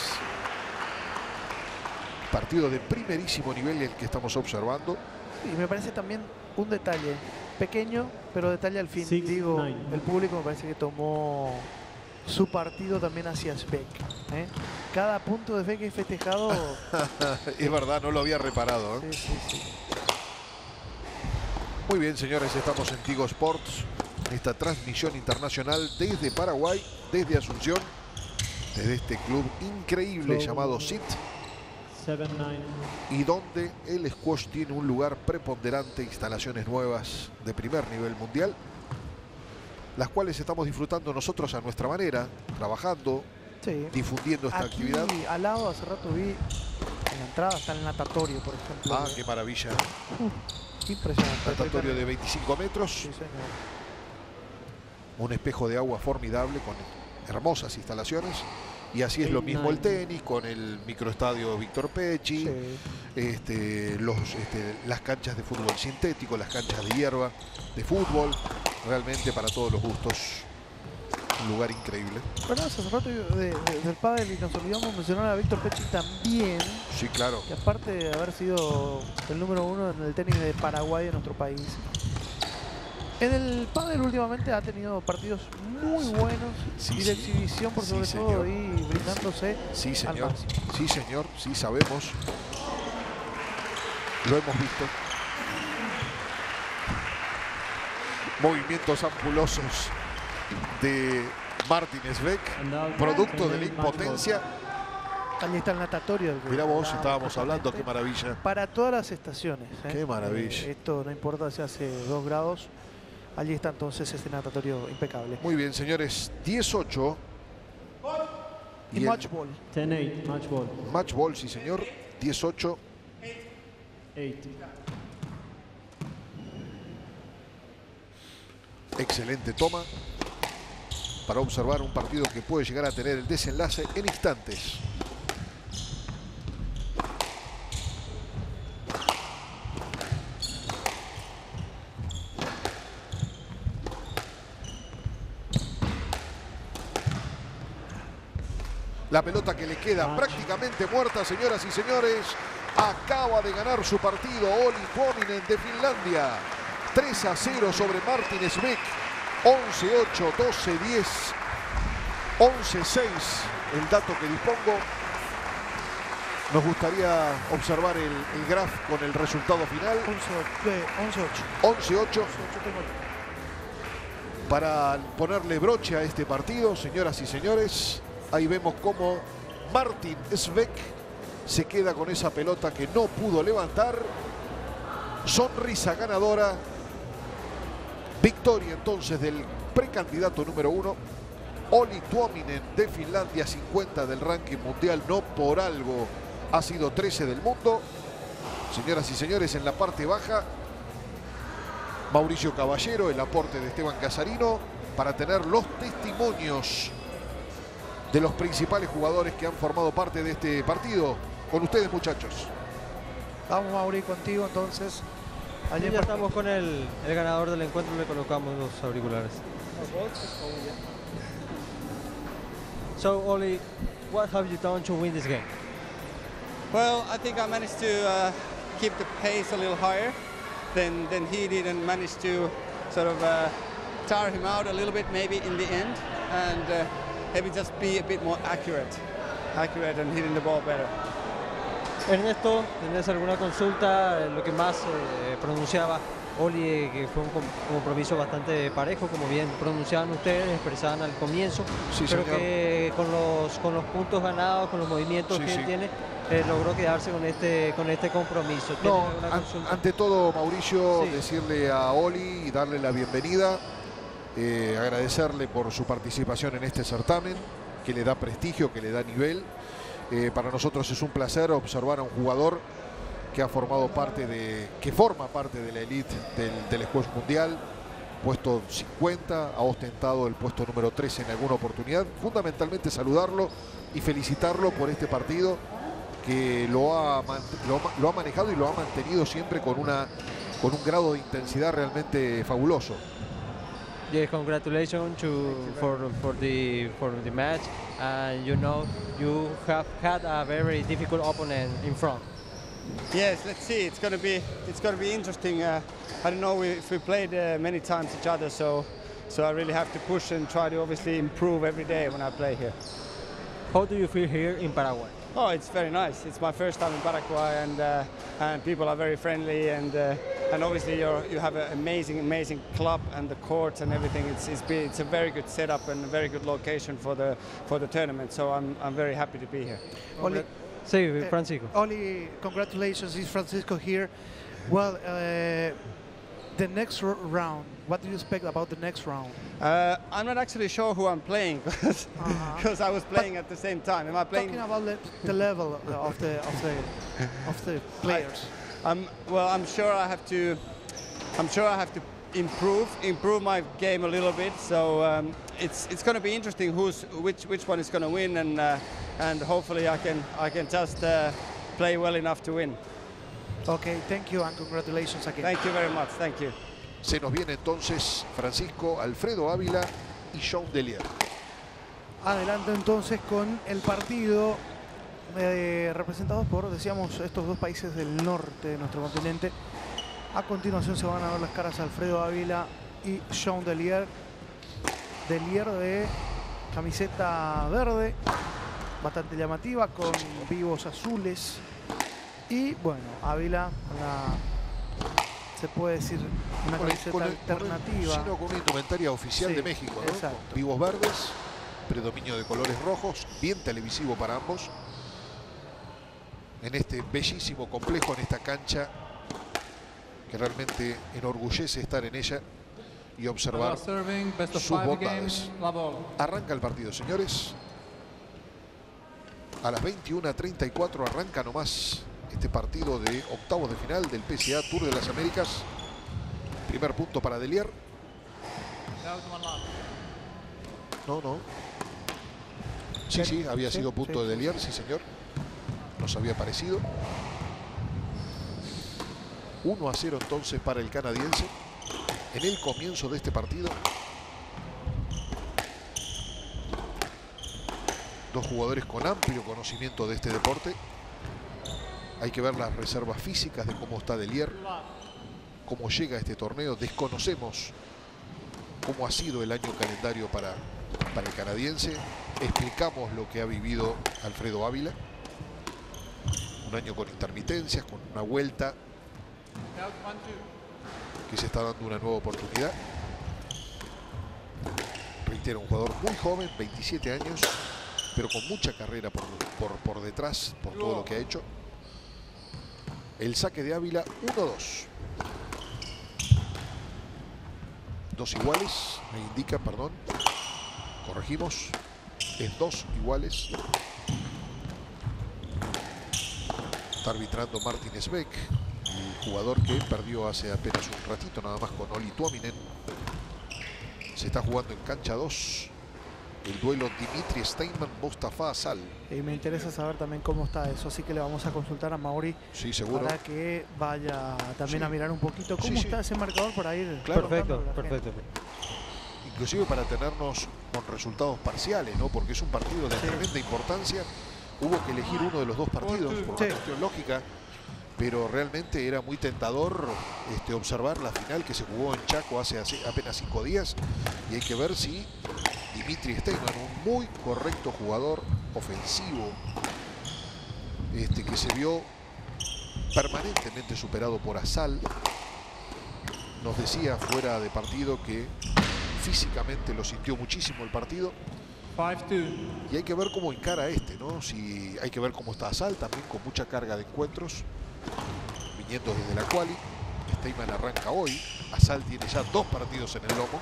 partido de primerísimo nivel el que estamos observando. Y me parece también un detalle pequeño, pero detalle al fin. Six, Digo, nine. el público me parece que tomó su partido también hacia Svek. ¿eh? Cada punto de Svek es festejado. Es verdad, no lo había reparado, ¿eh? Sí, sí, sí. Muy bien, señores, estamos en Tigo Sports, esta transmisión internacional desde Paraguay, desde Asunción, desde este club increíble llamado S I T, seven nine. y donde el squash tiene un lugar preponderante, instalaciones nuevas de primer nivel mundial. las cuales estamos disfrutando nosotros a nuestra manera, trabajando, Sí. difundiendo esta Aquí, actividad. al lado, hace rato vi en la entrada, está el natatorio, por ejemplo. Ah, qué maravilla. Uh, impresionante. Natatorio de veinticinco metros. Sí, señor. Un espejo de agua formidable con hermosas instalaciones. Y así es lo mismo el tenis, con el microestadio Víctor Pecci, Sí. este, los, este, las canchas de fútbol sintético, las canchas de hierba, de fútbol, realmente para todos los gustos. Un lugar increíble. Bueno, hace rato de, de, del pádel y nos olvidamos mencionar a Víctor Pecci también, Sí, claro. que aparte de haber sido el número uno en el tenis de Paraguay de nuestro país, en el pádel últimamente ha tenido partidos muy buenos Sí, y sí. de exhibición por Sí, sobre señor. todo y brindándose Sí, al señor. máximo. Sí, señor. Sí, sabemos. Lo hemos visto. Movimientos ampulosos de Martin Svek, And now producto de la Tenei match ball. impotencia. Ahí está el natatorio. del que Mirá vos, hablaba estábamos hablando, qué justamente. maravilla. Para todas las estaciones. ¿eh? Qué maravilla. Eh, esto no importa si hace dos grados. Allí está entonces este natatorio impecable. Muy bien, señores. diez ocho. Y el match ball. ten eight, match ball. match ball, sí, señor. diez ocho. eight. Excelente toma para observar un partido que puede llegar a tener el desenlace en instantes. La pelota que le queda prácticamente muerta, señoras y señores. Acaba de ganar su partido Olli Tuominen de Finlandia. tres a cero sobre Martin Svek. once ocho, doce diez, once seis. El dato que dispongo. Nos gustaría observar el, el graph con el resultado final. once ocho. once ocho. Para ponerle broche a este partido, señoras y señores. Ahí vemos cómo Martin Svek se queda con esa pelota que no pudo levantar. Sonrisa ganadora. Victoria entonces del precandidato número uno. Olli Tuominen de Finlandia, cincuenta del ranking mundial. No por algo ha sido trece del mundo. Señoras y señores, en la parte baja, Mauricio Caballero, el aporte de Esteban Casarino para tener los testimonios de los principales jugadores que han formado parte de este partido. Con ustedes, muchachos. Vamos, Mauri, contigo entonces. Allí ya estamos con el, el ganador del encuentro, le colocamos los auriculares. So, Olli, what have you done to win this game? Well, I think I managed to uh, keep the pace a little higher than, than he did and managed to sort of uh, tire him out a little bit maybe in the end and uh, maybe just be a bit more accurate, accurate and hitting the ball better. Ernesto, ¿tenés alguna consulta? Lo que más eh, pronunciaba Olli, eh, que fue un com compromiso bastante parejo, como bien pronunciaban ustedes, expresaban al comienzo, Sí, pero señor. que con los, con los puntos ganados, con los movimientos Sí, que sí. él tiene, eh, logró quedarse con este, con este compromiso. ¿Tiene No, alguna an- consulta? ante todo, Mauricio, Sí. decirle a Olli y darle la bienvenida, eh, agradecerle por su participación en este certamen, que le da prestigio, que le da nivel. Eh, para nosotros es un placer observar a un jugador que ha formado parte de, que forma parte de la elite del, del squash mundial, puesto cincuenta, ha ostentado el puesto número tres en alguna oportunidad. Fundamentalmente saludarlo y felicitarlo por este partido que lo ha, man- lo, ha- lo ha manejado y lo ha mantenido siempre con, una, con un grado de intensidad realmente fabuloso. Yes, congratulations to for for the for the match, and you know you have had a very difficult opponent in front. Yes, let's see. It's gonna be it's gonna be interesting. Uh, I don't know if we played uh, many times each other, so so I really have to push and try to obviously improve every day when I play here. How do you feel here in Paraguay? Oh, it's very nice. It's my first time in Paraguay, and uh, and people are very friendly, and uh, and obviously you're, you have an amazing, amazing club and the courts and everything. It's it's, be, it's a very good setup and a very good location for the for the tournament. So I'm I'm very happy to be here. Olli, Sí, Francisco. Olli, congratulations, it's Francisco here. Well, uh, the next r round. What do you expect about the next round? Uh, I'm not actually sure who I'm playing because Uh-huh. I was playing at the same time. Am I playing? Talking about the, the level of the of the of the players. I'm, well, I'm sure I have to. I'm sure I have to improve improve my game a little bit. So um, it's it's going to be interesting who's which which one is going to win, and uh, and hopefully I can I can just uh, play well enough to win. Okay, thank you and congratulations again. Thank you very much. Thank you. Se nos viene entonces Francisco, Alfredo Ávila y Jean Delier. Adelante entonces con el partido eh, representados por, decíamos, estos dos países del norte de nuestro continente. A continuación se van a ver las caras Alfredo Ávila y Jean Delier. Delier de camiseta verde, bastante llamativa, con vivos azules. Y bueno, Ávila, una, se puede decir, una Con el- camiseta con el- alternativa. Sino con una indumentaria oficial Sí, de México, ¿no? exacto. Con vivos verdes, predominio de colores rojos, bien televisivo para ambos. En este bellísimo complejo, en esta cancha que realmente enorgullece estar en ella y observar Serving, best of sus five bondades. game, la ball. Arranca el partido, señores. A las veintiuna treinta y cuatro arranca nomás este partido de octavos de final del P C A Tour de las Américas. Primer punto para Delier. No, no. Sí, sí, había Sí, sido punto sí. de Delier, sí señor. Nos había parecido. uno a cero entonces para el canadiense. En el comienzo de este partido. Dos jugadores con amplio conocimiento de este deporte. Hay que ver las reservas físicas de cómo está Delier, cómo llega a este torneo. Desconocemos cómo ha sido el año calendario para, para el canadiense. Explicamos lo que ha vivido Alfredo Ávila. Un año con intermitencias, con una vuelta que se está dando una nueva oportunidad. Reitero, un jugador muy joven, veintisiete años, pero con mucha carrera por, por, por detrás, por todo lo que ha hecho. El saque de Ávila, uno dos. Dos iguales, me indica, perdón. Corregimos. Es dos iguales. Está arbitrando Martínez Beck, el jugador que perdió hace apenas un ratito nada más con Oli Tuominen. Se está jugando en cancha dos. El duelo Dimitri Steinman-Mustafa Asal. Y me interesa saber también cómo está eso, así que le vamos a consultar a Mauri Sí, seguro. para que vaya también Sí. a mirar un poquito cómo Sí, sí. está ese marcador para ir. Claro. Perfecto, contándole a la gente. perfecto. Inclusive para tenernos con resultados parciales, ¿no? Porque es un partido de tremenda importancia. Hubo que elegir uno de los dos partidos por una Sí. cuestión lógica, pero realmente era muy tentador este, observar la final que se jugó en Chaco hace, hace apenas cinco días. Y hay que ver si Dimitri Steinman, un muy correcto jugador ofensivo, este, que se vio permanentemente superado por Asal, nos decía fuera de partido que físicamente lo sintió muchísimo el partido. five two. Y hay que ver cómo encara este, ¿no? Si hay que ver cómo está Asal, también con mucha carga de encuentros, viniendo desde la quali. Steinman arranca hoy. Asal tiene ya dos partidos en el lomo.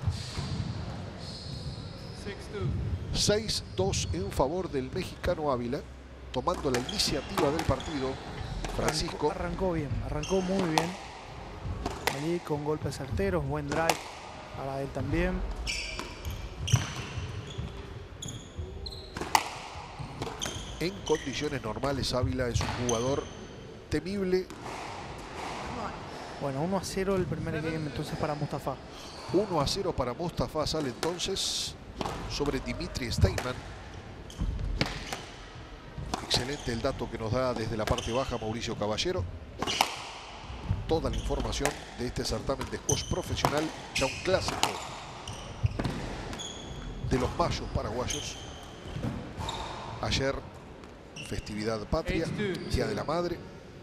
six two. seis dos en favor del mexicano Ávila, tomando la iniciativa del partido. Francisco. Arrancó, arrancó bien, arrancó muy bien. Allí con golpes certeros, buen drive para él también. En condiciones normales, Ávila es un jugador temible. Bueno, uno a cero el primer game entonces para Mustafa. uno a cero para Mustafa Asal entonces sobre Dimitri Steinman. Excelente el dato que nos da desde la parte baja Mauricio Caballero. Toda la información de este certamen de squash profesional, ya un clásico de los mayos paraguayos. Ayer, festividad patria, Día de la Madre.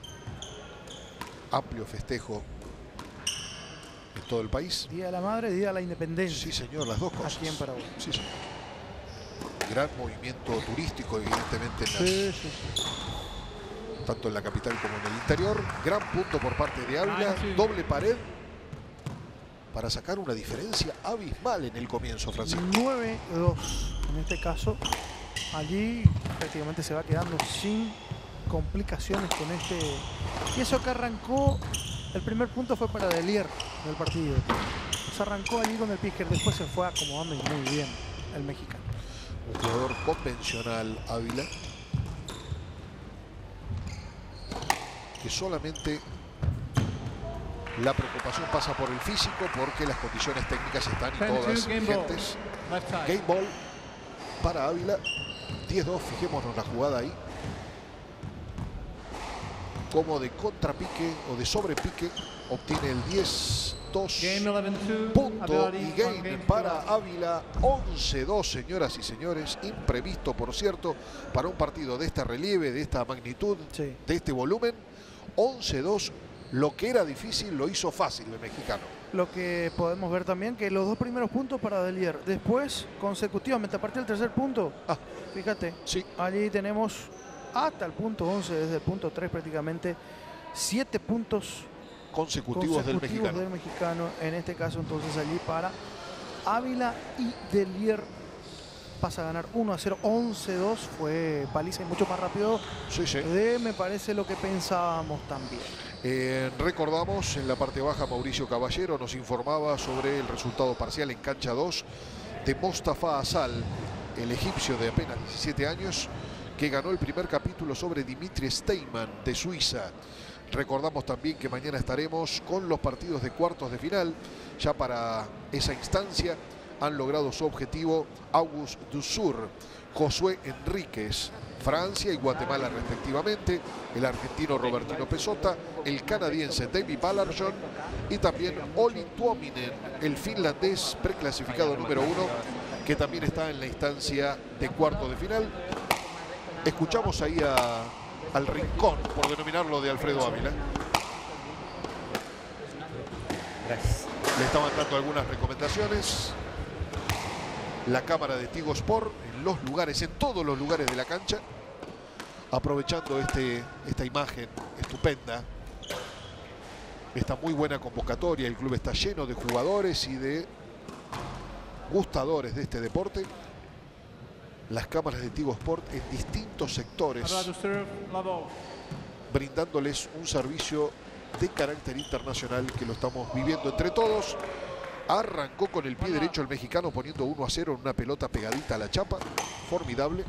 Amplio festejo en todo el país. Día de la Madre, Día de la Independencia. Sí, señor, las dos cosas. Aquí en Paraguay. Sí, señor. Gran movimiento turístico, evidentemente, en las, Sí, sí, sí. tanto en la capital como en el interior. Gran punto por parte de Ávila. Doble pared. para sacar una diferencia abismal en el comienzo, Francisco. nueve dos. En este caso, allí prácticamente se va quedando sin complicaciones con este. Y eso que arrancó, el primer punto fue para Delier del partido. Se arrancó allí con el picker, después se fue acomodando y muy bien el mexicano. Un jugador convencional, Ávila, que solamente la preocupación pasa por el físico, porque las condiciones técnicas están y todas vigentes. Game ball para Ávila. diez dos, fijémonos la jugada ahí. Como de contrapique o de sobrepique, obtiene el diez dos punto y game para Ávila. once dos, señoras y señores. Imprevisto, por cierto, para un partido de este relieve, de esta magnitud, sí, de este volumen. once dos, lo que era difícil lo hizo fácil el mexicano. Lo que podemos ver también que los dos primeros puntos para Delier, después consecutivamente a partir del tercer punto, ah, fíjate, sí, allí tenemos hasta el punto once, desde el punto tres prácticamente, siete puntos consecutivos, consecutivos del, mexicano. del mexicano. En este caso entonces allí para Ávila y Delier pasa a ganar uno a cero, once dos, fue paliza y mucho más rápido sí, sí. de, me parece, lo que pensábamos también. Eh, recordamos, en la parte baja, Mauricio Caballero nos informaba sobre el resultado parcial en cancha dos de Mostafa Asal, el egipcio de apenas diecisiete años, que ganó el primer capítulo sobre Dimitri Steinman de Suiza. Recordamos también que mañana estaremos con los partidos de cuartos de final. Ya para esa instancia han logrado su objetivo August Dussur, Josué Enríquez, Francia y Guatemala respectivamente, el argentino Robertino Pesota, el canadiense David Ballarsson y también Olli Tuominen, el finlandés preclasificado número uno, que también está en la instancia de cuartos de final. Escuchamos ahí a, al rincón, por denominarlo, de Alfredo Ávila. Gracias. Le estaban dando algunas recomendaciones. La cámara de Tigo Sport en los lugares, en todos los lugares de la cancha, aprovechando este, esta imagen estupenda, esta muy buena convocatoria. El club está lleno de jugadores y de gustadores de este deporte. Las cámaras de Tigo Sport en distintos sectores, brindándoles un servicio de carácter internacional que lo estamos viviendo entre todos. Arrancó con el pie derecho el mexicano, poniendo uno a cero en una pelota pegadita a la chapa. Formidable.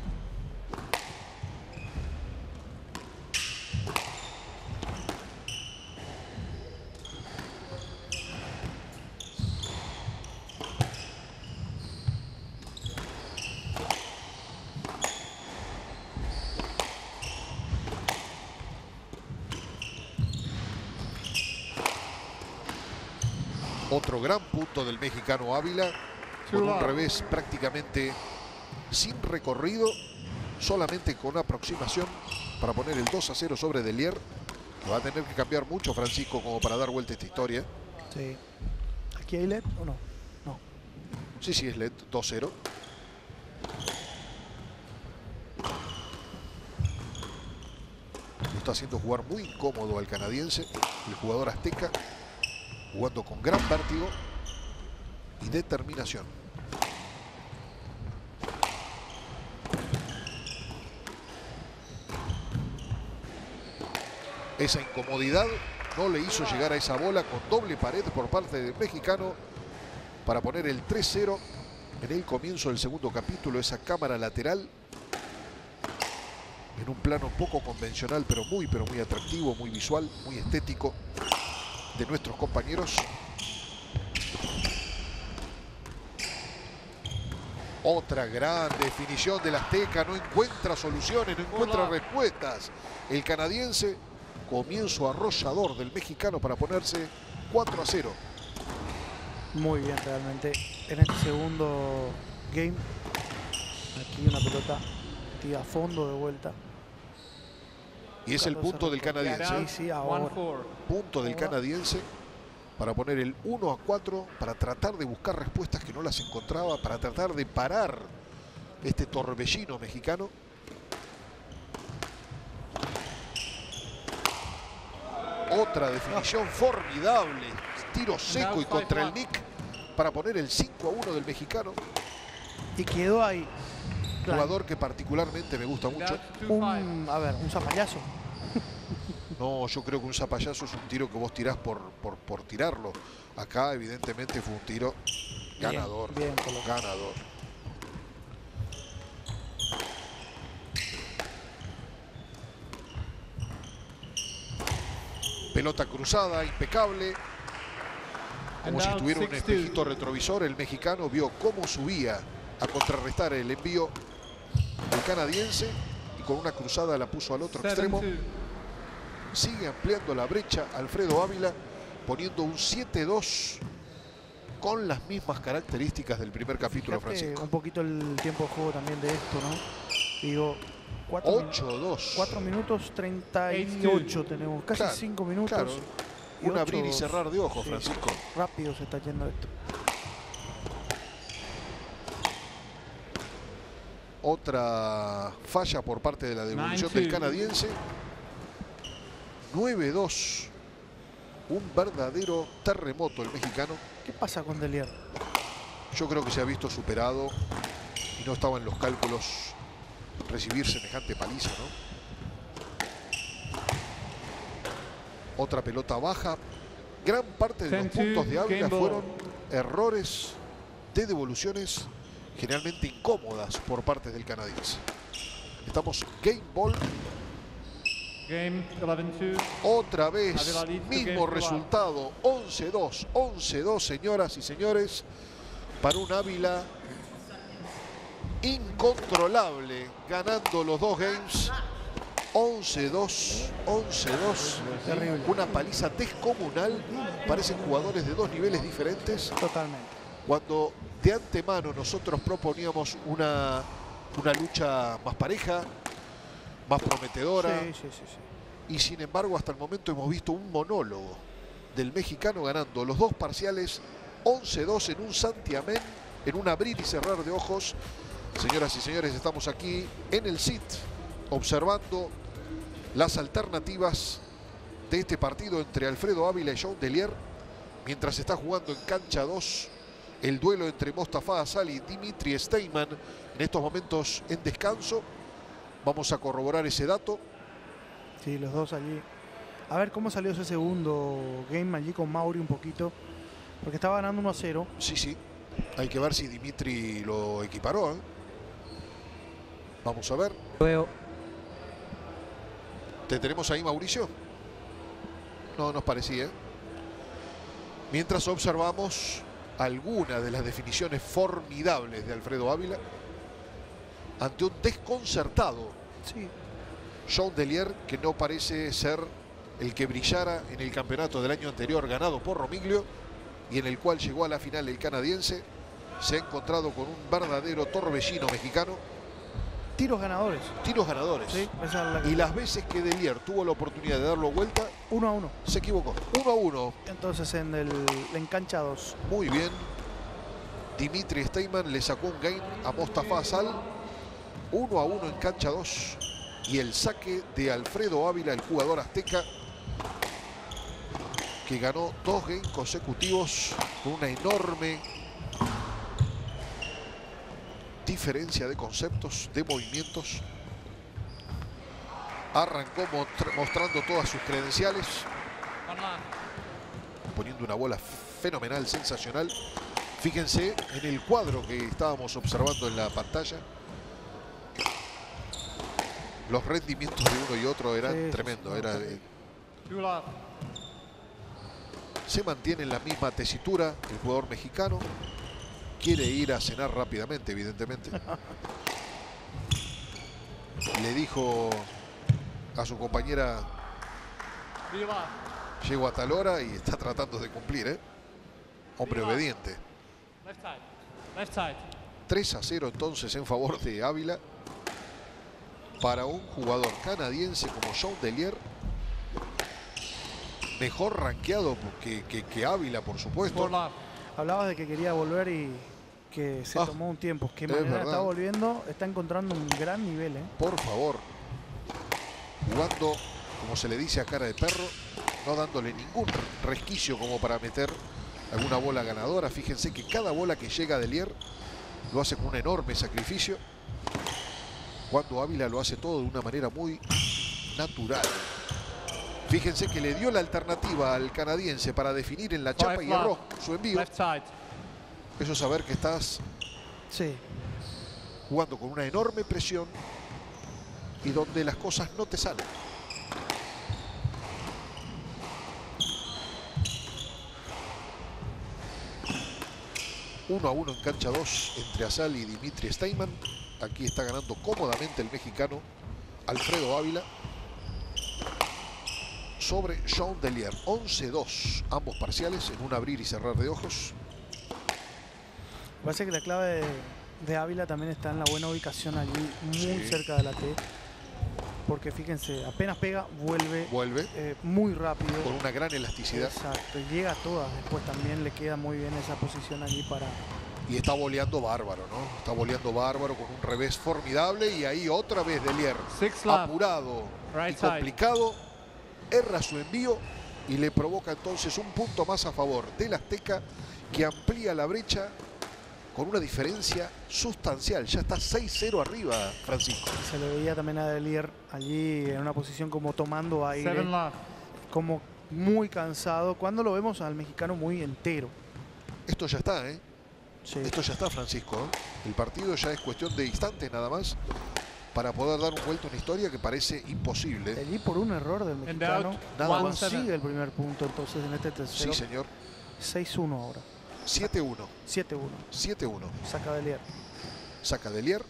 Otro gran punto del mexicano Ávila, con un revés prácticamente sin recorrido, solamente con aproximación para poner el dos a cero sobre Delier. Va a tener que cambiar mucho, Francisco, como para dar vuelta a esta historia. Sí. ¿Aquí hay L E D o no? No. Sí, sí, es L E D, dos cero. Lo está haciendo jugar muy incómodo al canadiense, el jugador azteca, jugando con gran vértigo y determinación. Esa incomodidad no le hizo llegar a esa bola con doble pared por parte del mexicano para poner el tres cero en el comienzo del segundo capítulo. Esa cámara lateral en un plano poco convencional, pero muy, pero muy atractivo, muy visual, muy estético, de nuestros compañeros. Otra gran definición del azteca. No encuentra soluciones, no encuentra respuestas. El canadiense, comienzo arrollador del mexicano para ponerse cuatro a cero. Muy bien, realmente. En este segundo game, aquí una pelota tira a fondo de vuelta. Y es el punto del canadiense. Sí, sí, ahora. Punto del canadiense para poner el uno a cuatro, para tratar de buscar respuestas que no las encontraba, para tratar de parar este torbellino mexicano. Otra definición formidable. tiro seco y contra el nick para poner el cinco a uno del mexicano. Y quedó ahí. Jugador que particularmente me gusta mucho. Un, a ver, un zapallazo. No, yo creo que un zapallazo es un tiro que vos tirás por, por, por tirarlo. Acá evidentemente fue un tiro ganador. Bien, bien ganador. Pelota cruzada, impecable. Como si tuviera un espejito retrovisor, el mexicano vio cómo subía a contrarrestar el envío del canadiense y con una cruzada la puso al otro extremo. Sigue ampliando la brecha Alfredo Ávila, poniendo un siete dos con las mismas características del primer capítulo, Fíjate Francisco. un poquito el tiempo de juego también de esto, ¿no? Digo, ocho dos. cuatro minutos treinta y ocho tenemos, casi Claro, cinco minutos. claro. Y Un ocho, abrir y cerrar de ojos, sí, Francisco. rápido se está yendo esto. Otra falla por parte de la devolución del canadiense. nueve dos. Un verdadero terremoto el mexicano. ¿Qué pasa con Delier? Yo creo que se ha visto superado y no estaba en los cálculos recibir semejante paliza, ¿no? Otra pelota baja. Gran parte de los puntos de Ávila fueron errores de devoluciones generalmente incómodas por parte del canadiense. Estamos game ball. Game eleven two. Otra vez, Ávila leads the mismo game resultado, once dos, once dos, señoras y señores, para un Ávila incontrolable, ganando los dos games, once dos, once dos, una paliza descomunal, parecen jugadores de dos niveles diferentes. Totalmente. Cuando de antemano nosotros proponíamos una, una lucha más pareja, más prometedora. Sí, sí, sí, sí. Y sin embargo, hasta el momento hemos visto un monólogo del mexicano ganando los dos parciales once dos en un santiamén, en un abrir y cerrar de ojos. Señoras y señores, estamos aquí en el S I T observando las alternativas de este partido entre Alfredo Ávila y Jean Delier, mientras está jugando en cancha dos el duelo entre Mostafa Asal y Dimitri Steinman, en estos momentos en descanso. Vamos a corroborar ese dato. Sí, los dos allí. A ver cómo salió ese segundo game allí con Mauri un poquito. Porque estaba ganando uno a cero. Sí, sí. Hay que ver si Dimitri lo equiparó, ¿eh? Vamos a ver. Veo. ¿Te tenemos ahí, Mauricio? No nos parecía. Mientras observamos algunas de las definiciones formidables de Alfredo Ávila ante un desconcertado sí. Jean Delier, que no parece ser el que brillara en el campeonato del año anterior ganado por Romiglio y en el cual llegó a la final el canadiense. Se ha encontrado con un verdadero torbellino mexicano. Tiros ganadores. Tiros ganadores. Sí, esa es la que... Y las veces que Delier tuvo la oportunidad de darlo vuelta, uno a uno. Se equivocó. Uno a uno. Entonces en el en cancha dos. Muy bien. Dimitri Steinman le sacó un game a Mostafa Asal. Uno a uno en cancha dos. Y el saque de Alfredo Ávila, el jugador azteca, que ganó dos games consecutivos con una enorme diferencia de conceptos, de movimientos. Arrancó mostrando todas sus credenciales, poniendo una bola fenomenal, sensacional. Fíjense en el cuadro que estábamos observando en la pantalla. Los rendimientos de uno y otro eran sí, tremendos. Era, eh, se mantiene en la misma tesitura el jugador mexicano. Quiere ir a cenar rápidamente, evidentemente. Le dijo a su compañera: llego a tal hora, y está tratando de cumplir, ¿eh? Hombre obediente. tres a cero entonces en favor de Ávila. Para un jugador canadiense como Jean Delier, mejor rankeado que, que, que Ávila, por supuesto. Hablabas de que quería volver y que se ah, tomó un tiempo. Qué manera está volviendo, está encontrando un gran nivel, ¿eh? Por favor. Jugando, como se le dice, a cara de perro. no dándole ningún resquicio como para meter alguna bola ganadora. Fíjense que cada bola que llega a Delier lo hace con un enorme sacrificio, cuando Ávila lo hace todo de una manera muy natural. Fíjense que le dio la alternativa al canadiense para definir en la chapa y erró su envío. Eso es saber que estás sí. jugando con una enorme presión y donde las cosas no te salen. Uno a uno en cancha dos entre Asal y Dimitri Steinman. Aquí está ganando cómodamente el mexicano Alfredo Ávila sobre Jean Delier. once dos, ambos parciales en un abrir y cerrar de ojos. Me parece que la clave de, de Ávila también está en la buena ubicación allí, muy sí. cerca de la T. Porque fíjense, apenas pega, vuelve, vuelve. Eh, muy rápido. Con una gran elasticidad. Exacto, y llega a todas. Después también le queda muy bien esa posición allí para... Y está voleando bárbaro, ¿no? Está voleando bárbaro con un revés formidable. Y ahí otra vez Delier, apurado right y complicado, erra su envío y le provoca entonces un punto más a favor del azteca, que amplía la brecha con una diferencia sustancial. Ya está seis cero arriba, Francisco. Se le veía también a Delier allí en una posición como tomando aire, como muy cansado, cuando lo vemos al mexicano muy entero. Esto ya está, ¿eh? Sí. Esto ya está, Francisco, ¿eh? El partido ya es cuestión de instantes nada más para poder dar un vuelto a una historia que parece imposible. Allí por un error del mexicano nada más. consigue el primer punto entonces en este tercero. Sí, señor. seis uno ahora. siete uno. siete uno. siete uno. Saca Delier. Saca Delier.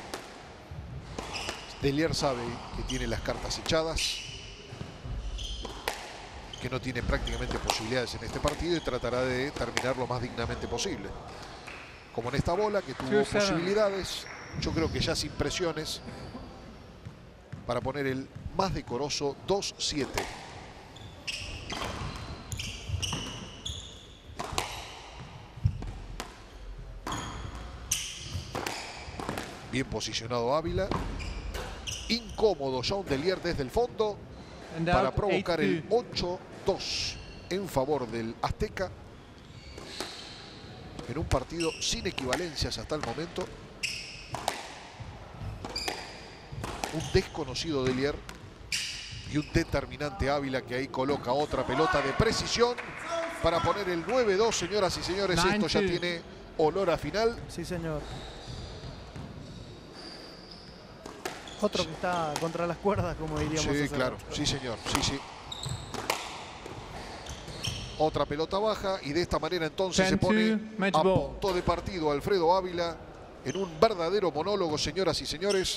Delier sabe que tiene las cartas echadas, que no tiene prácticamente posibilidades en este partido y tratará de terminar lo más dignamente posible. Como en esta bola, que tuvo posibilidades, yo creo que ya sin presiones, para poner el más decoroso dos siete. Bien posicionado Ávila. Incómodo Jean Delier desde el fondo para provocar el ocho dos en favor del azteca. En un partido sin equivalencias hasta el momento. Un desconocido Delier y un determinante Ávila, que ahí coloca otra pelota de precisión para poner el nueve dos, señoras y señores. Esto ya tiene olor a final. Sí, señor. Otro que está contra las cuerdas, como diríamos. Sí, claro. Sí, señor. Sí, sí. Otra pelota baja y de esta manera entonces se pone a punto de partido Alfredo Ávila en un verdadero monólogo, señoras y señores.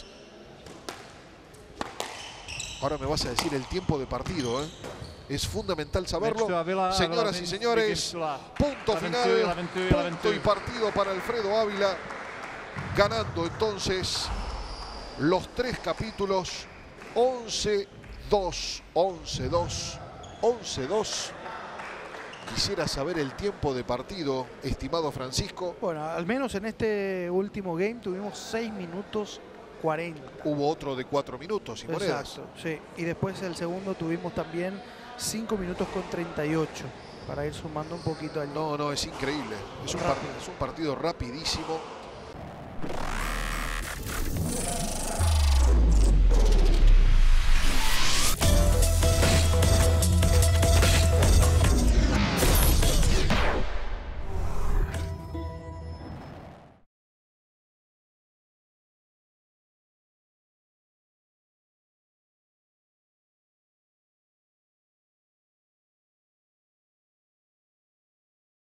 Ahora me vas a decir el tiempo de partido, ¿eh? Es fundamental saberlo. Señoras y señores, punto final, punto y partido para Alfredo Ávila, ganando entonces los tres capítulos. Once dos, once dos, once dos. Quisiera saber el tiempo de partido, estimado Francisco. Bueno, al menos en este último game tuvimos seis minutos cuarenta. Hubo otro de cuatro minutos y monedas. Exacto, sí. Y después el segundo tuvimos también cinco minutos con treinta y ocho. Para ir sumando un poquito al... No, no, es increíble. Es un, partido, es un partido rapidísimo.